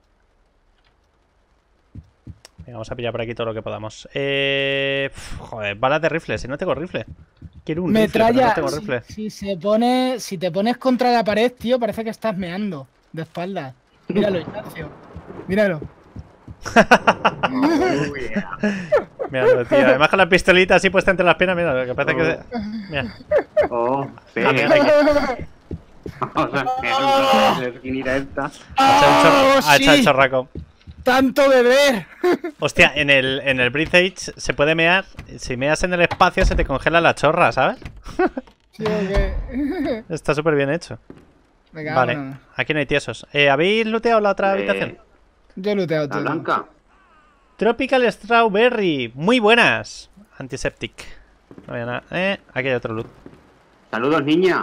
Venga, vamos a pillar por aquí todo lo que podamos. Eh, pf, joder, balas de rifle. Si no tengo rifle. Quiero un rifle, pero Metralla. no tengo si, rifle. si se pone, si te pones contra la pared, tío, parece que estás meando de espaldas. Míralo, Ignacio. Míralo. Oh, yeah. Mira, tío. Además con la pistolita así puesta entre las piernas. Mira, lo que parece que... Mira. Oh, sí. Ah, mira, aquí. Vamos a hacer una esquinita esta. Ha echado el chor- ¡Oh, ha echado el sí! chorraco. ¡Tanto beber! Hostia, en el, en el Breath Age se puede mear. Si meas en el espacio se te congela la chorra, ¿sabes? Sí, ok. Está súper bien hecho. Venga, Vale, vámonos. aquí no hay tiesos. Eh, ¿Habéis looteado la otra Eh, habitación? Yo he looteado La todo. blanca. Tropical Strawberry. Muy buenas. Antiseptic. No había nada. Eh, aquí hay otro loot. Saludos, niña.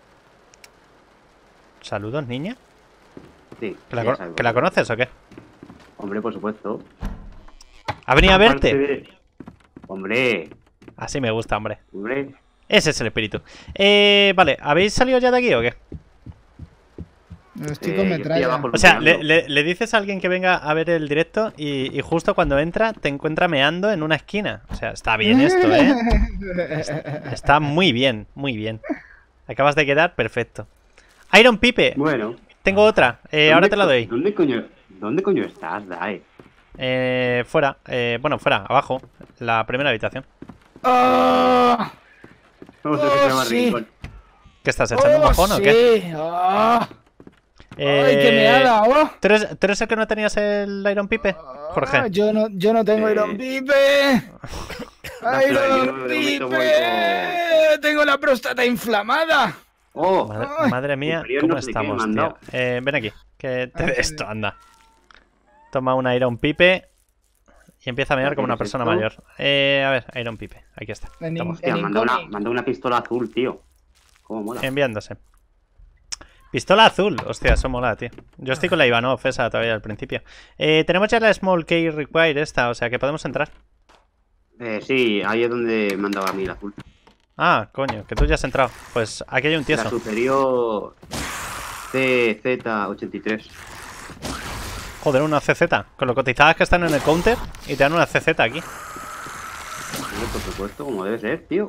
Saludos, niña. Sí. ¿Que la, ya co- sabes, ¿que la conoces o qué? Hombre, por supuesto. ¿Ha venido a Aparte verte? de- Hombre, Así me gusta, hombre. hombre. Ese es el espíritu. Eh, vale, ¿habéis salido ya de aquí o qué? Estoy Eh, con yo estoy metralla. abajo. O sea, le, Looteando. le- le dices a alguien que venga a ver el directo y, y justo cuando entra te encuentra meando en una esquina. O sea, está bien esto, ¿eh? Está muy bien, muy bien. Acabas de quedar perfecto. Iron Pipe, Bueno. tengo otra. Eh, ¿dónde ahora te la co- doy. ¿Dónde coño, ¿Dónde coño estás, Dae? Eh, fuera, eh, bueno, fuera, abajo. La primera habitación. ¡Oh! ¿Cómo se Oh, llama sí. Rincón? ¿Qué estás echando un ¡Oh, mojón o sí! qué? ¡Oh! Eh, ¡Ay, que me ha dado! ¿tú, eres, ¿Tú eres el que no tenías el Iron Pipe? Jorge. Ah, yo no, yo no tengo Eh. Iron Pipe. pero yo Iron de momento voy Pipe. Tengo la próstata inflamada. Oh, Madre, Ay. madre mía, Superior ¿cómo no sé qué estamos, me han tío? dado. Eh, ven aquí, que te Ah, de sí. esto, anda. Toma un Iron Pipe y empieza a mirar como una ¿Qué es persona esto? mayor. Eh, a ver, Iron Pipe, aquí está. En Toma. in- hostia, en manda una, incoming. manda una pistola azul, tío. ¿Cómo mola? Enviándose. Pistola azul, hostia, eso mola, tío. Yo estoy con la Ivanov, esa todavía al principio. Eh, tenemos ya la Small Key Require esta, o sea que podemos entrar. Eh, sí, ahí es donde mandaba a mí el azul. Ah, coño, que tú ya has entrado. Pues aquí hay un La tieso. superior C Z ochenta y tres. Joder, una C Z. Con lo cotizadas que están en el counter y te dan una C Z aquí. Joder, por supuesto, como debe ser, tío.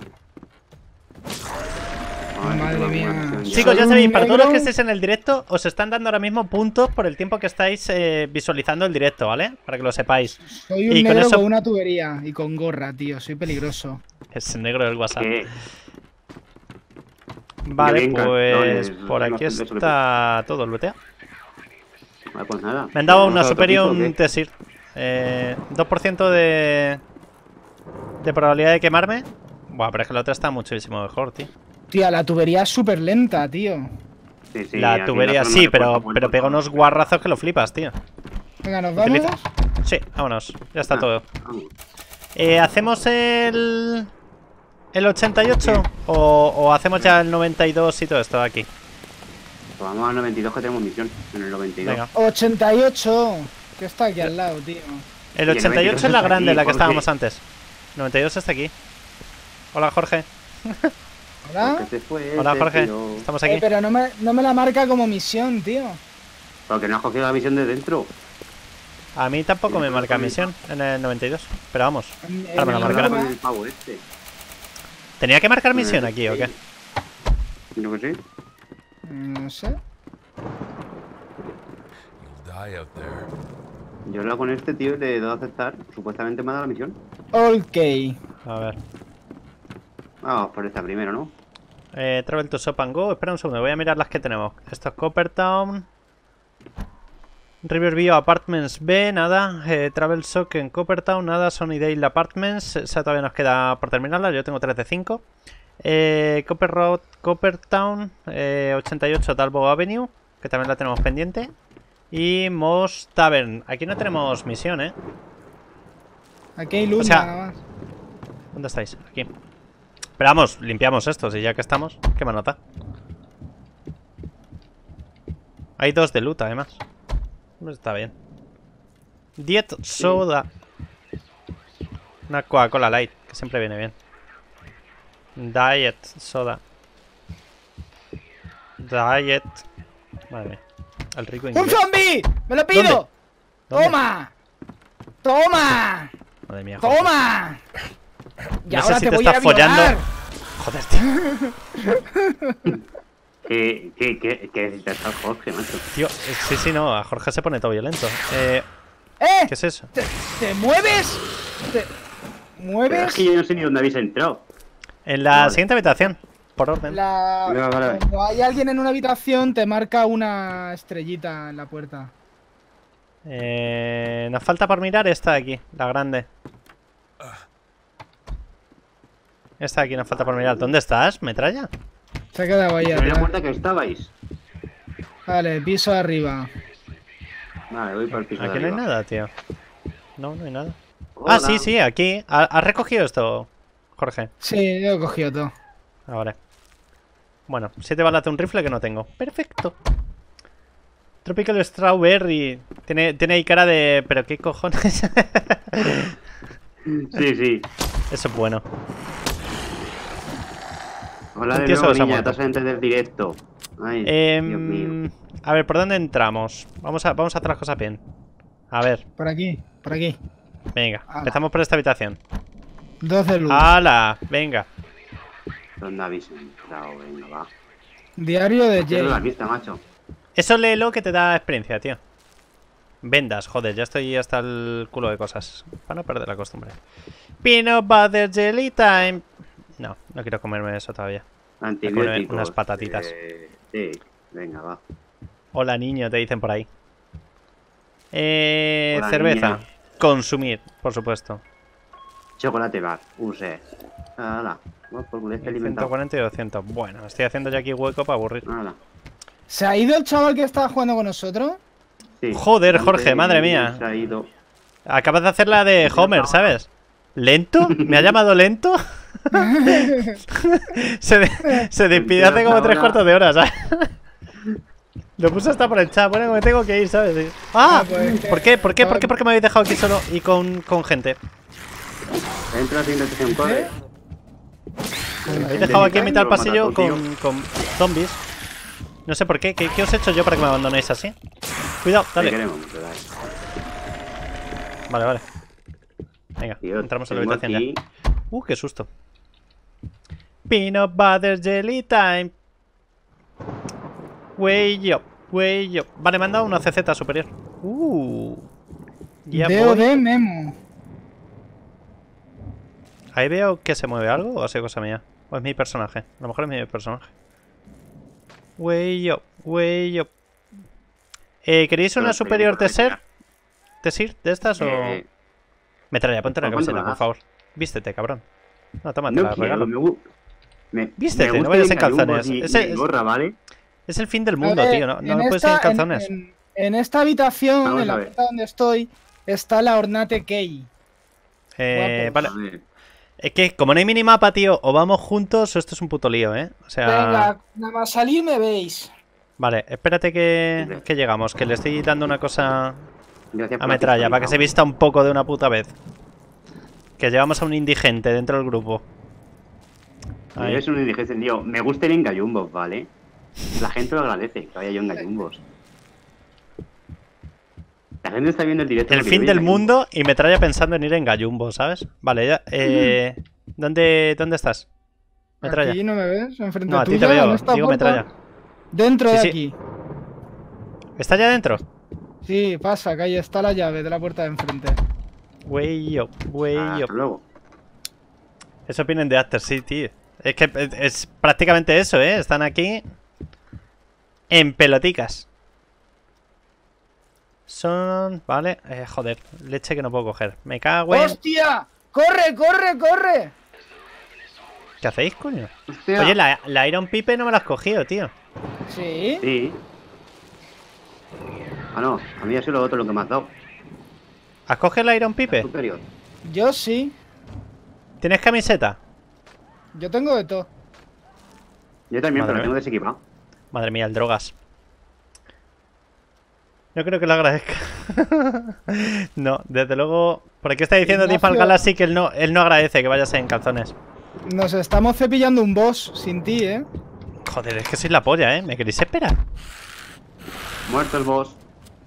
Ay, Madre tengo mía. alguna misión ya. Chicos, ya Soy sabéis, un para todos los que negro. estéis en el directo, os están dando ahora mismo puntos por el tiempo que estáis eh, visualizando el directo, ¿vale? Para que lo sepáis. Soy un Y con negro eso- con una tubería y con gorra, tío. Soy peligroso. Es el negro del WhatsApp. Que- Vale, Venga, pues no, por no, aquí eso le está todo el lootea. Vale, pues nada. Me han dado ¿Vamos una a otro superior, piso o un qué? Tesir. Eh, dos por ciento de... De probabilidad de quemarme. Buah, pero es que la otra está muchísimo mejor, tío. Tía, la tubería es súper lenta, tío. Sí, sí, La aquí en tubería zona sí, de pero, Puerto pero pega Puerto. unos guarrazos que lo flipas, tío. Venga, ¿nos vamos? ¿Utiliza? Sí, vámonos. Ya está Ah, todo. vamos. Eh, ¿Hacemos el... el ochenta y ocho? O, ¿O hacemos ya el noventa y dos y todo esto aquí? Pues vamos al noventa y dos que tenemos misión. En el noventa y dos. Venga. ochenta y ocho. Que está aquí al lado, tío. El Y el ochenta y ocho es la noventa y dos grande, está la que aquí, estábamos Jorge. antes. noventa y dos está aquí. Hola, Jorge. ¿Hola? Porque se fue Hola, ese Jorge. tío. Estamos Eh, aquí. pero no me, no me la marca como misión, tío. Porque no has cogido la misión de dentro. A mí tampoco me marca misión en el noventa y dos. Pero vamos. En- Ahora me la en marcará. el Con mapa- el pavo este. ¿Tenía que marcar misión aquí o qué? Yo que sí. No sé. You'll die out there. Yo he hablado con este tío y le he dado a aceptar. Supuestamente me ha dado la misión. Ok. A ver. Vamos por esta primero, ¿no? Eh, travel to Shop and Go. Espera un segundo, voy a mirar las que tenemos. Esto es Coppertown. Riverview Apartments B, nada. Eh, Travel Shop en Coppertown, nada. Sunnydale Apartments. Esa todavía nos queda por terminarla. Yo tengo tres de cinco. Eh, Copper Road, Coppertown. Eh, ochenta y ocho Talbot Avenue, que también la tenemos pendiente. Y Moss Tavern. Aquí no tenemos misión, ¿eh? Aquí hay luz O sea- nada más. ¿Dónde estáis? Aquí. Pero vamos, limpiamos estos y ya que estamos, ¿qué me nota? Hay dos de loot, además. Pues está bien. Diet Soda. Una Coca-Cola Light, que siempre viene bien. Diet Soda. Diet. Madre mía. El rico ¡Un inglés. zombie! ¡Me lo pido! ¿Dónde? ¿Dónde? ¡Toma! ¡Toma! Madre mía, joder. ¡Toma! Y No sé ahora si te, te voy estás a violar. follando. Joder, tío. Que, que, que, que te está Jorge, macho. Tío, eh, sí, sí, no. A Jorge se pone todo violento. Eh, ¡Eh! ¿Qué es eso? ¿Te, te mueves? ¿Te Pero mueves? es que yo no sé ni dónde habéis entrado. En la Vale. siguiente habitación. Por orden. La... Vale, vale. Cuando hay alguien en una habitación te marca una estrellita en la puerta. Eh, nos falta por mirar esta de aquí, la grande. Esta de aquí nos falta por mirar. ¿Dónde estás, metralla? Se ha quedado ahí En la atrás. puerta que estabais. Vale, piso arriba. Vale, voy para el piso de Aquí no hay arriba. nada, tío. No, no hay nada. Hola. Ah, sí, sí, aquí. ¿Ha- ¿Has recogido esto, Jorge? Sí, yo he cogido todo. Ah, vale. Bueno, siete balas de un rifle que no tengo. Perfecto. Tropical Strawberry. Tiene, tiene ahí cara de... ¿Pero qué cojones? Sí, sí. Eso es bueno. Hola Un de tío nuevo, se los ha niña. muerto. Estás antes del directo. Ay, Em, Dios mío. a ver, ¿por dónde entramos? Vamos a, vamos a hacer las cosas bien. A ver, Por aquí, por aquí. venga. Ala. Empezamos por esta habitación. Dos de luz. ¡Hala! Venga. ¿Dónde habéis entrado? Venga, va. Diario de Quiero la Jay. vista, macho. Eso léelo que te da experiencia, tío. Vendas, joder, ya estoy hasta el culo de cosas. Para no perder la costumbre. Peanut butter jelly time. No, no quiero comerme eso todavía. Antibióticos. unas patatitas. eh, sí, venga, va. Hola, niño, te dicen por ahí. Eh, Hola, cerveza. niño. Consumir, por supuesto. Chocolate bar. Use. Hala. Vamos por culo, este ciento alimentado. cuarenta y doscientos. Bueno, estoy haciendo ya aquí hueco para aburrir. Hala. ¿Se ha ido el chaval que estaba jugando con nosotros? Sí. Joder, Jorge, Antes madre mía. se ha ido. Acabas de hacer la de Homer, ¿sabes? ¿Lento? ¿Me ha llamado lento? se, de- se despidió hace como tres cuartos de hora, ¿sabes? Lo puse hasta por el chat. Bueno, me tengo que ir, ¿sabes? ¡Ah! Ah, pues, ¿Por qué? ¿Por qué? ¿Por qué? ¿Por qué me habéis dejado aquí solo y con, con gente? Entra a la siguiente sesión, corre. Me habéis dejado aquí en mitad del pasillo con, con zombies. No sé por qué. qué. ¿Qué os he hecho yo para que me abandonéis así? Cuidado, dale. Te queremos mucho, dale. Vale, vale. Venga, Tío, entramos en la tengo habitación aquí- ya. Uh, qué susto. Peanut butter jelly time. Way up, way up. Vale, me han dado una C Z superior. Uh. Ya D O voy. D Memo. Ahí veo que se mueve algo o ha sido cosa mía. O es mi personaje. A lo mejor es mi personaje. Way up, way up. Eh, ¿Queréis una Pero, superior pero, Tesser? ¿Tesir de estas o...? Eh, Metralla, ponte la ¿cuánto me camiseta, por das? favor. Vístete, cabrón. No, toma, te no la quiero, regalo. me, gu- me, Vístete, me no gusta vayas ir en gallumbos calzones. y- Ese y es- gorra, ¿vale? Es el fin del A mundo, ver, tío. No, no en puedes ir en esta- calzones. En, en esta habitación, Vamos en a la ver. puerta donde estoy, está la Ornate Key. Eh, guapo. vale. A ver, Es que como no hay minimapa, tío, o vamos juntos o esto es un puto lío, ¿eh? O sea... Venga, nada más salir me veis. Vale, espérate que, Vale. que llegamos, que le estoy dando una cosa gracias a por metralla, la para que se vista un poco de una puta vez. Que llevamos a un indigente dentro del grupo. Ahí. Yo soy un indigente, tío. Me gusta ir en gallumbos, ¿vale? La gente lo agradece, que vaya yo en gallumbos. La gente está viendo el directo. El porque fin yo voy del en gallumbos. mundo y metralla pensando en ir en gallumbo, ¿sabes? Vale, ya. Eh, ¿dónde, ¿Dónde estás? Metralla. Aquí no me ves, enfrente No, a ti tuya, te veo, en esta digo puerta. metralla. Dentro Sí, de sí. aquí. ¿Está ya dentro? Sí, pasa, que ahí está la llave de la puerta de enfrente. Way up, way Hasta up. luego. Eso opinan de After, sí, tío. Es que es, es prácticamente eso, ¿eh? Están aquí en peloticas. Son... Vale, eh, joder, leche que no puedo coger. Me cago en... ¡Hostia! ¡Corre, corre, corre! ¿Qué hacéis, coño? Hostia. Oye, la, la Iron Pipe no me la has cogido, tío. Sí. Sí. Ah, no. A mí ha sido lo otro lo que me has dado. ¿Has cogido la Iron Pipe? Superior. Yo sí. ¿Tienes camiseta? Yo tengo de todo. Yo también, Madre pero lo tengo mía. desequipado. Madre mía, el drogas. No creo que lo agradezca. No, desde luego... Por aquí está diciendo Ignacio- Deep Galaxy que él no, él no agradece que vayas en calzones. Nos estamos cepillando un boss sin ti, ¿eh? Joder, es que sois la polla, ¿eh? ¿Me queréis esperar? Muerto el boss.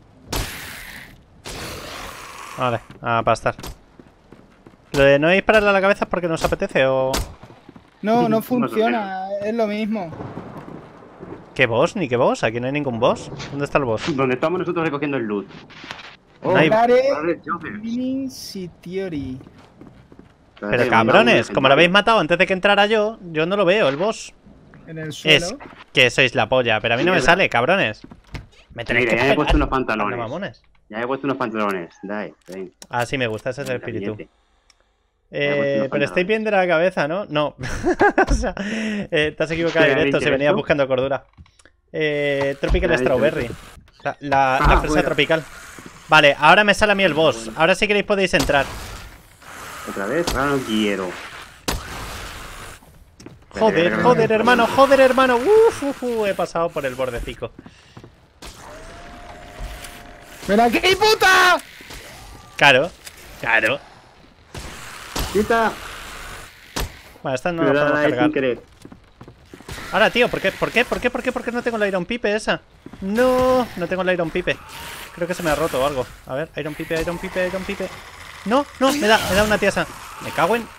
Vale, a pastar. ¿Lo de no dispararle a la cabeza es porque nos apetece o...? No, no Más o funciona, es lo mismo. ¿Qué boss? ¿Ni qué boss? Aquí no hay ningún boss. ¿Dónde está el boss? Donde estamos nosotros recogiendo el loot. No hay- Rare Rare Jobbers. Mini Citiori. Pero cabrones, como lo habéis matado antes de que entrara yo, yo no lo veo, el boss. En el suelo. Es que sois la polla, pero a mí no me Mierda. sale, cabrones. Me tenéis Mira, que ya he esperar. puesto unos Anda, pantalones. mamones. Ya he puesto unos pantalones. Dai, ven. Así me gusta, ese es el espíritu. Caliente. Eh, unos pero pantalones. estáis bien de la cabeza, ¿no? No. O sea, eh, te has equivocado ¿Te directo, habéis si venías hecho? buscando cordura. Eh, Tropical ¿Te habéis Strawberry. hecho? La, la, Ah, la fresa bueno. tropical. Vale, ahora me sale a mí el boss. Ahora si queréis podéis entrar. Otra vez, ahora no quiero. Joder, joder, hermano, joder, hermano. Uf, uf, uf, he pasado por el bordecico. ¡Ven aquí, puta! Claro, claro. ¡Quita! Vale, esta no la Pero podemos la he sin cargar. querer. Ahora, tío, ¿por qué? ¿Por qué? ¿Por qué? ¿Por qué? ¿Por qué no tengo la Iron Pipe esa? No, no tengo la Iron Pipe. Creo que se me ha roto o algo. A ver, Iron Pipe, Iron Pipe, Iron Pipe. No, no, me da, me da una tiesa. Me cago en...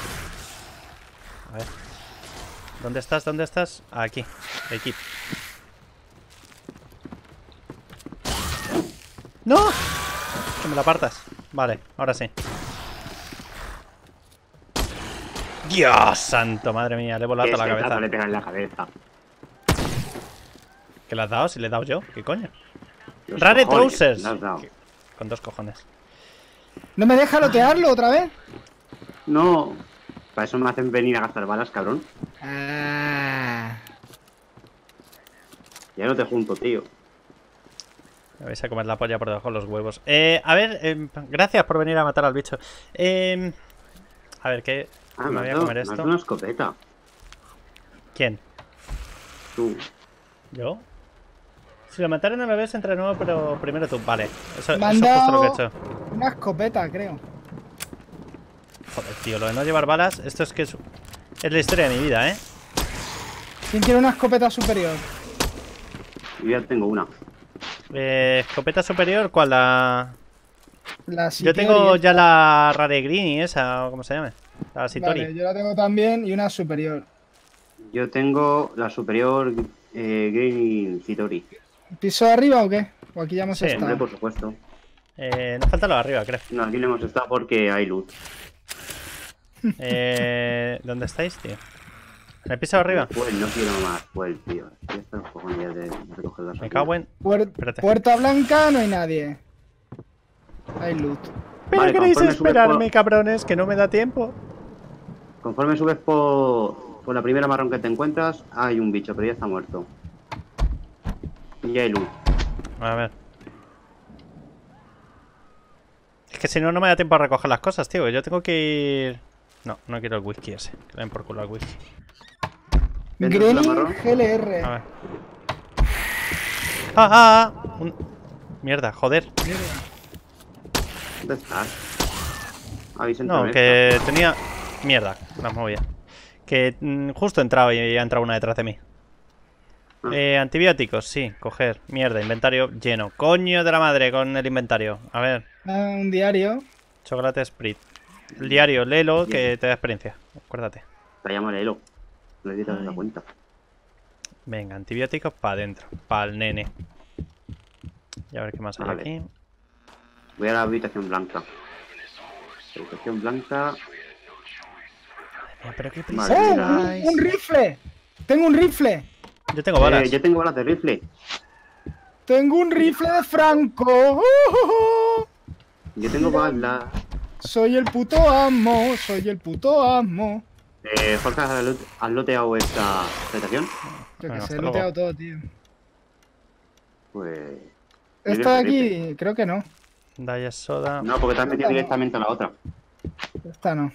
A ver. ¿Dónde estás? ¿Dónde estás? Aquí. Equip. ¡No! Que me la apartas. Vale, ahora sí. Dios santo, madre mía, le he volado ¿Qué la pedazo cabeza. le pega en la cabeza? ¿Qué le has dado? Si le he dado yo, ¿qué coño? Los Rare cojones, Trousers. le has dado. Con dos cojones. ¿No me deja lotearlo otra vez? No. Para eso me hacen venir a gastar balas, cabrón. Ah. Ya no te junto, tío. Me vais a comer la polla por debajo de los huevos. Eh, a ver, eh, gracias por venir a matar al bicho. Eh, a ver, ¿qué? Ah, me me voy has a dado- comer me has esto. dado una escopeta. ¿Quién? Tú. ¿Yo? Si lo mataron no lo ves, entra de nuevo, pero primero tú. Vale, eso, Me eso han es justo lo que he dado hecho. una escopeta, creo. Joder, tío, lo de no llevar balas, esto es que es, es la historia de mi vida, ¿eh? ¿Quién quiere una escopeta superior? Yo ya tengo una. Eh, escopeta superior, ¿cuál? La... La Yo Sitori tengo esta. ya la Rare Green esa, o como se llame. La Sitori. Vale, yo la tengo también y una superior. Yo tengo la superior eh, Green Citori. ¿Piso de arriba o qué? O aquí ya hemos Sí, estado. Hombre, por supuesto. Eh, nos falta lo de arriba, creo. No, aquí no hemos estado porque hay luz. Eh, ¿Dónde estáis, tío? ¿En el piso de arriba? Pues no quiero más, pues, tío. Ya está los cojones ya de, de recoger las Me cago en... Puer- Espérate. Puerta blanca, no hay nadie. Hay loot. Pero Vale, queréis conforme subes esperarme, por- cabrones, que no me da tiempo. Conforme subes por, por la primera marrón que te encuentras, hay un bicho, pero ya está muerto. Y ya hay luz. A ver. Es que si no, no me da tiempo a recoger las cosas, tío. Yo tengo que ir... No, no quiero el whisky ese. Que le den por culo al whisky. ¿Dentro de la Green marrón? G L R. A ver. ¡Ah, ah, ah! Un- Mierda, joder. ¿Dónde estás? Habéis No, entrado en que tenía... Mierda, las movía. Que mm, justo he entrado y ha entrado una detrás de mí. Ah. Eh, antibióticos, sí, coger. Mierda, inventario lleno. Coño de la madre con el inventario. A ver, Ah, un diario. chocolate Sprit. El diario, léelo, que te da experiencia. Acuérdate. esta. Te llamo Lelo. No te das la cuenta. Venga, antibióticos para adentro. Para el nene. Y a ver qué más hay Vale. aquí. Voy a la habitación blanca. Habitación blanca. Mira, pero qué Vale, prisa ¡Oh! mira. Un, lleváis. un rifle. Tengo un rifle. Yo tengo balas. Eh, yo tengo balas de rifle. Tengo un rifle de Franco. ¡Oh, oh, oh! Yo tengo balas. Soy el puto amo. Soy el puto amo. Eh, Jorge, ¿has loot- ¿has loteado esta habitación? Yo que Bueno, sé, hasta he luego. looteado todo, tío. Pues. Esta de rifle. aquí, creo que no. Diet soda. No, porque te has metido directamente a la otra. Esta no.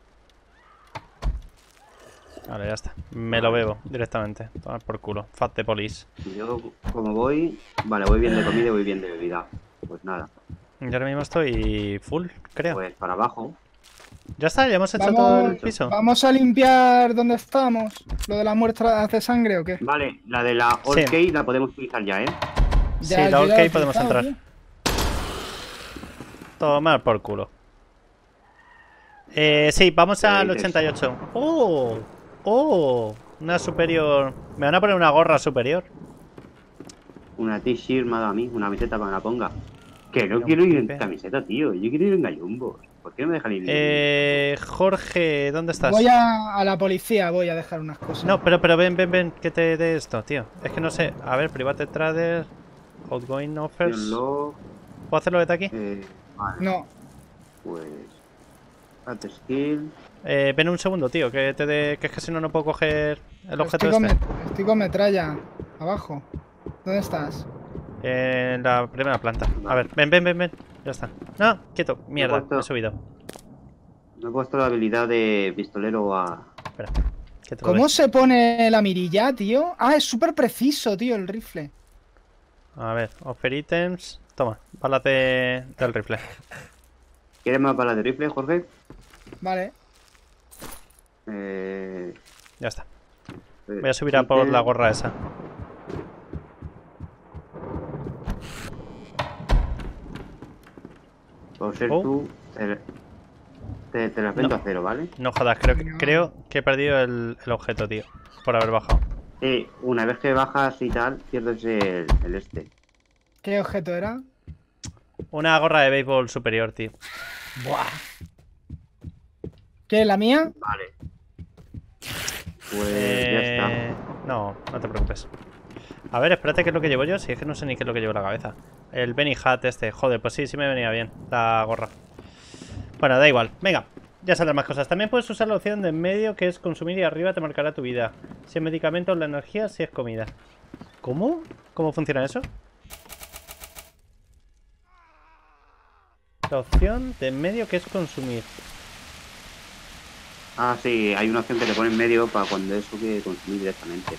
Vale, ya está. Me lo bebo directamente. Tomar por culo. Fat the police. Yo, como voy. Vale, voy bien de comida y voy bien de bebida. Pues nada. Yo ahora mismo estoy full, creo. Pues para abajo. Ya está, ya hemos hecho todo el Vamos, piso. vamos a limpiar donde estamos. ¿Lo de las muestras de sangre o qué? Vale, la de la Sí. All Key la podemos utilizar ya, ¿eh? Sí, Ya, la yo ya OK lo he podemos utilizado, entrar. tío. Tomar por culo. Eh, sí, vamos al dices? ochenta y ocho. ¡Oh! ¡Oh! Una superior. Me van a poner una gorra superior. Una t-shirt me ha dado a mí, una camiseta para que la ponga. Que no Un quiero ir en pipe. camiseta, tío. Yo quiero ir en gallumbos. ¿Por qué no me dejan ir? Eh, Jorge, ¿dónde estás? Voy a, a la policía, voy a dejar unas cosas. No, pero, pero ven, ven, ven, que te dé esto, tío. Es que no sé. A ver, Private Trader, Outgoing Offers. Log, ¿Puedo hacerlo desde aquí? eh, vale, No, pues. At skill. Eh, ven un segundo, tío, que te dé. Que es que si no, no puedo coger el objeto estoy con, este. met- estoy con metralla. Abajo. ¿Dónde estás? Eh, en la primera planta. A ver, ven, ven, ven, ven. Ya está. No, quieto. Mierda, puesto- me he subido. No he puesto la habilidad de pistolero a. Espera. Que te lo ¿Cómo doy. se pone la mirilla, tío? Ah, es súper preciso, tío, el rifle. A ver, offer items. Toma, balas de, del rifle. ¿Quieres más balas de rifle, Jorge? Vale. Eh, Ya está. eh, Voy a subir a por la gorra esa. Por ser Oh. tú, te, te, te las vendo No. a cero, ¿vale? No jodas, creo que, No. creo que he perdido el, el objeto, tío. Por haber bajado. Eh, una vez que bajas y tal, pierdes el, el este. ¿Qué objeto era? Una gorra de béisbol superior, tío. Buah. ¿Qué, la mía? Vale. Pues ya Eh, está. No, no te preocupes. A ver, espérate qué es lo que llevo yo. Si es que no sé ni qué es lo que llevo en la cabeza. El Benny Hat este. Joder, pues sí, sí me venía bien la gorra. Bueno, da igual. Venga, ya saldrán más cosas. También puedes usar la opción de en medio, que es consumir, y arriba te marcará tu vida. Si es medicamentos, la energía, si es comida. ¿Cómo? ¿Cómo funciona eso? La opción de en medio, que es consumir. Ah, sí, hay una opción que te pone en medio para cuando eso que consumir directamente.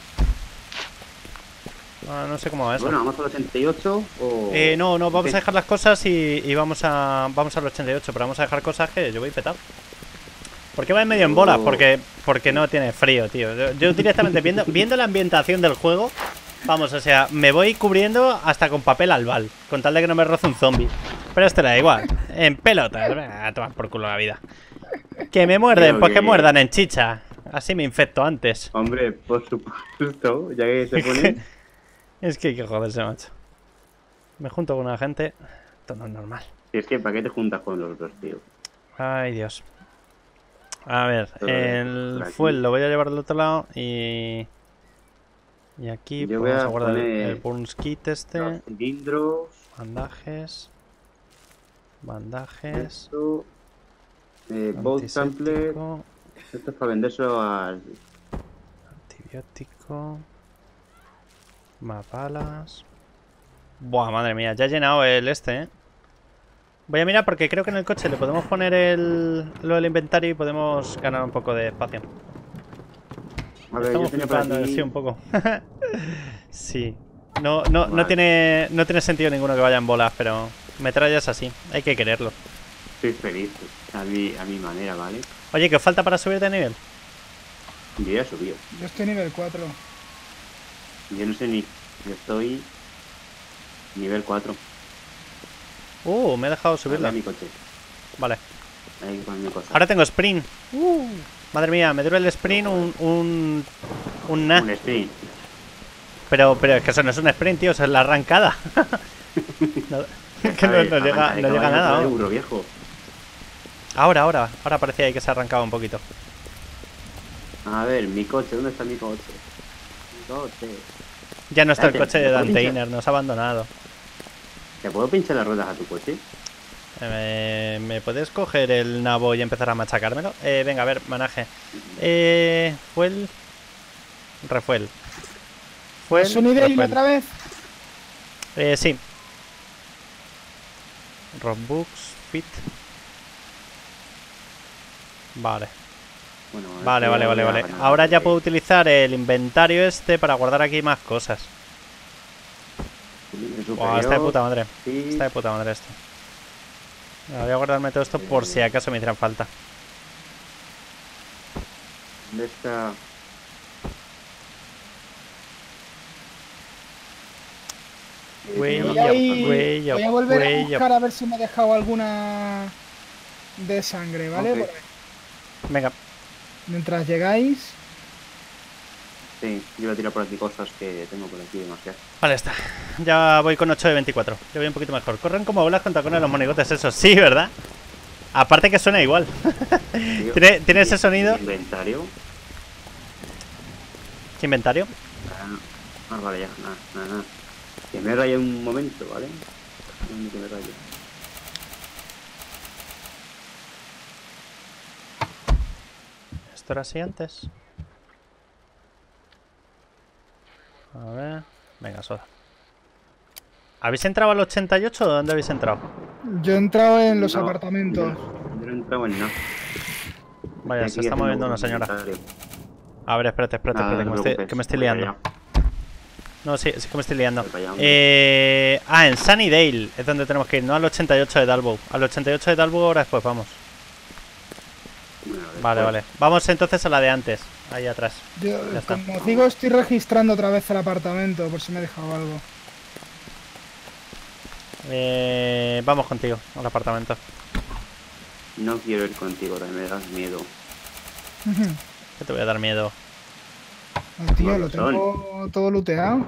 Ah, no sé cómo va eso. Bueno, vamos al ochenta y ocho o. Eh, no, no, vamos ¿Qué? a dejar las cosas y, y vamos a vamos al ochenta y ocho, pero vamos a dejar cosas que yo voy petado. ¿Por qué va en medio en bolas? Oh. Porque, porque no tiene frío, tío. Yo, yo directamente, viendo, viendo la ambientación del juego, Vamos, o sea, me voy cubriendo hasta con papel albal, con tal de que no me roce un zombie. Pero esto le da igual. En pelota, a tomar por culo la vida. Que me muerden, Creo pues que que- muerdan en chicha. Así me infecto antes. Hombre, por supuesto, ya que se pone... Es que hay que joderse, macho. Me junto con una gente. Esto no es normal. Si es que, ¿para qué te juntas con los dos, tío? Ay, Dios. A ver, Todo el por aquí. fuel lo voy a llevar al otro lado y... Y aquí Yo pues, voy vamos a a guardar el, poner el Burns Kit este. Los cilindros, Bandajes. Bandajes. esto... Eh, bolt sampler... Antiséptico. Esto es para vendérselo al... Antibiótico. Más balas. Buah, madre mía, ya he llenado el este, ¿eh? Voy a mirar porque creo que en el coche le podemos poner el, lo del inventario y podemos ganar un poco de espacio. A ver, Estamos yo tenía por flipando, aquí... sí, un poco. Sí. No, no, no, Vale. tiene, no tiene sentido ninguno que vaya en bolas, pero metrallas así. Hay que quererlo. Estoy feliz, a mi, a mi manera, ¿vale? Oye, ¿qué os falta para subir de nivel? Yo ya he subido. Yo estoy nivel cuatro. Yo no sé ni... Yo estoy... Nivel cuatro. Uh, me he dejado Subirla subirla. a mi coche. Vale. Ahí con mi cosa. Ahora tengo sprint. Uh, madre mía, me dura el sprint un... Un, un na. Un sprint. Pero, pero es que eso no es un sprint, tío, eso es la arrancada. No, que no, no llega, no llega a nada. ¿no? Euro, viejo. Ahora, ahora, ahora parecía ahí que se arrancaba un poquito. A ver, mi coche, ¿dónde está mi coche? Mi coche. Ya no está el Espérate, coche de ¿me puedo pinchar? Danteiner, nos ha abandonado. ¿Te puedo pinchar las ruedas a tu coche? Eh, ¿Me puedes coger el nabo y empezar a machacármelo? Eh, venga, a ver, manaje. Eh, fuel. Refuel. Fuel. ¿Es un idea y refuel. otra vez? Eh, sí. Rockbooks, fit. Bale. Bueno, Vale, esto vale, ya vale, voy a vale. ganar, Ahora ya porque- puedo utilizar el inventario este para guardar aquí más cosas. El Buah, está de superior, puta madre. sí. Está de puta madre esto. Voy a guardarme todo esto por si acaso me hicieran falta. ¿Dónde está? Way Eh, Voy up, a, ir- way up, voy a volver way a up. buscar a ver si me he dejado alguna de sangre, ¿vale? Ok. Por ahí. Venga, Mientras llegáis. Sí, yo voy a tirar por aquí cosas que tengo por aquí demasiado. vale, está. Ya voy con ocho de veinticuatro. Ya voy un poquito mejor. Corren como bolas con tacones los monigotes, eso sí, ¿verdad? Aparte que suena igual. Tío, ¿Tiene, ¿tiene ¿y ese sonido? el inventario? ¿Qué inventario? Ah, ah, vale, ya. Nada, nada, nada. Que me rayé un momento, ¿vale? Un que me raye. ¿Esto era así antes? A ver... Venga, soda. ¿Habéis entrado al ochenta y ocho o dónde habéis entrado? Yo he entrado en los No, apartamentos. Yo, yo no he entrado en nada. Vaya, Estoy se aquí está haciendo moviendo una un señora. inventario. A ver, espérate, espérate, Nada, espérate, que no me, te estoy, preocupes, que me estoy voy liando. allá. No, sí, sí que me estoy liando. Voy para allá, hombre. Eh... Ah, en Sunnydale es donde tenemos que ir, no al ochenta y ocho de Dalbow. Al ochenta y ocho de Dalbow ahora después, vamos. Bueno, después. Vale, vale. Vamos entonces a la de antes, ahí atrás. Yo, Ya está. como os digo, estoy registrando otra vez el apartamento por si me he dejado algo. Eh... Vamos contigo, al apartamento. No quiero ir contigo, también me das miedo. Que te voy a dar miedo. Oh, tío, Con lo razón. tengo todo looteado.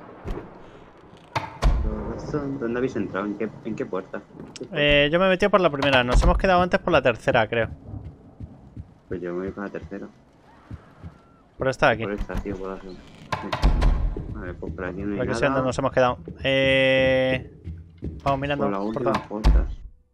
¿Dónde habéis entrado? ¿En qué, en qué puerta? ¿Qué puerta? Eh, yo me he metido por la primera, nos hemos quedado antes por la tercera, creo. Pues yo me voy para la tercera. Por esta de aquí. Por esta, tío, por la segunda. Sí. Vale, pues por aquí no hay Por aquí sí nada. donde nos hemos quedado. Eh... Vamos mirando. Por la por última todo. puerta.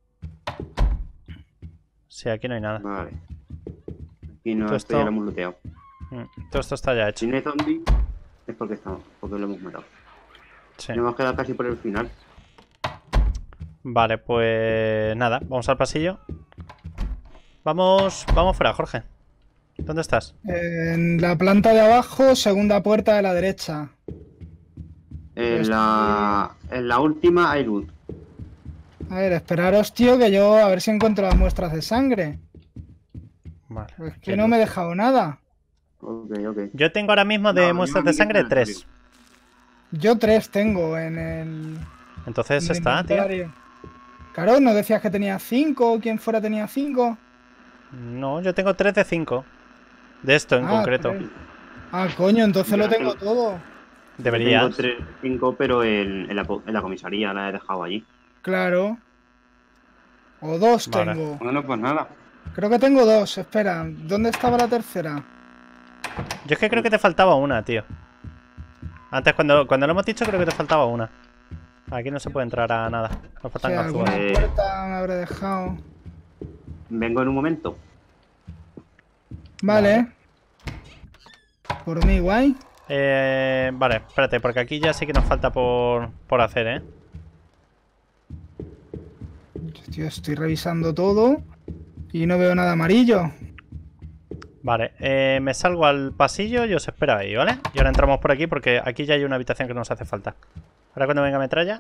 Sí, aquí no hay nada. Vale. Aquí no, Todo esto ya esto- lo hemos looteado. Mm, Todo esto está ya hecho. Si no hay zombie, es porque estamos, porque lo hemos matado. Sí. Nos hemos quedado casi por el final. Vale, pues nada, vamos al pasillo. Vamos, vamos fuera, Jorge. ¿Dónde estás? En la planta de abajo, segunda puerta de la derecha. En Pues- la, en la última hay loot. A ver, esperaros, tío, que yo a ver si encuentro las muestras de sangre. Vale. Es que no me he dejado nada. Ok, ok. Yo tengo ahora mismo de No, muestras yo de me sangre quedé en el tres. Yo tres tengo en el... Entonces en el está, tío. inventario. Claro, ¿no decías que tenía cinco? ¿Quién fuera tenía cinco? No, yo tengo tres de cinco. De esto en Ah, concreto. tres. Ah, coño, entonces Yo lo no tengo tengo- todo. Deberías. Tengo tres, cinco, pero en, en la, po- en la comisaría la he dejado allí. Claro. O dos Vale. tengo. Bueno, pues nada. Creo que tengo dos, espera. ¿Dónde estaba la tercera? Yo es que creo que te faltaba una, tío. Antes, cuando, cuando lo hemos dicho, creo que te faltaba una. Aquí no se puede entrar a nada. Nos O faltan sea, ganzúas. alguna Eh. puerta me habré dejado. Vengo en un momento. Vale. Por mí, guay. Eh, vale, espérate, porque aquí ya sí que nos falta por, por hacer, ¿eh? Tío, estoy revisando todo y no veo nada amarillo. Vale, eh, me salgo al pasillo y os espero ahí, ¿vale? Y ahora entramos por aquí porque aquí ya hay una habitación que nos hace falta. Ahora cuando venga metralla...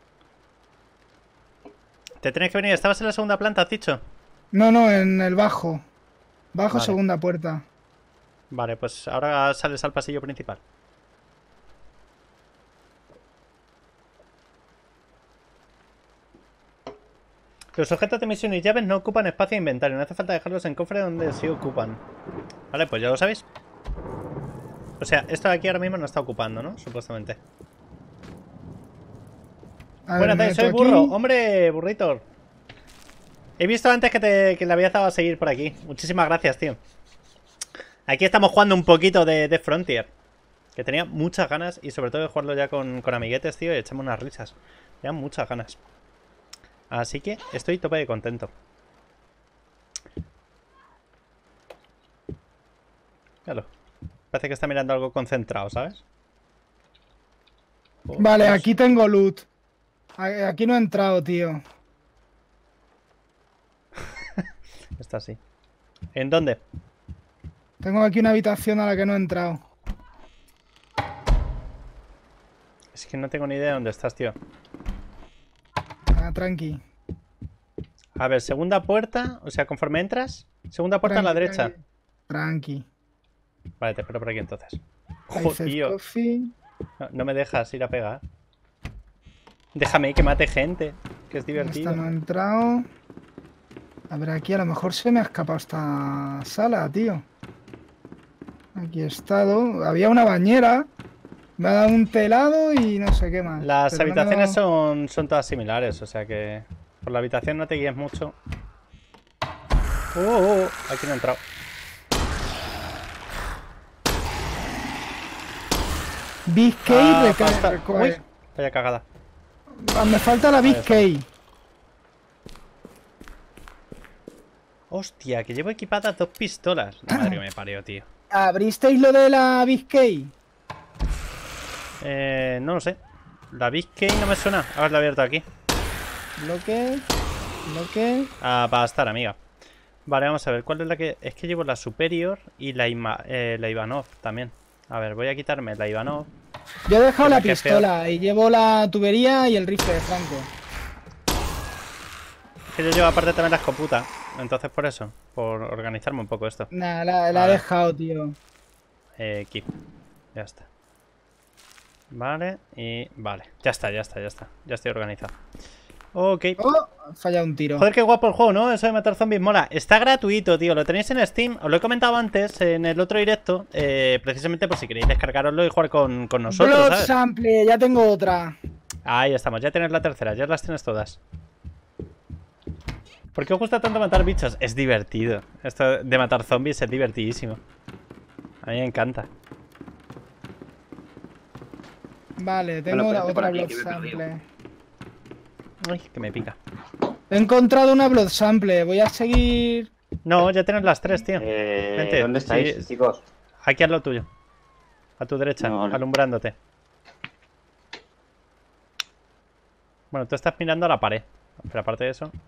Te tienes que venir, estabas en la segunda planta, has dicho. No, no, en el bajo. Bajo, Vale. segunda puerta. Vale, pues ahora sales al pasillo principal. Los objetos de misión y llaves no ocupan espacio de inventario. No hace falta dejarlos en cofre donde sí ocupan. Vale, pues ya lo sabéis. O sea, esto de aquí ahora mismo no está ocupando, ¿no? Supuestamente. A ver, Buenas me tardes, soy meto burro. aquí. Hombre, burrito. He visto antes que, te, que le habías dado a seguir por aquí. Muchísimas gracias, tío. Aquí estamos jugando un poquito de, de Frontier. Que tenía muchas ganas y sobre todo de jugarlo ya con, con amiguetes, tío. Y echamos unas risas. Tenía muchas ganas. Así que estoy tope de contento. Míralo. Parece que está mirando algo concentrado, ¿sabes? Oh, Vale, Dios. aquí tengo loot. A- Aquí no he entrado, tío. Está así. ¿En dónde? Tengo aquí una habitación a la que no he entrado. Es que no tengo ni idea de dónde estás, tío. Ah, tranqui. A ver, segunda puerta. O sea, conforme entras. Segunda puerta a la Tranqui, derecha. Tranqui. Vale, te espero por aquí entonces. Tranqui. Jo, Life tío. Coffee. No, no me dejas ir a pegar. Déjame que mate gente. Que es Esta divertido. no ha entrado. A ver, aquí a lo mejor se me ha escapado esta sala, tío. Aquí he estado. Había una bañera. Me ha dado un telado y no sé qué más. Las Pero no me ha habitaciones dado- son, son todas similares, o sea que por la habitación no te guíes mucho. Oh, oh, oh, aquí no he entrado. Big K Ah, reca- pasta. reco- Uy, vaya cagada. Ah, me falta la Big Ahí K. Hostia, que llevo equipadas dos pistolas. La madre que me parió, tío. ¿Abristeis lo de la Big K? Eh, no lo sé. La Big K no me suena. Haberla abierto aquí. Bloque. Bloque. Ah, va a estar, amiga. Vale, vamos a ver. ¿Cuál es la que...? Es que llevo la Superior y la, Ima- eh, la Ivanov también. A ver, voy a quitarme la Ivanov. Yo he dejado Que la me quede pistola y llevo la tubería y el rifle de Franco. Es que yo llevo aparte también la escoputa. Entonces por eso. Por organizarme un poco esto. Nah, la, la Vale. he dejado, tío. Eh, keep. Ya está. Vale, y vale. Ya está, ya está, ya está. Ya estoy organizado. Ok. Oh, ha fallado un tiro. Joder, qué guapo el juego, ¿no? Eso de matar zombies mola. Está gratuito, tío. Lo tenéis en Steam. Os lo he comentado antes en el otro directo. eh, precisamente por si queréis descargaroslo y jugar con, con nosotros, Blood ¿sabes? Sample, ya tengo otra. Ahí estamos. Ya tienes la tercera. Ya las tienes todas. ¿Por qué os gusta tanto matar bichos? Es divertido. Esto de matar zombies es divertidísimo. A mí me encanta. Vale, tengo Bueno, la espérate por otra aquí, Blood que me he perdido. Sample. Uy, que me pica. He encontrado una Blood Sample. Voy a seguir. No, ya tienes las tres, tío. Eh, Vente, ¿Dónde estáis, sí. chicos? Aquí a lo tuyo. A tu derecha, No, vale. alumbrándote. Bueno, tú estás mirando a la pared. Pero aparte de eso...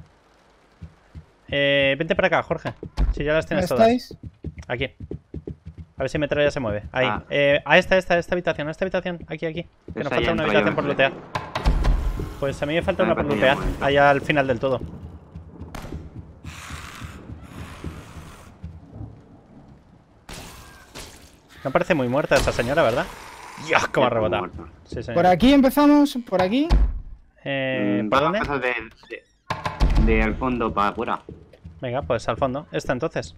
Eh, vente para acá, Jorge. Si ya las ¿Dónde tienes todas. estáis? Aquí. A ver si Metralla se mueve. Ahí. Ah. Eh, a esta, esta, esta habitación, a esta habitación. Aquí, aquí. Que Pues nos ahí falta una entro habitación yo. por lootear. Pues a mí me falta Ah, una me por parecía lootear. un momento. Allá al final del todo. No parece muy muerta esa señora, ¿verdad? Dios, cómo ha Ya rebotado. estamos muertos. Sí, señor. Por aquí empezamos, por aquí. Eh, Mm, ¿Por vamos dónde? a pasar de, de, de al fondo para afuera. Venga, pues al fondo. Esta entonces.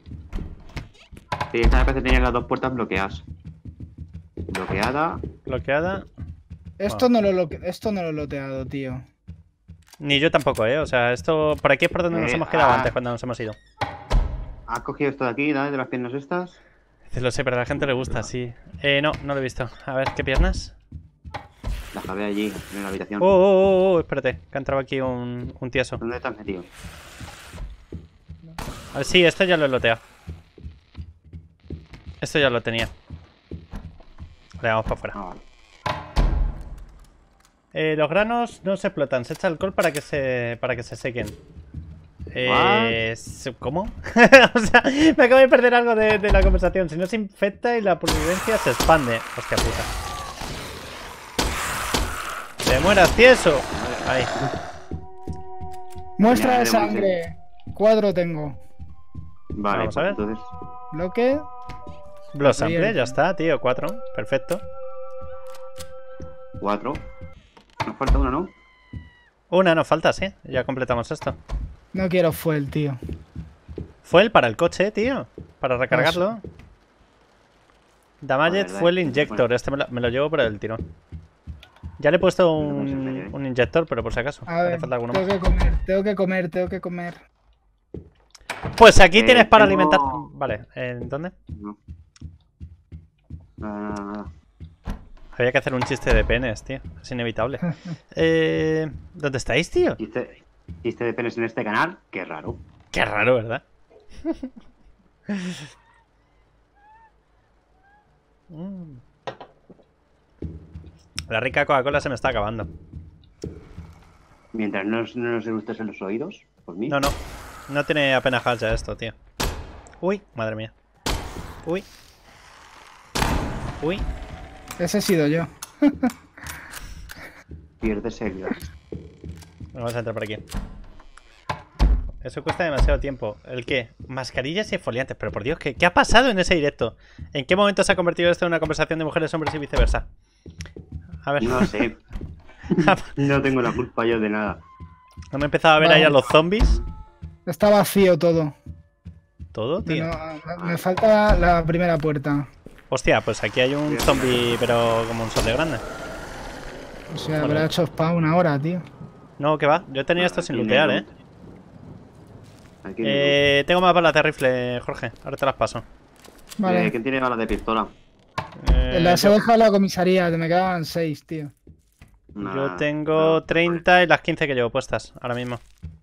Sí, esta vez que tenía las dos puertas bloqueadas. Bloqueada. Bloqueada. Esto no lo, lo- esto no lo he loteado, tío. Ni yo tampoco, ¿eh? O sea, esto por aquí es por donde nos Eh, hemos quedado ah. antes cuando nos hemos ido. ¿Has cogido esto de aquí, ¿no? De las piernas estas? Lo sé, pero a la gente le gusta, sí. Eh, no, no lo he visto. A ver, ¿qué piernas? Las acabé allí, en la habitación. Oh, oh, oh, oh, espérate, que ha entrado aquí un, un tieso. ¿Dónde estás metido? A ver, sí, esto ya lo he loteado. Esto ya lo tenía. Le damos para afuera. Ah, vale. Eh, los granos no se explotan, se echa alcohol para que se, para que se sequen. Eh, se- ¿Cómo? O sea, me acabo de perder algo de, de la conversación. Si no se infecta y la pulvencia se expande. Hostia puta. ¡Te mueras, tieso! Ahí. Muestra Ya, de de sangre. Cuadro tengo. Vale, Vamos a pues ver. entonces. Bloque. Blood sample, Bien. ya está, tío. Cuatro. Perfecto. Cuatro. Nos falta una, ¿no? Una nos falta, sí. Ya completamos esto. No quiero fuel, tío. Fuel para el coche, tío. Para recargarlo. Damaged Joder, Fuel dale. Injector. Bueno. Este me lo, me lo llevo por el tirón. Ya le he puesto No me un, sorprende, ¿eh? un inyector, pero por si acaso. A Hace ver, falta alguno tengo más. que comer, tengo que comer, tengo que comer. Pues aquí Eh, tienes para tengo- alimentar. Vale, ¿en dónde? No. Nada, nada, nada. Había que hacer un chiste de penes, tío. Es inevitable. eh, ¿Dónde estáis, tío? Chiste, chiste de penes en este canal, qué raro. Qué raro, ¿verdad? Mm. La rica Coca-Cola se me está acabando. Mientras no, nos- no nos gustes en los oídos, por mí. No, no. No tiene apenas hacha esto, tío. Uy, madre mía. Uy. Uy. Ese he sido yo. Pierdes el. Vamos a entrar por aquí. Eso cuesta demasiado tiempo. ¿El qué? Mascarillas y exfoliantes. Pero por Dios, ¿qué, ¿qué ha pasado en ese directo? ¿En qué momento se ha convertido esto en una conversación de mujeres, hombres y viceversa? A ver. No sé. No tengo la culpa yo de nada. ¿Han empezado a ver ahí a los zombies? Está vacío todo. Todo, tío. No, me falta la primera puerta. Hostia, pues aquí hay un zombie, pero como un sol de grande. O sea, Vale. habrá hecho spawn ahora, tío. No, que va. Yo tenía esto sin lootear, eh. Aquí eh. Tengo más balas de rifle, Jorge. Ahora te las paso. Vale. Eh, ¿Quién tiene balas de pistola? Eh, Las he yo, dejado en la comisaría, que me quedaban seis, tío. Nah, yo tengo no. treinta y las quince que llevo puestas ahora mismo.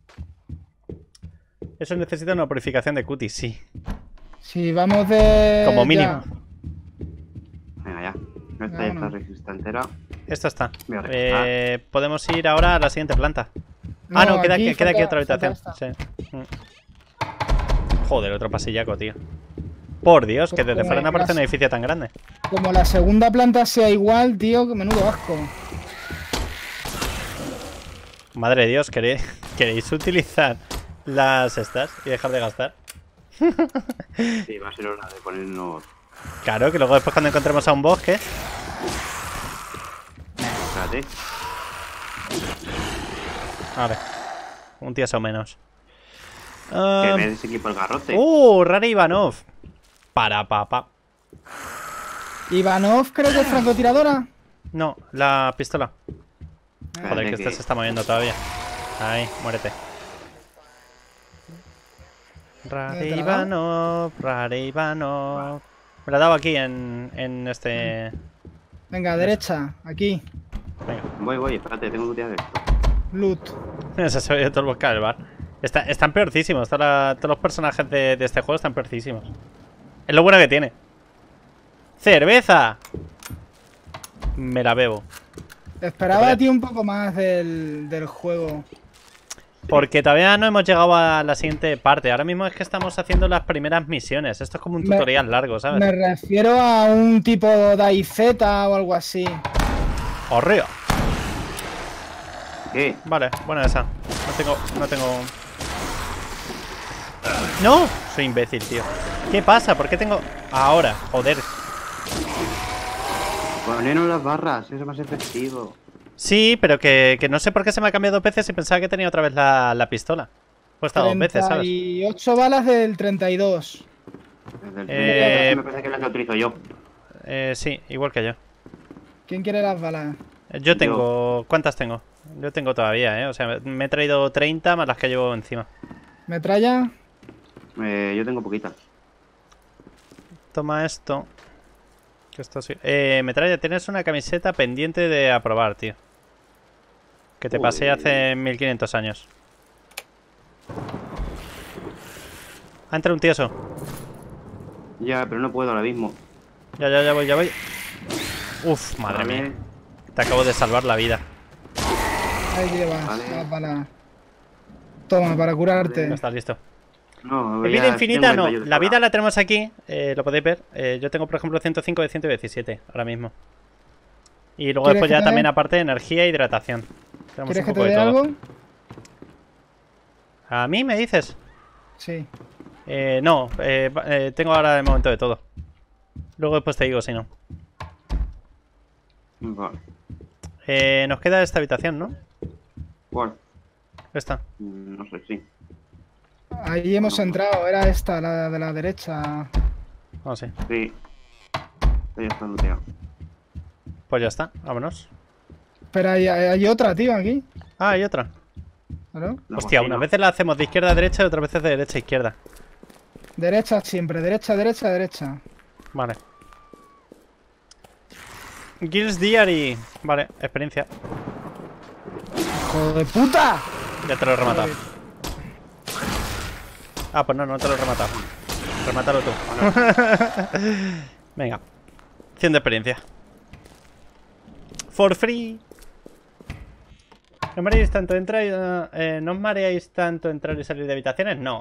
Eso necesita una purificación de cutis, sí. Si vamos de. Como mínimo. ya. Venga, ya. No está No, esta no. resistentera. Esto está. Voy a recargar. Eh, podemos ir ahora a la siguiente planta. No, ah, no, queda aquí aquí, queda aquí falta- otra falta habitación. esta. Sí. Mm. Joder, otro pasillaco, tío. Por Dios, que Pues desde como fuera no aparece un las- edificio tan grande. Como la segunda planta sea igual, tío, que menudo asco. Madre de Dios, ¿queréis, ¿queréis utilizar las estas y dejar de gastar? Sí, va a ser hora de ponernos. Claro, que luego después cuando encontremos a un bosque. Espérate. A ver, un tieso menos. Que Ah, me des aquí por el garrote. ¡Uh! Rara Ivanov. Para papá. Ivanov, creo que es francotiradora. No, la pistola. Joder, Espérate que este que- se está moviendo todavía. Ahí, muérete. Rara ¿Dónde te la ha dado? Ivanov, Rara Ivanov. Me la he dado aquí en, en este. Venga, derecha, aquí. Venga. Voy, voy, espérate, tengo que lootear esto. Loot. Se ha subido todo el bosque del bar. Está- están peorcísimos. Toda la- todos los personajes de, de este juego están peorcísimos. Es lo bueno que tiene. ¡Cerveza! Me la bebo. Esperaba a ti un poco más del, del juego. Porque todavía no hemos llegado a la siguiente parte. Ahora mismo es que estamos haciendo las primeras misiones. Esto es como un Me- tutorial largo, ¿sabes? Me refiero a un tipo DayZ o algo así. ¡Horreo! ¿Qué? Vale, buena esa. No tengo... No tengo... ¡No! Soy imbécil, tío. ¿Qué pasa? ¿Por qué tengo...? Ahora, joder. Ponernos las barras, eso es más efectivo. Sí, pero que, que no sé por qué se me ha cambiado dos veces y pensaba que tenía otra vez la, la pistola. Puesta dos veces, ¿sabes? Y ocho balas del treinta y dos. Desde el Eh, me parece que es la que utilizo yo. Eh, sí, igual que yo. ¿Quién quiere las balas? Yo tengo... ¿Cuántas tengo? Yo tengo todavía, ¿eh? O sea, me he traído treinta más las que llevo encima. ¿Metralla? Eh, yo tengo poquitas. Toma esto. Que esto sí. Eh, Metralla, tienes una camiseta pendiente de aprobar, tío. Que te pasé hace mil quinientos años. Ha entrado un tieso. Ya, pero no puedo ahora mismo. Ya, ya, ya voy, ya voy. Uf, madre Vale. mía. Te acabo de salvar la vida. Ahí llevas Vale. las balas. Toma, para curarte. No estás listo. No, En ya vida infinita tengo no. veintiocho La vida balas. la tenemos aquí. Eh, lo podéis ver. Eh, yo tengo, por ejemplo, ciento cinco de ciento diecisiete ahora mismo. Y luego ¿Quieres después que ya te también dé? aparte energía e hidratación. Tenemos ¿Quieres un que te poco de dé todo. algo? ¿A mí me dices? Sí. Eh, no, eh, va- eh, tengo ahora de momento de todo. Luego después te digo si no. Vale. Eh, nos queda esta habitación, ¿no? ¿Cuál? Esta. Mm, No sé, sí. Ahí hemos entrado, era esta, la de la derecha. Oh, sí. Sí. Ya está looteado. Pues ya está, vámonos. Pero hay, hay- hay otra, tío, aquí. Ah, hay otra. ¿No? La Hostia, cocina. unas veces la hacemos de izquierda a derecha y otras veces de derecha a izquierda. Derecha siempre, derecha, derecha, derecha. Vale. Gills Diary. Vale, experiencia. ¡Hijo de puta! Ya te lo he rematado. Ah, pues no, no te lo he rematado. Remátalo tú. Venga. cien de experiencia. For free. ¿No mareáis tanto entrar y, eh, ¿No os mareáis tanto entrar y salir de habitaciones? No.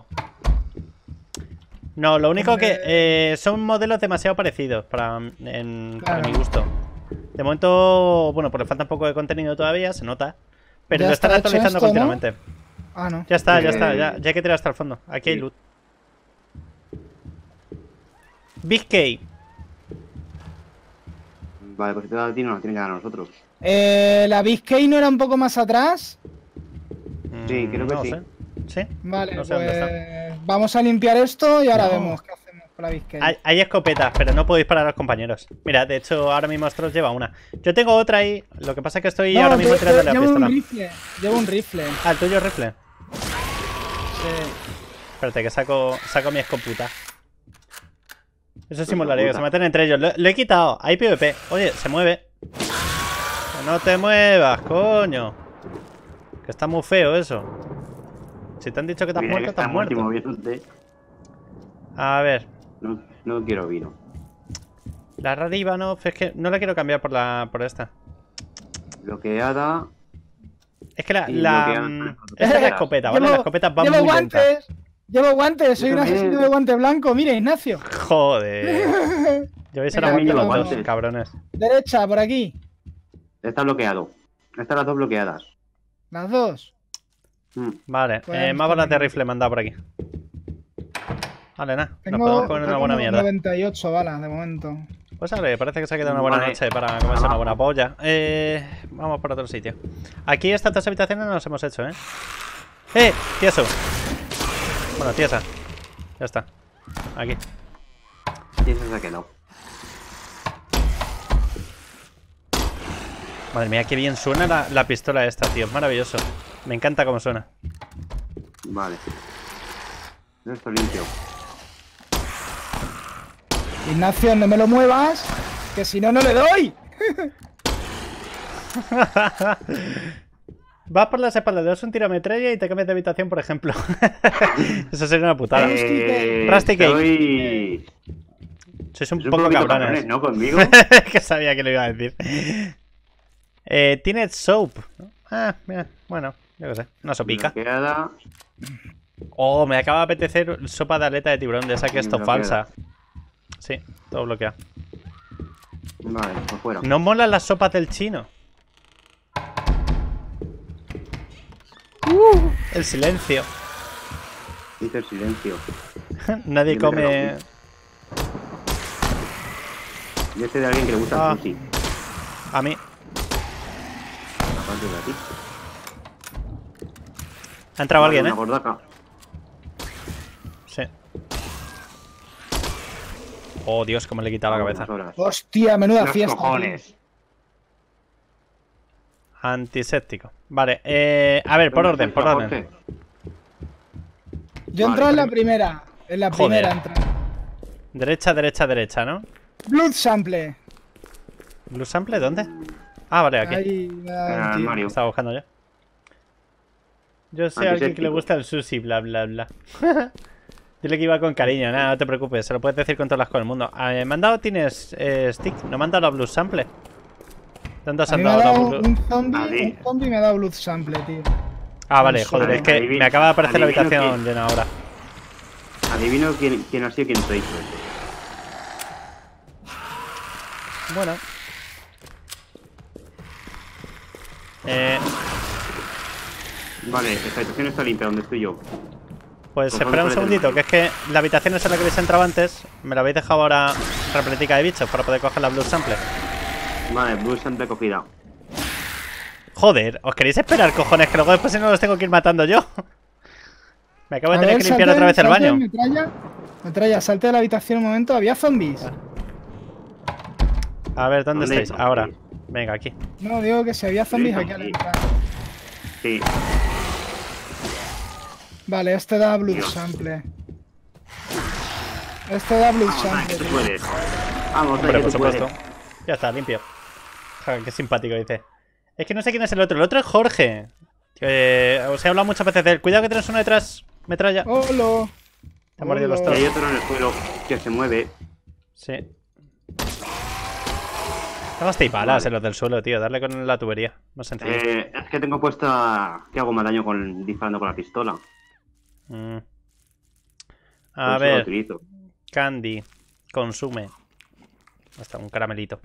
No, lo único que eh, son modelos demasiado parecidos para, en- para Claro. mi gusto. De momento, bueno, pues le falta un poco de contenido todavía, se nota. Pero Ya lo están está hecho actualizando esto, ¿no? continuamente. Ah, no. Ya está, ya Eh, está, ya, ya hay que tirar hasta el fondo. Aquí hay sí. loot. Big K. Vale, pues si te da a ti, no nos tiene que dar a nosotros. Eh, ¿La Biscay no era un poco más atrás? Sí, creo que no sí. sé. ¿Sí? Vale, No sé dónde está. pues vamos a limpiar esto y ahora No. vemos qué hacemos con la Biscay. Hay, hay escopetas, pero no podéis parar a los compañeros. Mira, de hecho, ahora mismo Ostros lleva una. Yo tengo otra ahí. Lo que pasa es que estoy No, ahora mismo yo- tirándole yo- la llevo pistola. un rifle, llevo un rifle. Ah, el tuyo es rifle. Sí. Espérate, que saco, saco mi escoputa. Eso sí Pues molaría, que puta. se maten entre ellos. Lo, lo he quitado. Hay PvP. Oye, se mueve. Que no te muevas, coño. Que está muy feo eso. Si te han dicho que te has Mira que muerto, te está has muerto. moviéndote. A ver. No, no quiero vino. La Radiva no, es que no la quiero cambiar por la por esta. Bloqueada. Es que la, Sí, la bloqueada. mm, esta es la escopeta, ¿vale? Llevo- La escopeta va llevo muy lenta. guantes, llevo guantes, soy Yo un también. asesino de guante blanco. Mira, Ignacio. Joder. Yo vais a Venga, la mira, los dos, guantes. cabrones. Derecha, por aquí. Está bloqueado. Están las dos bloqueadas. Las dos. Mm. Vale, Pues eh, vamos más balas de con- rifle me han dado por aquí. Vale, nada. Nos Tengo, podemos comer una tengo buena mierda. noventa y ocho balas de momento. Pues vale, parece que se ha quedado una buena Vale. noche para comerse una buena polla. Eh, vamos por otro sitio. Aquí estas dos habitaciones no las hemos hecho, ¿eh? ¡Eh! ¡Tieso! Bueno, tiesa. Ya está. Aquí. Y eso se ha quedado. Madre mía, qué bien suena la, la pistola esta, tío. Es maravilloso. Me encanta cómo suena. Vale. Esto limpio. Ignacio, no me lo muevas, que si no, no le doy. Vas por las espaldas, le das un tiro a metralla y te cambias de habitación, por ejemplo. Eso sería una putada. Eh, Rusty Cake. soy... Sois un soy poco poquito cabrones. ¿no? Conmigo. Que sabía que lo iba a decir. Eh, tiene soap. Ah, mira, bueno, yo qué sé. Una sopica. Bloqueada. Oh, me acaba de apetecer sopa de aleta de tiburón de esa que Sí, esto bloqueada. falsa. Sí, todo bloqueado. Vale, por fuera. No molan las sopas del chino. Uh, el silencio. Hice el silencio. Nadie Dime que come. Yo sé de alguien que le gusta Ah. el sushi. A mí. Aparte de aquí. Ha entrado Vale, alguien, una ¿eh? gordaca. Sí. Oh, Dios, cómo le he quitado la cabeza. Unas horas. Hostia, menuda Los fiesta. cojones. Antiséptico. Vale, eh, a ver, por ¿Dónde orden, está por Jorge? orden. Yo Vale, entro en la pero- primera. En la Joder. primera entra. Derecha, derecha, derecha, ¿no? Blood sample. ¿Blue sample? ¿Dónde? Ah, vale, aquí. Ahí me da En el un tiro. armario. Estaba buscando yo. Yo sé a alguien que le Antiséptico. gusta el sushi, bla, bla, bla. Dile que iba con cariño, nada, no te preocupes, se lo puedes decir con todas las cosas del mundo. Ah, me han dado, tienes eh, stick, no me han dado la blue sample. ¿Dónde has A mí me ha dado la dado blue? un zombie, Vale. un zombie me ha dado blood sample, tío. Ah, vale, Vale, joder, es que adivino- me acaba de aparecer la adivino habitación que- llena ahora. Adivino quién, quién ha sido quien te hizo eso. Bueno. Eh, Vale, esta habitación está limpia donde estoy yo. pues Pues espera un vamos a segundito, que meter es que la habitación esa en la que habéis entrado antes, me la habéis dejado ahora repletica de bichos para poder coger la blue sample. Vale, Blue Sample cogida. Joder, ¿os queréis esperar, cojones? Que luego después si no los tengo que ir matando yo. Me acabo de A tener ver, que limpiar salte, otra vez el salte, baño. Metralla, metralla, salte de la habitación un momento. Había zombies. A ver, ¿dónde ¿Dónde? estáis? Ahora. Venga, aquí. No, digo que si había zombies Sí, aquí a la sí. entrada. Sí. Vale, este da blood Dios. sample. Este da blood Vamos, Dani, sample. que tú tío. puedes. Vamos, Hombre, Dani, por que tú supuesto. puedes. Ya está, limpio. Ja, qué simpático, dice. Es que no sé quién es el otro. El otro es Jorge. Eh, os he hablado muchas veces de él. Cuidado que tienes uno detrás. Metralla. Holo. Te ha mordido los Y toros. hay otro en el suelo que se mueve. Sí. Estamos teipalas en los del suelo, tío. Darle con la tubería. Más sencillo. Eh, es que tengo puesta que hago más daño con disparando con la pistola. Mm. Por A eso lo ver. utilizo. Candy. Consume. Hasta un caramelito.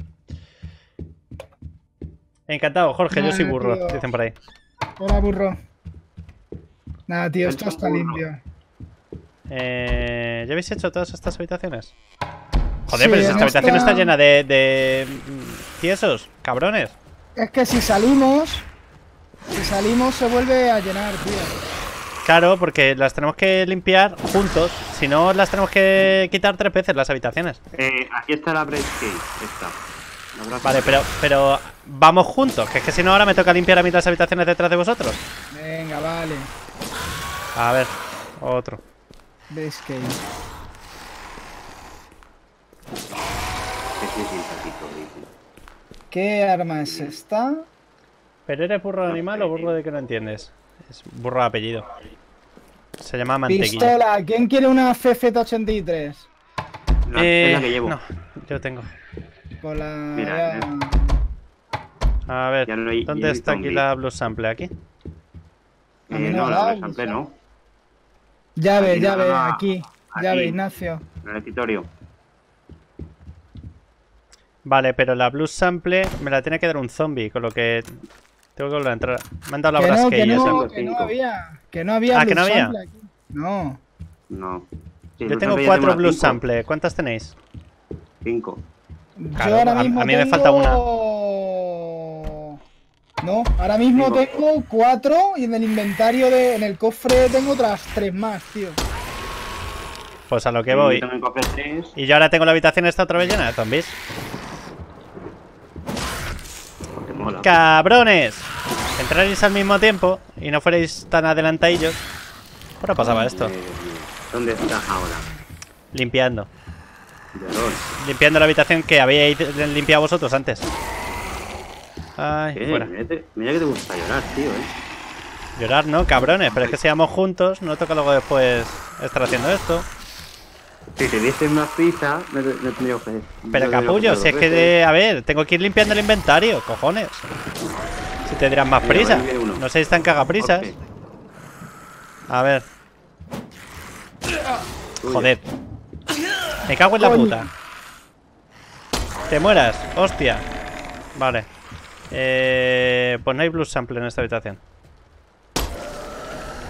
Encantado, Jorge. Yo soy Ah, burro. tío. Dicen por ahí. Hola, burro. Nada, tío, Es esto un está burro. limpio. Eh, ¿Ya habéis hecho todas estas habitaciones? Joder, Sí, pero si en esta habitación esta- está llena de, de mm, tiesos, cabrones. Es que si salimos, si salimos se vuelve a llenar, tío. Claro, porque las tenemos que limpiar juntos. Si no, las tenemos que quitar tres veces las habitaciones. Eh, aquí está la break case. Esta. La verdad Vale, que- pero, pero vamos juntos. Que es que si no, ahora me toca limpiar a mí las habitaciones detrás de vosotros. Venga, vale. A ver, otro. Base case. Que sí, simpático, dice. ¿Qué arma es esta? ¿Pero eres burro de animal o burro de que no entiendes? Es burro de apellido. Se llama mantequilla. Pistola. ¿Quién quiere una F Z ochenta y tres? La, Eh, es la que llevo. No, yo tengo. Con la... Mira, ya- A ver, Ya no hay- ¿dónde ya no hay está aquí zombie. la Blue Sample? ¿Aquí? A mí Eh, no no, me la da, Blue Sample no. Llave, Aquí llave, nada, aquí. aquí. Llave, Ignacio. En el escritorio. Vale, pero la Blue Sample me la tiene que dar un zombie, con lo que tengo que volver a entrar. Me han dado la Que no, brasquilla que esa. no, esa. que no Cinco. había. Que no había Ah, ¿que Blue no había? Sample aquí. No. No. Sí, Yo Blue tengo Sample ya cuatro las Blue cinco. Sample. ¿Cuántas tenéis? Cinco. Claro, Yo ahora a- mismo a mí me tengo... falta una. No, ahora mismo Cinco. tengo cuatro y en el inventario de... En el cofre tengo otras tres más, tío. Pues a lo que Sí, voy. yo también cogí tres. Y yo ahora tengo la habitación esta otra vez llena de zombies. Porque mola. ¡Cabrones! Si entrarais al mismo tiempo y no fuerais tan adelantadillos, pues no pasaba esto. Eh, ¿Dónde estás ahora? Limpiando. Llorón. Limpiando la habitación que habíais limpiado vosotros antes. Ay, Eh, fuera. mira, te- mira que te gusta llorar, tío, eh. Llorar, ¿no? Cabrones, pero es que si vamos juntos, no toca luego después estar haciendo esto. Si te diese más pizza, no, te- no tendría que ofrecer. Pero no tendría capullo, ofrecer si es dos que veces. de... A ver, tengo que ir limpiando el inventario, cojones. Si te dirán más Mira, prisa. ahí viene uno. No seáis tan cagaprisas. Jorge, A ver, tuyo. joder. Me cago en la Coño. puta. Te mueras, hostia. Vale. Eh, pues no hay Blue Sample en esta habitación.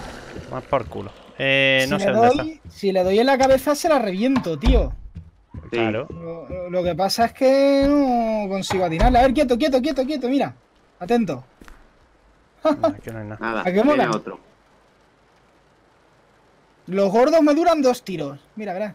Más por culo. Eh, no si, sé le dónde doy, si le doy en la cabeza se la reviento, tío. está. Sí. Claro. Lo, lo que pasa es que no consigo atinarle. A ver, quieto, quieto, quieto, quieto, mira. Atento. No, aquí no hay nada. Nada, ¿A qué viene mola? otro. Los gordos me duran dos tiros. Mira, verás.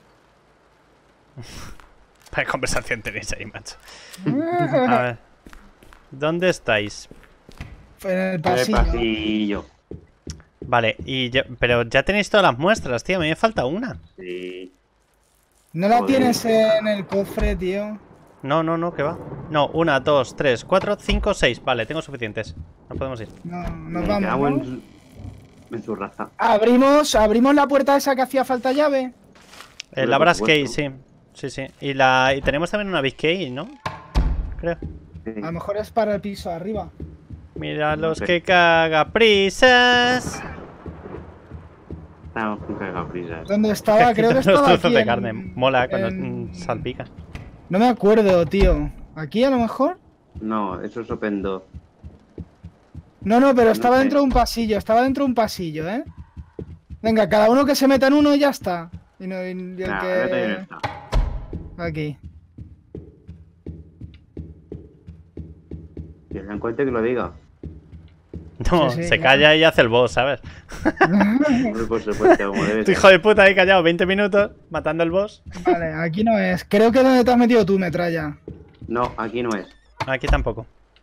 Vaya conversación tenéis ahí, macho. A ver. ¿Dónde estáis? En el En el pasillo. pasillo. Vale, y ya- pero ya tenéis todas las muestras, tío. A mí me falta una. Sí. No la Joder. tienes en el cofre, tío. No, no, no, que va. No, una, dos, tres, cuatro, cinco, seis. Vale, tengo suficientes. Nos podemos ir. No, Me nos cago vamos, en, ¿no? su, en su raza. Abrimos, abrimos la puerta esa que hacía falta llave. Eh, Hombre, la por Brass Key, supuesto. sí. Sí, sí. Y, la, y tenemos también una Big Key, ¿no? Creo. Sí. A lo mejor es para el piso de arriba. Mira No los sé. que caga prisas. Estamos con cagaprisas. ¿Dónde estaba? Creo que Los estaba trozos aquí de en- carne. Mola cuando en- mm, salpica. No me acuerdo, tío. ¿Aquí a lo mejor? No, eso es Open dos. No, no, pero No estaba sé. dentro de un pasillo. Estaba dentro de un pasillo, ¿eh? Venga, cada uno que se meta en uno y ya está. Y, no, y el Nah, que... ahora también está. Aquí. Si se dan cuenta que lo diga. No, Sí, sí, se claro. calla y hace el boss, ¿sabes? Hombre, por supuesto, como debe Tu ser. hijo de puta ahí callado veinte minutos matando el boss. Vale, aquí no es. Creo que donde te has metido tú, metralla. No, aquí no es. Aquí tampoco.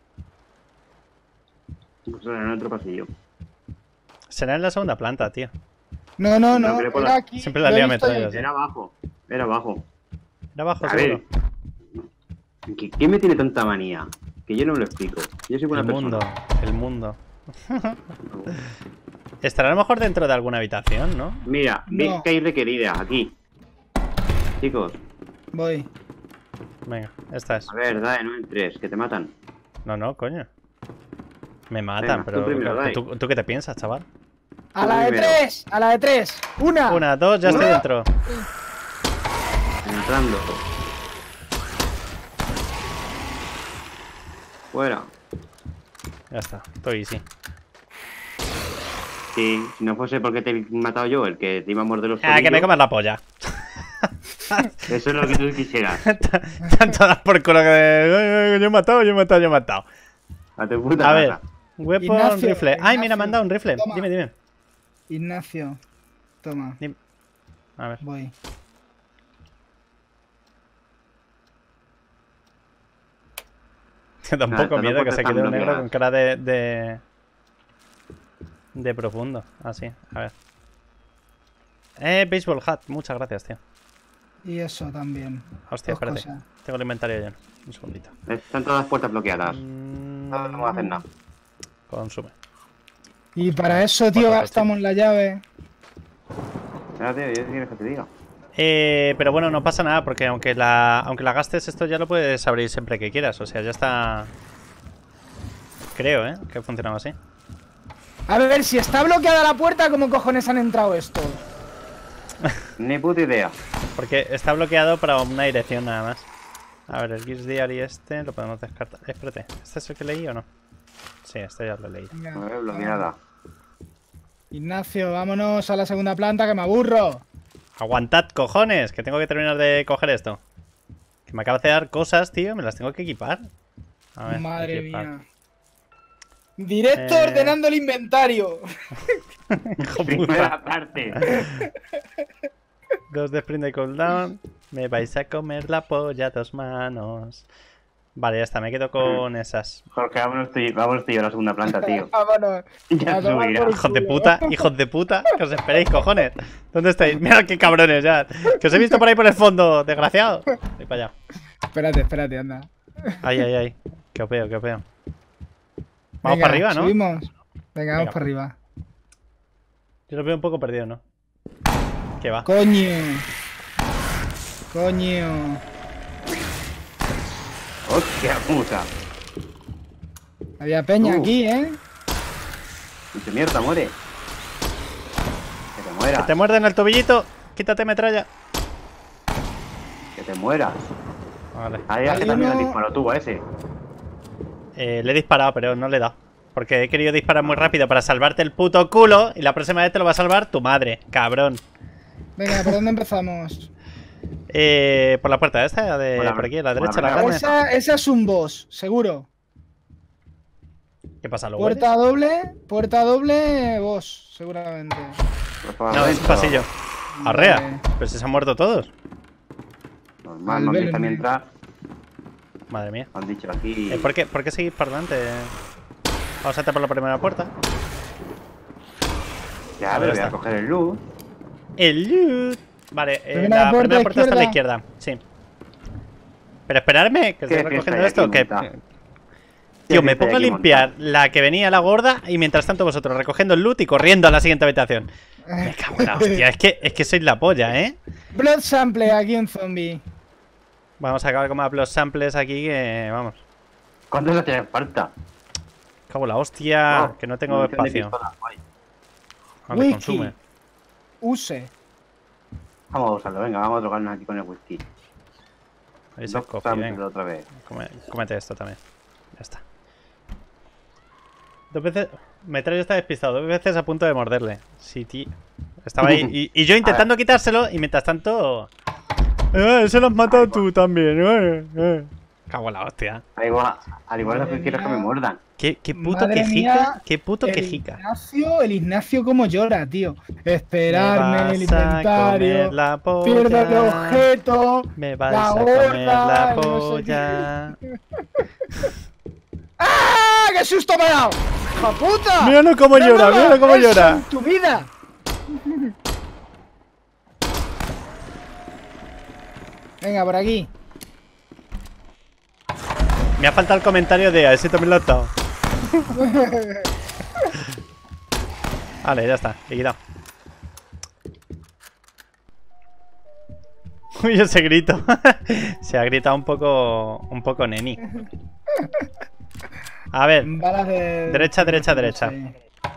Pues en otro pasillo. Será en la segunda planta, tío. No, no, No, no. pero por Era la- aquí. Siempre la Lo he lía visto yo. metralla, sí. Era abajo. Era abajo. Era abajo, A seguro. ver. ¿Qui- ¿Quién me tiene tanta manía? Que yo no me lo explico. Yo soy buena El persona. mundo, el mundo. Estará a lo mejor dentro de alguna habitación, ¿no? Mira, No. Big Key requerida, aquí. Chicos, Voy. Venga, esta es. a ver, dale, no entres, que te matan. No, no, coño. Me matan, Venga, tú pero primero, dale. ¿tú, ¿tú qué te piensas, chaval? A la de primero. tres. A la de tres. Una. Una, dos, ya estoy Una. dentro. Entrando. Fuera. Ya está, estoy easy. Sí, si no fuese porque te he matado yo, el que te iba a morder los Ah, que me tobillos, comas la polla. eso es lo que tú quisieras. Tanto das por culo que de, yo he matado, yo he matado, yo he matado. A tu puta A ver, casa. weapon, Ignacio, rifle. Ay, mira, Ignacio, me han dado un rifle. toma. Dime, dime. Ignacio. Toma. Dime. A ver. Voy. Da un Nada, poco estas miedo dos que se puertas quede un están negro bloqueadas. con cara de, de. de profundo. Así, a ver. Eh, baseball hat. Muchas gracias, tío. Y eso también. Hostia, Dos espérate. cosas. Tengo el inventario lleno. Un segundito. Están todas las puertas bloqueadas. Mm, No podemos hacer nada. Consume. Y para eso, tío, Cuatro, gastamos la llave. Espérate, ¿qué quieres que te diga? Eh, pero bueno, no pasa nada porque aunque la, aunque la gastes, esto ya lo puedes abrir siempre que quieras. O sea, ya está. Creo, ¿eh? Que funcionaba así. A ver, si está bloqueada la puerta, ¿cómo cojones han entrado esto? Ni puta idea. Porque está bloqueado para una dirección nada más. A ver, el Gears Diary este lo podemos descartar. Eh, espérate, ¿este es el que leí o no? Sí, este ya lo leí. Venga, A ver, bloqueada. Ignacio, vámonos a la segunda planta, que me aburro. Aguantad, cojones, que tengo que terminar de coger esto. Que me acaba de dar cosas, tío, me las tengo que equipar. A ver, Madre equipar. mía. Directo Eh. ordenando el inventario. Hijo puta. Primera parte. Dos de sprint de cooldown. Me vais a comer la polla a dos manos. Vale, ya está, me quedo con esas. Jorge, vámonos tú, y- vámonos tú y yo a la segunda planta, tío. Vámonos. Ya A tomar subirá. por Hijos de culo. puta, hijos de puta, que os esperéis, cojones. ¿Dónde estáis? Mirad qué cabrones ya. Que os he visto por ahí por el fondo, desgraciado. Voy para allá. Espérate, espérate, anda. Ay, ay, ay. Qué opeo, qué opeo. Vamos Venga, para arriba, ¿no? Subimos. Venga, vamos Venga. para arriba. Yo lo veo un poco perdido, ¿no? ¿Qué va? Coño. Coño. ¡Hostia puta! Había peña Uh. aquí, ¿eh? Dice, mierda, muere. Que te Que mueras. te muerden el tobillito. Quítate metralla. Que te mueras. Vale. Ahí es que Hay también uno- le disparó tú a ese. Eh, le he disparado, pero no le he dado. Porque he querido disparar muy rápido para salvarte el puto culo. Y la próxima vez te lo va a salvar tu madre, cabrón. Venga, ¿por dónde empezamos? Eh, por la puerta esta, de Por la- por aquí, a la por derecha, la la grande. Esa, esa es un boss, seguro. ¿Qué pasa, lo Puerta hueles? doble, puerta doble, boss, seguramente. Por favor, No, es un dentro. pasillo. Arrea. Vale. Pero si se han muerto todos. Normal, Al no ver- empieza mientras Madre mía. han dicho aquí. Eh, ¿por, qué, ¿Por qué seguís para adelante? Vamos a entrar por la primera puerta. Ya, A ver, pero voy a está. coger el luz. El loot. Vale, eh, Primera la puerta primera puerta está a la izquierda. izquierda. Sí. Pero esperadme, que ¿Qué estoy fiesta recogiendo hay esto. aquí Que... montada? Tío, ¿Qué me fiesta hay pongo a aquí limpiar montada? la que venía la gorda y mientras tanto vosotros recogiendo el loot y corriendo a la siguiente habitación. Me cago en la hostia, es que, es que sois la polla, ¿eh? Blood sample, aquí un zombie. Vamos a acabar con más blood samples aquí que... Vamos. ¿Cuántos le hacen falta? Cago en la hostia, Oh, que no tengo munición de espacio. pistola, guay. Ah, me Whisky. consume. Use. Vamos a usarlo, venga, vamos a drogarnos aquí con el whisky. Ahí se Dos coge, samples venga. otra vez. Come- Cómete esto también. Ya está. Dos veces... Metrallo está despistado, dos veces a punto de morderle. Sí, tío. Estaba ahí. Y, y yo intentando quitárselo y mientras tanto... Eh, se lo has matado tú también. Eh, eh. Cago en la hostia. Al igual, al igual lo que Madre quiero es que mía. me muerdan. ¿Qué, qué puto Madre quejica? mía, ¿Qué puto El quejica? Ignacio, el Ignacio como llora, tío. Esperarme, el Me vas a inventario. comer la Pierda de polla. objeto. Me vas la a comer gorda, la y no sé polla. ¡Ah! ¡Qué susto me ha dado! ¡Hijo puta! Míralo cómo ¡No llora, me míralo cómo hagas eso llora. en tu vida! Venga, por aquí. Me ha faltado el comentario de a ver si también lo ha estado. Vale, ya está, liquidado. Uy, ese grito. Se ha gritado un poco. Un poco neni. A ver, Balas de... Derecha, derecha, derecha. Sí.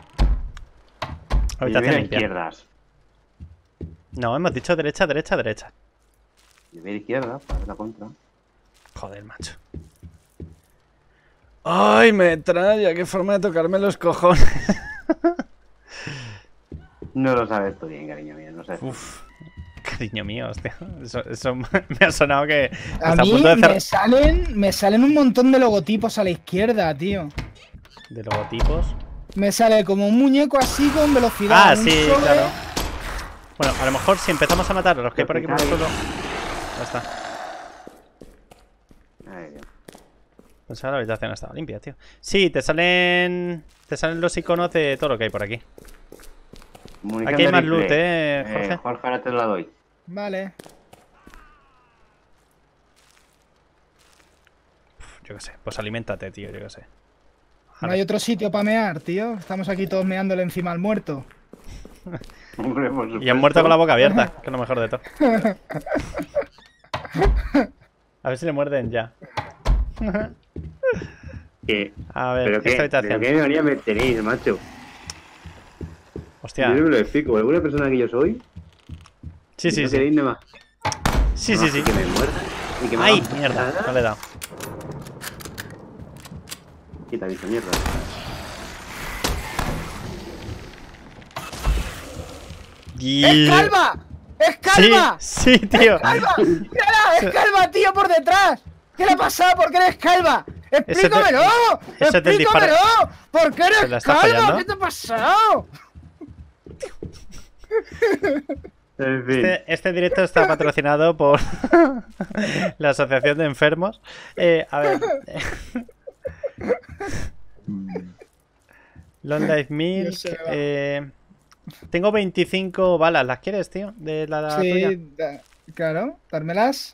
Y habitación a limpia. izquierdas. No, hemos dicho derecha, derecha, derecha. Y a izquierda, para ver la contra. Joder, macho. Ay, metralla, qué forma de tocarme los cojones. No lo sabes tú bien, cariño mío, no sé. Uf, cariño mío, hostia. Eso, eso me ha sonado que A está a mí punto de cerrar. me salen, me salen un montón de logotipos a la izquierda, tío. De logotipos. Me sale como un muñeco así con velocidad. Ah, un sí, sobre. claro. Bueno, a lo mejor si empezamos a matar a los que hay por aquí por el suelo. Ya está. Ay, Dios. Pues ahora la habitación estaba limpia, tío. Sí, te salen. Te salen los iconos de todo lo que hay por aquí. Munición Aquí hay de más rifle. loot, eh, Jorge. Eh, Jorge, ahora te la doy. Vale. Yo qué sé, pues aliméntate, tío, yo qué sé. No hay otro sitio para mear, tío. Estamos aquí todos meándole encima al muerto. Hombre, por Y han supuesto. muerto con la boca abierta, que es lo mejor de todo. A ver si le muerden ya. ¿Qué? A ver, ¿Pero qué? esta ¿Pero habitación. qué ironía me tenéis, macho? Hostia. Yo no me lo explico. ¿Alguna persona que yo soy? Sí, sí, no sí. queréis nada más. Sí, Nada sí, sí. más Que me muerda. Y que me ¡Ay, haga mierda! nada. No le he dado. Quita, bicho, mierda. ¡Es calva! ¡Es Sí, calva! sí, tío. ¡Calva! ¡Mírala! ¡Es calva, tío, por detrás! ¿Qué le ha pasado? ¿Por qué eres calva? ¡Explícamelo! eso es del disparo. ¡Explícamelo! ¿Por qué ¿Se la eres está calva? follando? ¿Qué te ha pasado? En fin. Este, este directo está patrocinado por la Asociación de Enfermos. Eh, a ver. Long Life Milk. Dios se va. Eh, tengo veinticinco balas. ¿Las quieres, tío? De la, la tuya. Sí, da- claro. Dármelas.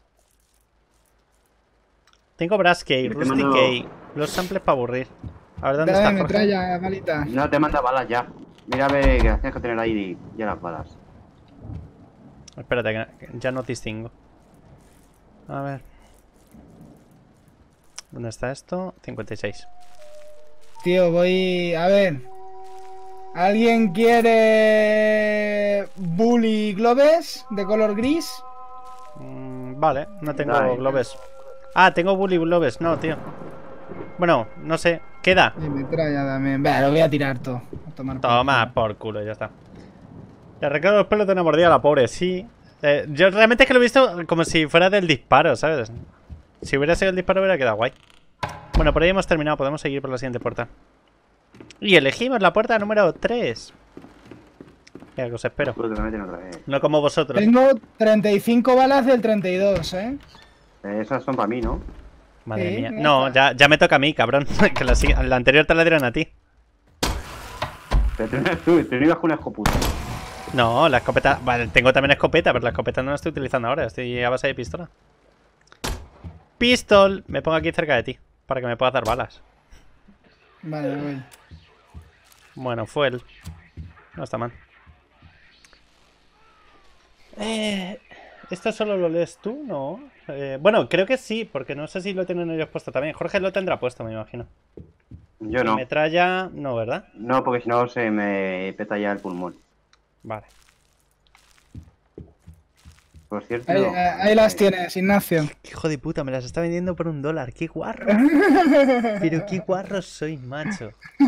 Tengo Brass Key, Te Rusty mando- Key. Los samples para aburrir. A ver, ¿dónde está Dame Jorge? metralla, malita. No te manda balas ya. Mira a ver que las tienes que tener ahí ya las balas. Espérate, que ya no distingo. A ver. ¿Dónde está esto? cincuenta y seis. Tío, voy... A ver. ¿Alguien quiere... Bully Globes de color gris? Mm, vale, no tengo Dale. globes. Ah, tengo bully globes. No, tío. Bueno, no sé. Queda. Y metralla también. Vale, lo voy a tirar todo. A tomar por Toma culo. por culo, ya está. Le recargo los pelos de una mordida a la pobre, sí. Eh, yo realmente es que lo he visto como si fuera del disparo, ¿sabes? Si hubiera sido el disparo hubiera quedado guay. Bueno, por ahí hemos terminado. Podemos seguir por la siguiente puerta. Y elegimos la puerta número tres. Mira, que os espero. Pues que me meten otra vez. No como vosotros. Tengo treinta y cinco balas del treinta y dos, ¿eh? Eh, Esas son para mí, ¿no? Madre Sí, mía. ya No, está. ya, ya me toca a mí, cabrón. Que la, sig- la anterior te la dieron a ti. Pero tú, tú, tú no ibas con una escoputa. No, la escopeta... Vale, tengo también escopeta, pero la escopeta no la estoy utilizando ahora. Estoy a base de pistola. Pistol. Me pongo aquí cerca de ti. Para que me puedas dar balas. Vale, voy. Bueno, fue él. No está mal. Eh, ¿Esto solo lo lees tú? No. Eh, bueno, creo que sí, porque no sé si lo tienen ellos puesto también. Jorge lo tendrá puesto, me imagino. Yo no. Metralla, no, ¿verdad? No, porque si no se me peta ya el pulmón. Vale. Por cierto. Ahí, no. ahí las tienes, Ignacio. Hijo de puta, me las está vendiendo por un dólar. ¡Qué guarro! Pero qué guarros sois, macho.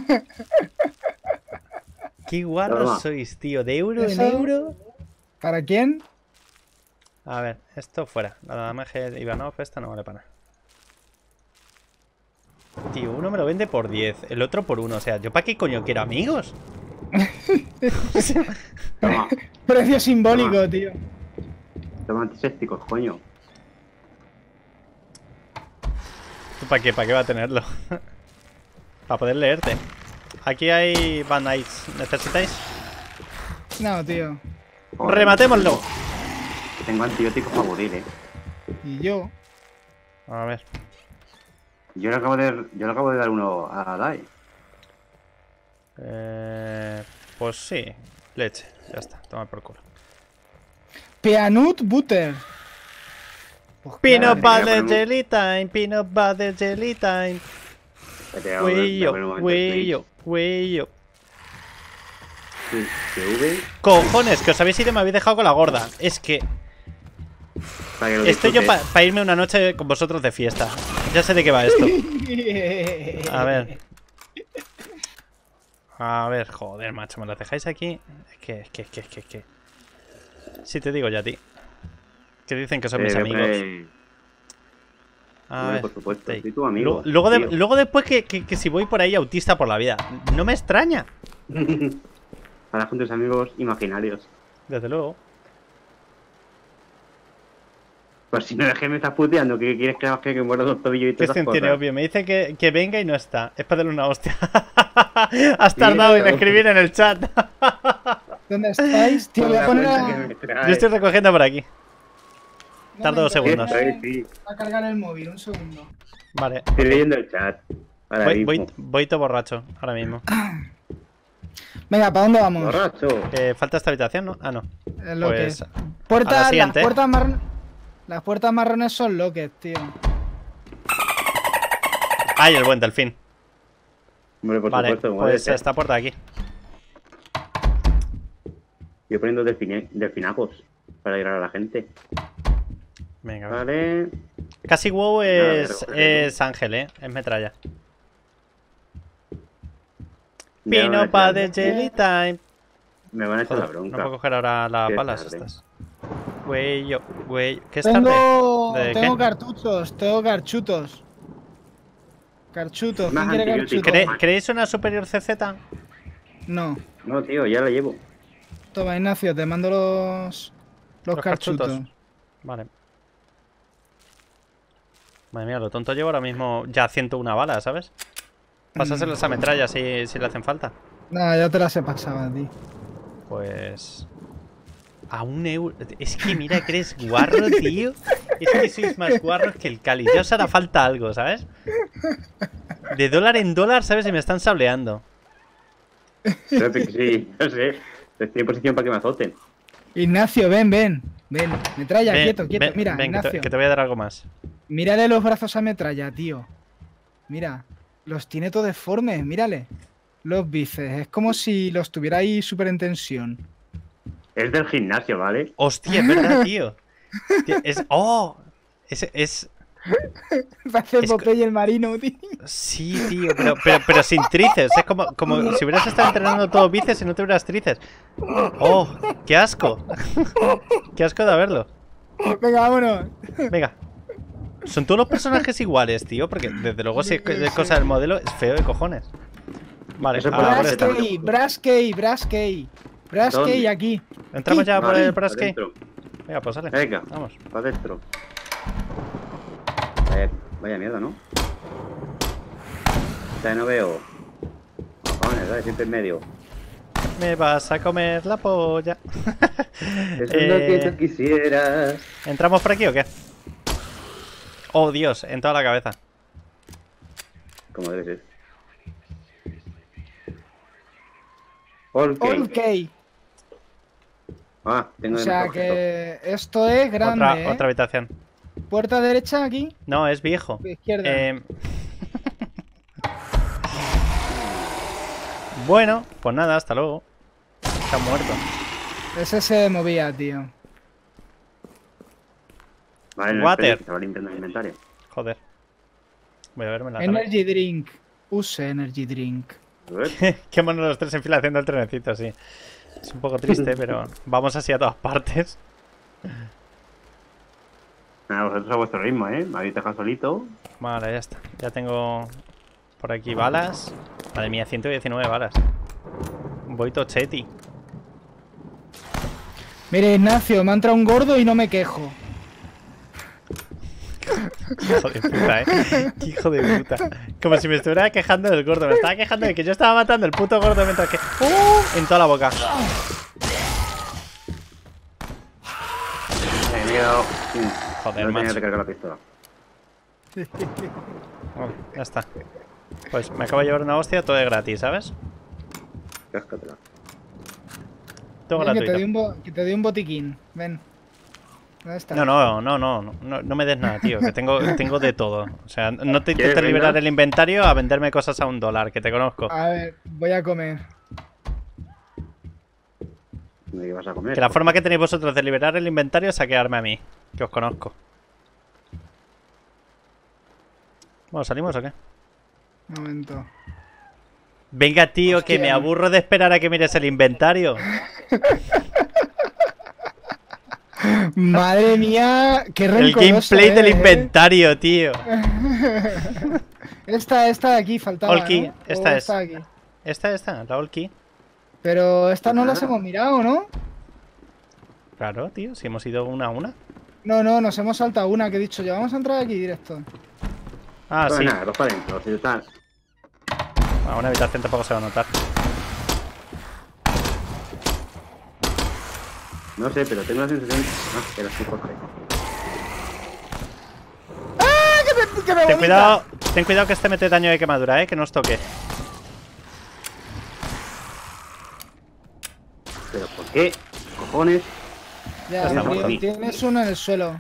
Qué guarros Toma. sois, tío. De euro en Eso- euro. ¿Para quién? A ver, esto fuera. La damaje de Ivanov, esta no vale para nada. Tío, uno me lo vende por diez, el otro por uno. O sea, ¿yo para qué coño quiero amigos? Toma, Precio simbólico, tío. toma antisépticos, coño. ¿Tú para qué? ¿Para qué va a tenerlo? Para poder leerte. Aquí hay band-aids. ¿Necesitáis? No, tío. Joder, ¡Rematémoslo! Tengo antibióticos para morir, eh. Y yo. A ver. Yo le acabo de, yo le acabo de dar uno a Dai. Eh, pues sí. Leche. Ya está. Toma por culo. Peanut butter. Pues Peanut claro, butter. butter jelly time. Peanut butter jelly time. Espérate, voy a- voy a Cuello, poner un momento el cuello, cuello. Twitch. T V, Cojones, que os habéis ido y me habéis dejado con la gorda. Es que para que lo estoy yo disfrutes. para irme una noche con vosotros de fiesta. Ya sé de qué va esto. A ver. A ver, joder, macho, me lo dejáis aquí. Es que, es que, es que, es que, es que. Sí te digo ya a ti. Que dicen que son Eh, mis voy a amigos. poner- A Hombre, ver. por supuesto, sí. soy tu amigo. Luego, luego, de- tío. luego después que, que- que si voy por ahí autista por la vida. No me extraña. Para con tus amigos imaginarios. Desde luego. Pues si no es que me estás puteando, que quieres que hagas que, que muerda los tobillos y Que todas se esas entiende, cosas. obvio. Me dice que, que venga y no está. Es para darle una hostia. Has tardado en Tío. escribir en el chat. ¿Dónde estáis? Tío, voy a La poner cuenta a, que me trae. Yo estoy recogiendo por aquí. no tardo me dos segundos. interesa Sí, sí. a cargar el móvil, un segundo. Vale. Estoy leyendo el chat. Ahora Voy, voy, mismo. voy todo borracho ahora mismo. Venga, ¿para dónde vamos? Borracho. Eh, falta esta habitación, ¿no? Ah, no. Es lo que Pues. es. a Puertas, la las siguiente. puertas marrones. Las puertas marrones son lockets, tío. ¡Ay, el buen delfín! Hombre, por Vale, supuesto, como debe pues ser. esta puerta de aquí. Yo poniendo delfine- delfinacos para ayudar a la gente. Venga, va. Vale. Casi WoW Nada, es, pero, pero- es Ángel, ¿eh? Es metralla. Me van a Pino pa echar- de jelly time. Me van a echar la Joder, bronca. no puedo coger ahora las Qué balas tarde. estas. Güey, yo, güey. ¿Qué es tarde? Tengo, ¿De tengo qué? cartuchos, tengo carchutos. Carchutos, Más ¿quién quiere antibióticos. carchutos? ¿Cre- ¿Queréis una superior C Z? No. No, tío, ya la llevo. Toma, Ignacio, te mando los. Los, Los carchutos. carchutos. Vale. Madre mía, lo tonto llevo ahora mismo ya ciento una balas, ¿sabes? Pásaselos a metralla si, si le hacen falta. Nah, ya te las he pasado a ti. Pues... A un euro... Es que mira que eres guarro, tío. Es que sois más guarros que el Cali. Ya os hará falta algo, ¿sabes? De dólar en dólar, ¿sabes? Y me están sableando. Espérate que sí, no sé. Estoy en posición para que me azoten. Ignacio, ven, ven. Ven, metralla, Ven, quieto, quieto. ven, Mira, ven, que te, Ignacio. que te voy a dar algo más. Mírale los brazos a metralla, tío. Mira, los tiene todos deformes, mírale. Los bíceps, es como si los tuviera ahí súper en tensión. Es del gimnasio, ¿vale? Hostia, es verdad, tío. Tío, Es... ¡Oh! Es... es... Parece Es Popeye el marino, tío. Sí, tío, pero, pero, pero sin tríceps. Es como, como si hubieras estado entrenando todo bíceps y no tuvieras tríceps. ¡Oh! ¡Qué asco! ¡Qué asco de verlo! Venga, vámonos. Venga. Son todos los personajes iguales, tío. Porque desde luego si es cosa del modelo es feo de cojones. Vale, Eso a puede por ser esta. también. Braskey, Braskey, Braskey. Braskey ¿Dónde? aquí. Entramos ya por Vale, el pa' Braskey. dentro. Venga, pues sale. Venga, Vamos. para adentro. Eh, vaya mierda, ¿no? Ya no veo. Cojones, ¿sabes? Siempre en medio. Me vas a comer la polla. Eso es lo que Eh, tú quisieras. ¿Entramos por aquí o qué? Oh, Dios, en toda la cabeza. Como debe ser. Ok. Ok. Ah, tengo O de sea mejor objeto. que esto es grande, Otra, ¿eh? otra habitación. Puerta derecha aquí, No, es viejo. izquierda. Eh... Bueno, pues nada, hasta luego. Está muerto. Ese se movía, tío. Vale, no Water. esperes, que se va limpiando el inventario. Joder. Voy a verme la tabla. Energy drink. Use energy drink. A ver. Qué monos los tres en fila haciendo el trenecito, sí. Es un poco triste, pero vamos así a todas partes. Nada, vosotros a vuestro ritmo, ¿eh? Me habéis dejado solito. Vale, ya está. Ya tengo por aquí balas. Madre mía, ciento diecinueve balas. Voy tochetti. Mire, Ignacio, me ha entrado un gordo y no me quejo. Hijo de puta, eh. Qué hijo de puta. Como si me estuviera quejando del gordo. Me estaba quejando de que yo estaba matando al puto gordo mientras que. ¡Uh! En toda la boca. Me he quedado. sin- Joder, no tenía macho. que cargar la pistola. Bueno, ya está. Pues me acabo de llevar una hostia, todo de gratis, ¿sabes? Cáscatela. Todo Ven, que, te gratuito. doy un bo- que te doy un botiquín. Ven. ¿Dónde está? No, no, no, no, no, no, no me des nada, tío, que tengo, tengo de todo. O sea, no te ¿Quieres intentes liberar venda? el inventario a venderme cosas a un dólar, que te conozco. A ver, voy a comer. ¿Qué vas a comer? Que la forma que tenéis vosotros de liberar el inventario es saquearme a mí, que os conozco. Bueno, ¿salimos o qué? Un momento. Venga, tío, que Hostia. me aburro de esperar a que mires el inventario. Madre mía, qué El rencoroso gameplay del eres, ¿eh? inventario, tío. Esta, esta de aquí faltaba, Olki, ¿no? esta O es. esta de aquí. Esta, esta, la all key. Pero estas no las Ah. hemos mirado, ¿no? Claro, tío, si hemos ido una a una. No, no, nos hemos saltado una que he dicho yo. Vamos a entrar aquí directo. Ah, Pues sí. nada, dos para adentro. Si está. A una habitación tampoco se va a notar. No sé, pero tengo la sensación. Ah, que era así, Jorge. ¡Que me Ten vomita! cuidado, ten cuidado que este mete daño de quemadura, eh, que no os toque. ¿Pero por qué? ¿Cojones? Ya, Está tío, muerto. tienes uno en el suelo.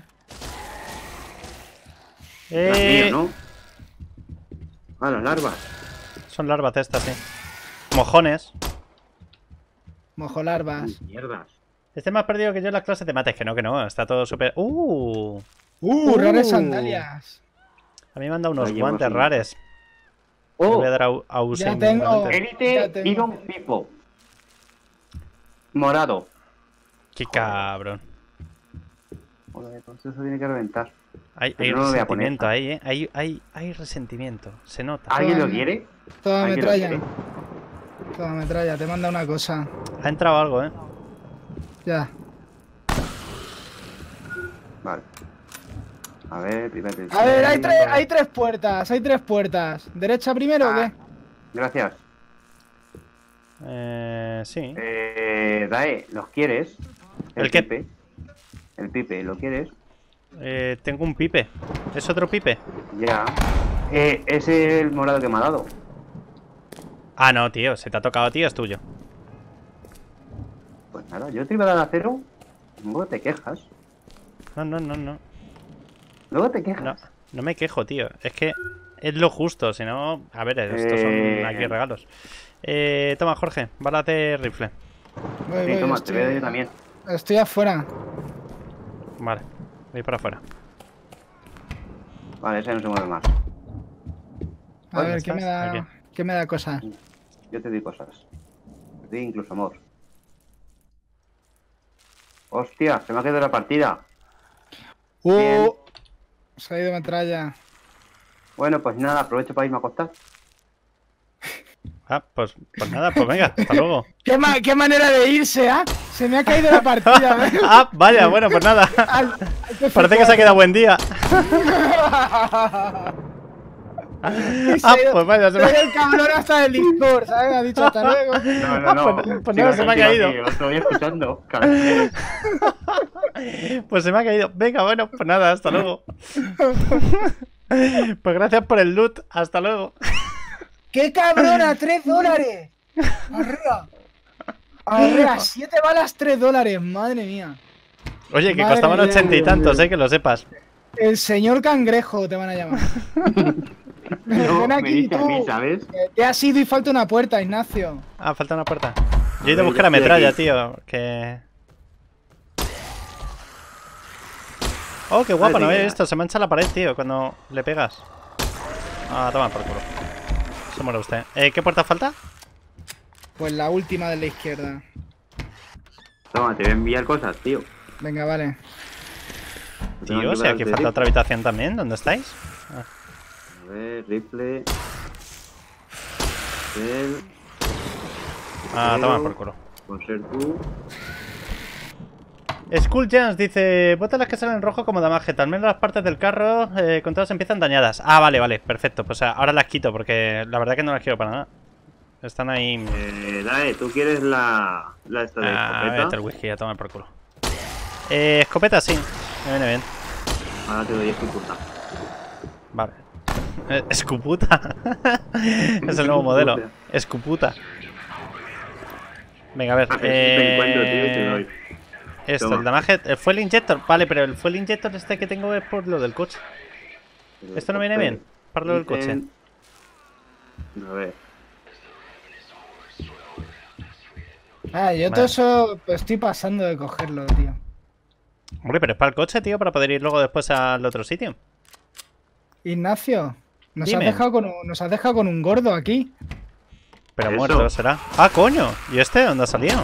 Las Eh, mías, ¿no? Ah, las larvas. Son larvas estas, sí. Mojones. Mojo larvas. Mierdas. Este más perdido que yo en las clases de mates, que no, que no, está todo súper... ¡Uh! Uh, Uh. raras sandalias. A mí me han dado unos Ahí guantes hemos ido. rares. Le ¡Oh! voy a dar a, a Usain Ya tengo. guantes. Ya Elite tengo. Iron Pipo. Morado. ¡Qué cabrón! Joder, pues eso tiene que reventar. Hay, Pero hay no lo voy a poner. resentimiento ahí, eh. Hay, hay, hay resentimiento. Se nota. ¿Alguien lo Toma. quiere? Toda ¿Alguien lo metralla. quiere? Toda metralla, te manda una cosa. Ha entrado algo, eh. Ya. Vale. A ver, primero. A ver, hay tres, hay tres puertas, hay tres puertas. ¿Derecha primero o Ah, qué? Gracias. Eh, sí. Eh, Dae, ¿los quieres? ¿El qué? pipe. El pipe, ¿lo quieres? Eh, tengo un pipe. ¿Es otro pipe? Ya. Eh, ese es el morado que me ha dado. Ah, no, tío. Se te ha tocado a ti, es tuyo. Pues nada, yo te iba a dar acero. Luego te quejas. No, no, no, no. Luego te quejas. No, no me quejo, tío. Es que es lo justo. Si no... A ver, estos Eh. son aquí regalos. Eh, toma, Jorge. Balas de rifle. Voy, Sí, voy, toma, estoy, te veo yo también. estoy afuera. Vale. Voy para afuera. Vale, ese no se mueve más. A ¿Dónde ver, ¿qué me estás? da, Aquí. ¿qué me da cosas? Yo te doy cosas. Te doy incluso amor. Hostia, se me ha quedado la partida. Bien. ¡Uh! Se ha ido metralla. Bueno, pues nada, aprovecho para irme a acostar. Ah, pues, pues nada, pues venga, hasta luego. ¿Qué, ma qué manera de irse, ¿ah? Se me ha caído la partida, ¿eh? Ah, vaya, bueno, pues nada. Al- al P C Parece que se ha quedado buen día. Y se Ah, ha ido- pues vaya, se se me ha ido el cabrón hasta el Discord, ¿sabes? Ha dicho hasta luego. No, no, Ah, no. pues- pues Sigo nada, se me ha aquí, caído. aquí, Lo estoy escuchando. Cabrones. Pues se me ha caído. Venga, bueno, pues nada, hasta luego. Pues gracias por el loot, hasta luego. ¡Qué cabrona! ¡Tres dólares! ¡Arriba! ¡Arriba! Siete balas, tres dólares. Madre mía. Oye, que Madre costaban mía. ochenta y tantos, eh, que lo sepas. El señor cangrejo te van a llamar. No, Ven me aquí dice a tú. mí, ¿sabes? Que te has ido y falta una puerta, Ignacio. Ah, falta una puerta. Yo he ido a ver, buscar yo a estoy metralla, aquí. tío. Que. Oh, qué guapo, Vale, no había venga. visto. Se mancha la pared, tío, cuando le pegas. Ah, toma por culo. Se muere usted. Eh, ¿qué puerta falta? Pues la última de la izquierda. Toma, te voy a enviar cosas, tío. Venga, vale. Tengo Tío, o aquí sea, para aquí el falta rifle. otra habitación también. ¿Dónde estáis? Ah. A ver, rifle. Cel, Ah, toma por culo. con ser tú. Skull Jans dice: bota las que salen en rojo como damage. Al menos las partes del carro eh, con todas empiezan dañadas. Ah, vale, vale, perfecto. Pues ah, ahora las quito porque la verdad que no las quiero para nada. Están ahí. Eh, Dae, ¿tú quieres la, la esta de Ah, escopeta? vete el whisky, ya toma por culo. Eh, escopeta, sí. Me viene bien. Ahora te doy esta puta. Vale. Eh, Escuputa. Es el nuevo modelo. Escuputa. Venga, a ver. A ver si te encuentro, tío, y te Eh... doy. Esto, Toma. el damage. El fuel injector. Vale, pero el fuel injector este que tengo es por lo del coche. ¿Esto no viene bien? Para lo del coche. Dicen- A ver. Ah, yo Vale. todo eso pues, estoy pasando de cogerlo, tío. Hombre, pero es para el coche, tío, para poder ir luego después al otro sitio. Ignacio, nos has, Dime. dejado con un, nos has dejado con un gordo aquí. Pero Eso. muerto será. Ah, coño. ¿Y este dónde ha salido?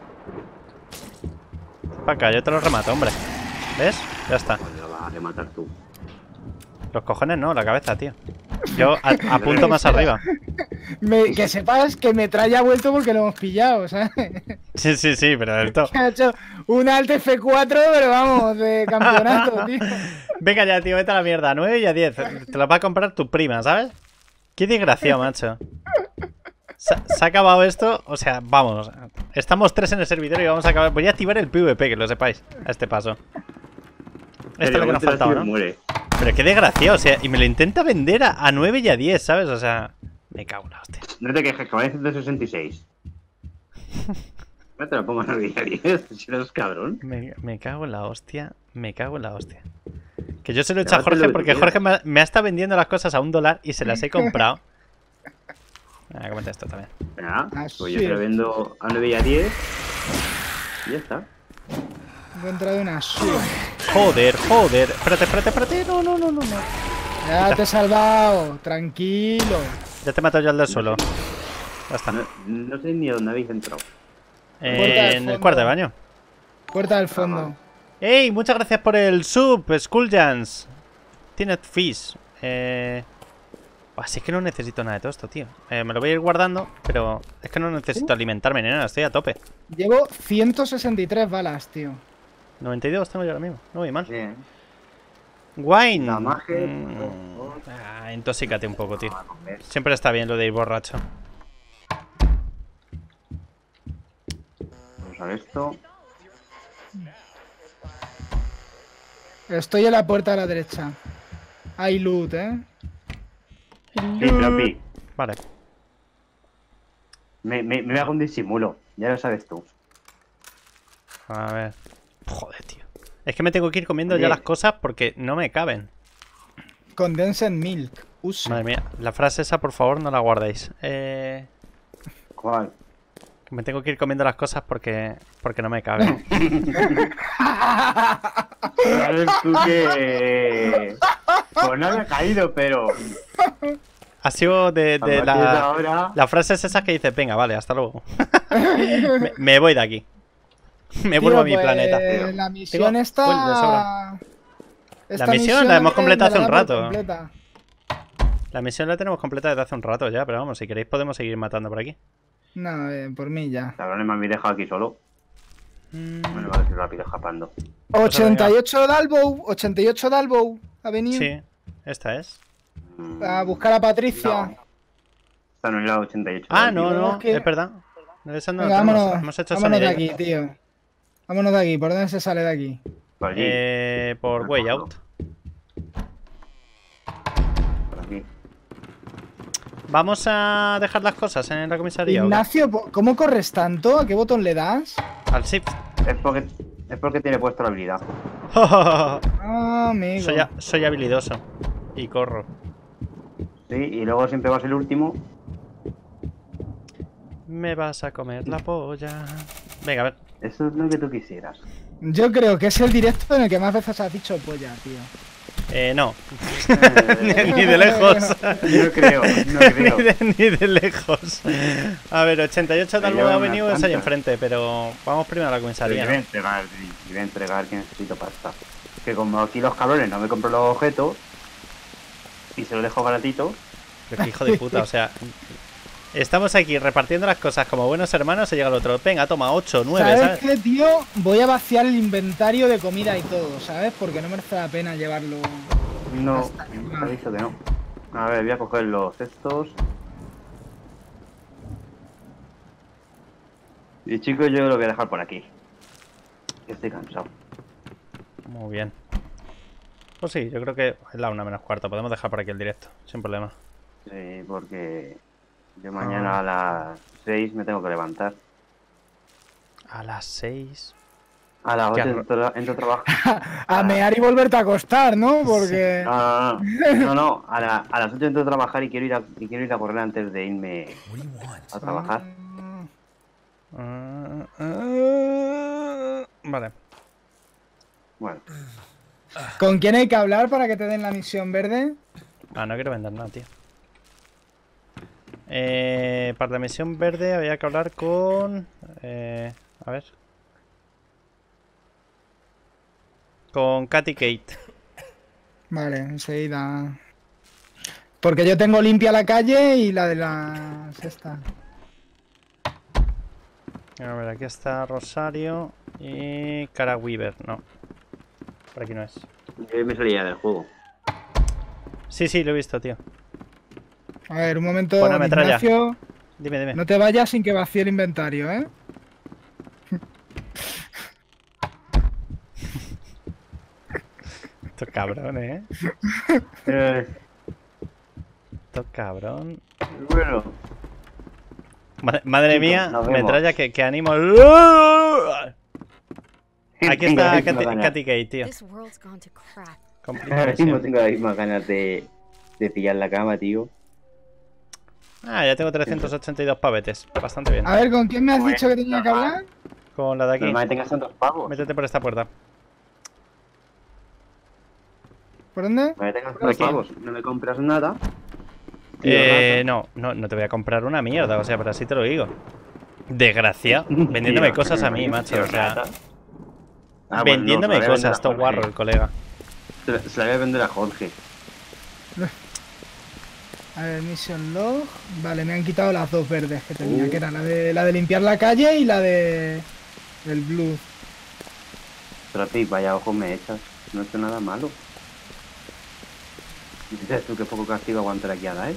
Para acá, yo te lo remato, hombre. ¿Ves? Ya está. Pues lo vas a rematar tú. Los cojones no, la cabeza, tío. Yo a- apunto más arriba. Me- que sepas que Metralla ha vuelto porque lo hemos pillado, ¿sabes? Sí, sí, sí, pero del todo. Que ha hecho un Alt F cuatro, pero vamos, de campeonato, tío. Venga ya, tío, vete a la mierda. nueve y a diez. Te las va a comprar tu prima, ¿sabes? Qué desgraciado, macho. Se, se ha acabado esto. O sea, vamos. Estamos tres en el servidor y vamos a acabar. Voy a activar el PvP, que lo sepáis. A este paso. Esto es lo que nos faltaba, ¿no? Muere. Pero qué desgraciado, o sea, y me lo intenta vender a, a nueve y a diez, ¿sabes? O sea, me cago en la hostia. No te quejes, que vale ciento sesenta y seis. No te lo pongo a nueve y a diez, si eres cabrón. Me, me cago en la hostia, me cago en la hostia. Que yo se lo he hecho a Llévate lo Jorge que porque tú Jorge me, ha- me ha estado vendiendo las cosas a un dólar y se las he comprado. Ah, comenta esto también. Venga, Así pues yo te lo es. vendo a nueve y a diez. Y ya está. He encontrado una suya. Joder, joder. Espérate, espérate, espérate. No, no, no, no, no. Ya te he salvado, tranquilo. Ya te he matado yo al del suelo. Ya está. No, no sé ni a dónde habéis entrado. Eh, Puerta del en el fondo. cuarto de baño. Puerta del fondo. ¡Ey! Muchas gracias por el sub, Skulljans. Tiene Fish. Eh... Así es que no necesito nada de todo esto, tío. Eh, me lo voy a ir guardando, pero es que no necesito alimentarme ni nada, estoy a tope. Llevo ciento sesenta y tres balas, tío. noventa y dos tengo yo ahora mismo, no voy mal. Bien. Wine. Damaje, Mm, por favor. ah, intoxícate un poco, tío. Vamos a comer. Siempre está bien lo de ir borracho. Vamos a ver esto. Estoy en la puerta a la derecha. Hay loot, ¿eh? Sí, Trapi, Vale. me, me, me hago un disimulo. Ya lo sabes tú. A ver. Joder, tío. Es que me tengo que ir comiendo Oye. ya las cosas porque no me caben. Condensed milk. Usa. Madre mía, la frase esa, por favor, no la guardéis. Eh... ¿Cuál? que Me tengo que ir comiendo las cosas porque porque no me caben. ¿Sabes tú que Pues no había caído, pero... Ha sido de, A de partir de la... ahora... La frase es esa que dices, venga, vale, hasta luego. me, me voy de aquí. Me Tío, vuelvo a mi pues, planeta. La misión Tengo full de está... Esta La misión la hemos me- completado me hace un la da por rato. completa. La misión la tenemos completa desde hace un rato ya, pero vamos, si queréis podemos seguir matando por aquí. No, eh, por mí ya. Cabrones, me habéis dejado aquí solo. Mm, Bueno, vale, soy rápido escapando. ochenta y ocho Dalbow, ochenta y ocho Dalbow ha venido sí, esta es. Mm, a buscar a Patricia. no. Está en el lado ochenta y ocho. Ah, del no, tío. no, es que- es verdad. Esa no la Venga, tenemos, vámonos, hemos hecho vámonos de sonido. aquí, tío. Vámonos de aquí, ¿por dónde se sale de aquí? Por allí, Eh, por Way Recuerdo. Out. por aquí. Vamos a dejar las cosas en la comisaría. ¿o qué? Ignacio, ¿cómo corres tanto? ¿A qué botón le das? Al Shift. Es porque, es porque tiene puesto la habilidad. Ah, amigo. soy, a- soy habilidoso. Y corro. Sí, y luego siempre vas el último. Me vas a comer la polla. Venga, a ver. Eso es lo que tú quisieras. Yo creo que es el directo en el que más veces has dicho polla, tío. Eh, no. Eh, ni, ni de lejos. No creo, no creo. ni, de, ni de lejos. A ver, ochenta y ocho de Me llevan Albo unas Avenue es ahí cuantas. enfrente, pero vamos primero a la Pero comisaría. yo voy a ¿no? entregar, yo voy a entregar que necesito pasta. Que como aquí los cabrones no me compro los objetos y se los dejo baratito, Pero qué hijo de puta, o sea. Estamos aquí repartiendo las cosas como buenos hermanos y llega el otro. Venga, toma, ocho, nueve, ¿Sabes ¿sabes? qué, tío? Voy a vaciar el inventario de comida y todo, ¿sabes? Porque no merece la pena llevarlo. no, Hasta que te va. he dicho que no. A ver, voy a coger los estos. Y chicos, yo lo voy a dejar por aquí. Estoy cansado. Muy bien. Pues sí, yo creo que es la una menos cuarto. Podemos dejar por aquí el directo, sin problema. Sí, porque yo mañana a las seis me tengo que levantar. A las seis. A las Qué ocho arro- entro, entro a trabajar. A mear y volverte a acostar, ¿no? Porque. No, no, no, no, no, a, la- a las ocho entro a trabajar y quiero ir a, y quiero ir a correr antes de irme a trabajar. Ah, Ah, ah, vale. Bueno, ¿Con quién hay que hablar para que te den la misión verde? Ah, no quiero vender nada, tío. Eh, para la misión verde había que hablar con... Eh, a ver. Con Katy Kate. Vale, enseguida. Porque yo tengo limpia la calle y la de la sexta. A ver, aquí está Rosario y Cara Weaver. No. Por aquí no es. yo me salía del juego. Sí, sí, lo he visto, tío. A ver, un momento, Pon la metralla. Ignacio. Dime, dime. No te vayas sin que vacíe el inventario, ¿eh? Esto es cabrón, ¿eh? Eh, Esto es cabrón. bueno, Madre, madre Chicos, mía, nos vemos. metralla que, que animo. Aquí tengo está las Katy, mismas ganas- Katy Kate, tío. This world's gone to crap. Complete Ahora mismo misión. tengo las mismas ganas de, de pillar la cama, tío. Ah, ya tengo trescientos ochenta y dos pavetes. Bastante bien. A ver, ¿con quién me has Pues, dicho que tenía que hablar? Con la de aquí. Normalmente tengas tantos pavos. Métete por esta puerta. ¿Por dónde? Normalmente tengas Por tantos aquí. pavos. No me compras nada. Eh, no, no, no te voy a comprar una mierda, o sea, pero así te lo digo. Desgracia. Vendiéndome Tío, cosas a mí, tío, macho. O sea, rata. Ah, bueno, no, vendiéndome se la voy a vender cosas, a todo Jorge. guarro el colega. Se la, se la voy a vender a Jorge. A ver, Mission Log. Vale, me han quitado las dos verdes que tenía, Uh. que era la de, la de limpiar la calle y la de. El blue. Pero tío, vaya ojo me echas. No he hecho nada malo. Dices tú que poco castigo aguantar aquí a Dae.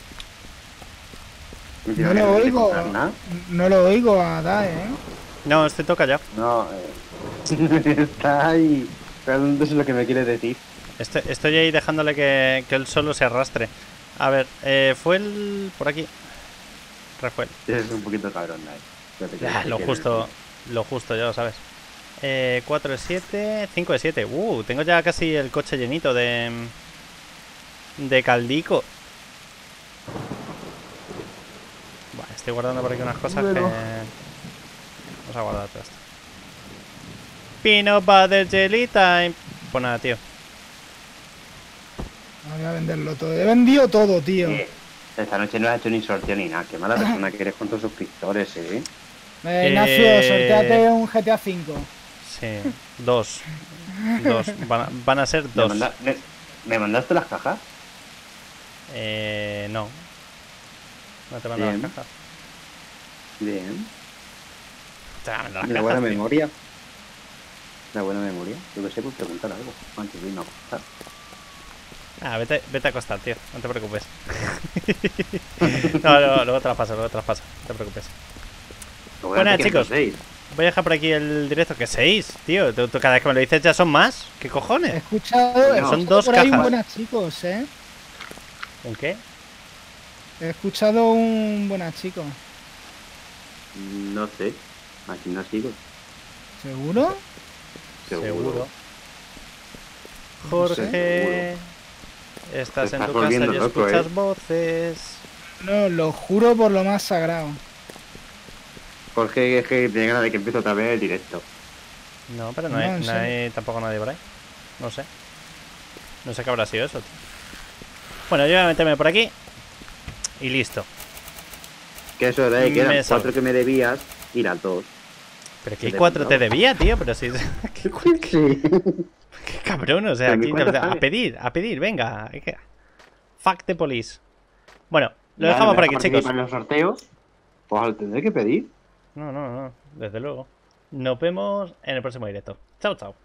No lo oigo. Nada. No lo oigo a Dae, ¿eh? No, estoy toca ya. No, eh. Está ahí. Pregunto si es lo que me quiere decir. Estoy, estoy ahí dejándole que, que él solo se arrastre. A ver, eh, fue el... por aquí. Refuel. Es un poquito cabrón, Dae. Pero te Ah, quiero lo decir justo, lo justo, ya lo sabes. Eh, cuatro de siete, cinco de siete. Uh, tengo ya casi el coche llenito de... De caldico. Vale, estoy guardando por aquí unas cosas Bueno. que... Vamos a guardar todo esto. Peanut butter jelly time. Pues nada, tío. Voy a venderlo todo. He vendido todo, tío. Eh, esta noche no has hecho ni sorteo ni nada. Qué mala persona que eres con tus suscriptores, eh. Eh, Ignacio, sorteate un G T A cinco. Sí, dos. Dos. Van a, van a ser ¿Me, dos. manda- me- ¿Me mandaste las cajas? Eh, no. No te mando las Bien. cajas. Bien. Te mando las La cajas, buena tío. memoria. La buena memoria. Yo que sé, pues preguntar algo. Antes de irnos a acostar. Ah, vete, vete a acostar, tío. No te preocupes. no, no, luego te las paso, luego te las paso. No te preocupes. Lo Bueno, es que chicos. seis. Voy a dejar por aquí el directo. Que seis, tío. Tú, tú cada vez que me lo dices ya son más. ¿Qué He cojones? escuchado, he No, son escuchado dos por ahí un cajas. buenas chicos, ¿eh? ¿Un qué? He escuchado un buenas chicos. No sé. Aquí no sigo. ¿Seguro? Seguro. Jorge. Estás Te en estás tu casa volviendo y loco, escuchas ¿eh? voces. No, lo juro por lo más sagrado. Jorge, es que tiene ganas de que empiece otra vez el directo. No, pero no, No, hay, en no serio. hay tampoco nadie por ahí. No sé. No sé qué habrá sido eso, tío. Bueno, yo voy a meterme por aquí. Y listo. Que eso era, eh, que Me eran sal- cuatro que me debías y las dos. Pero ¿Qué que te cuatro te mandaba? debía, tío. Pero si. ¿Qué, Sí. qué cabrón, o sea, Pero mi aquí cuenta te- a sale. pedir, a pedir, venga. hay que- Fuck the police. Bueno, lo Vale, dejamos ¿me por vas aquí, a chicos. participar en los sorteos? Pues al tener que pedir. No, no, no. Desde luego. Nos vemos en el próximo directo. Chao, chao.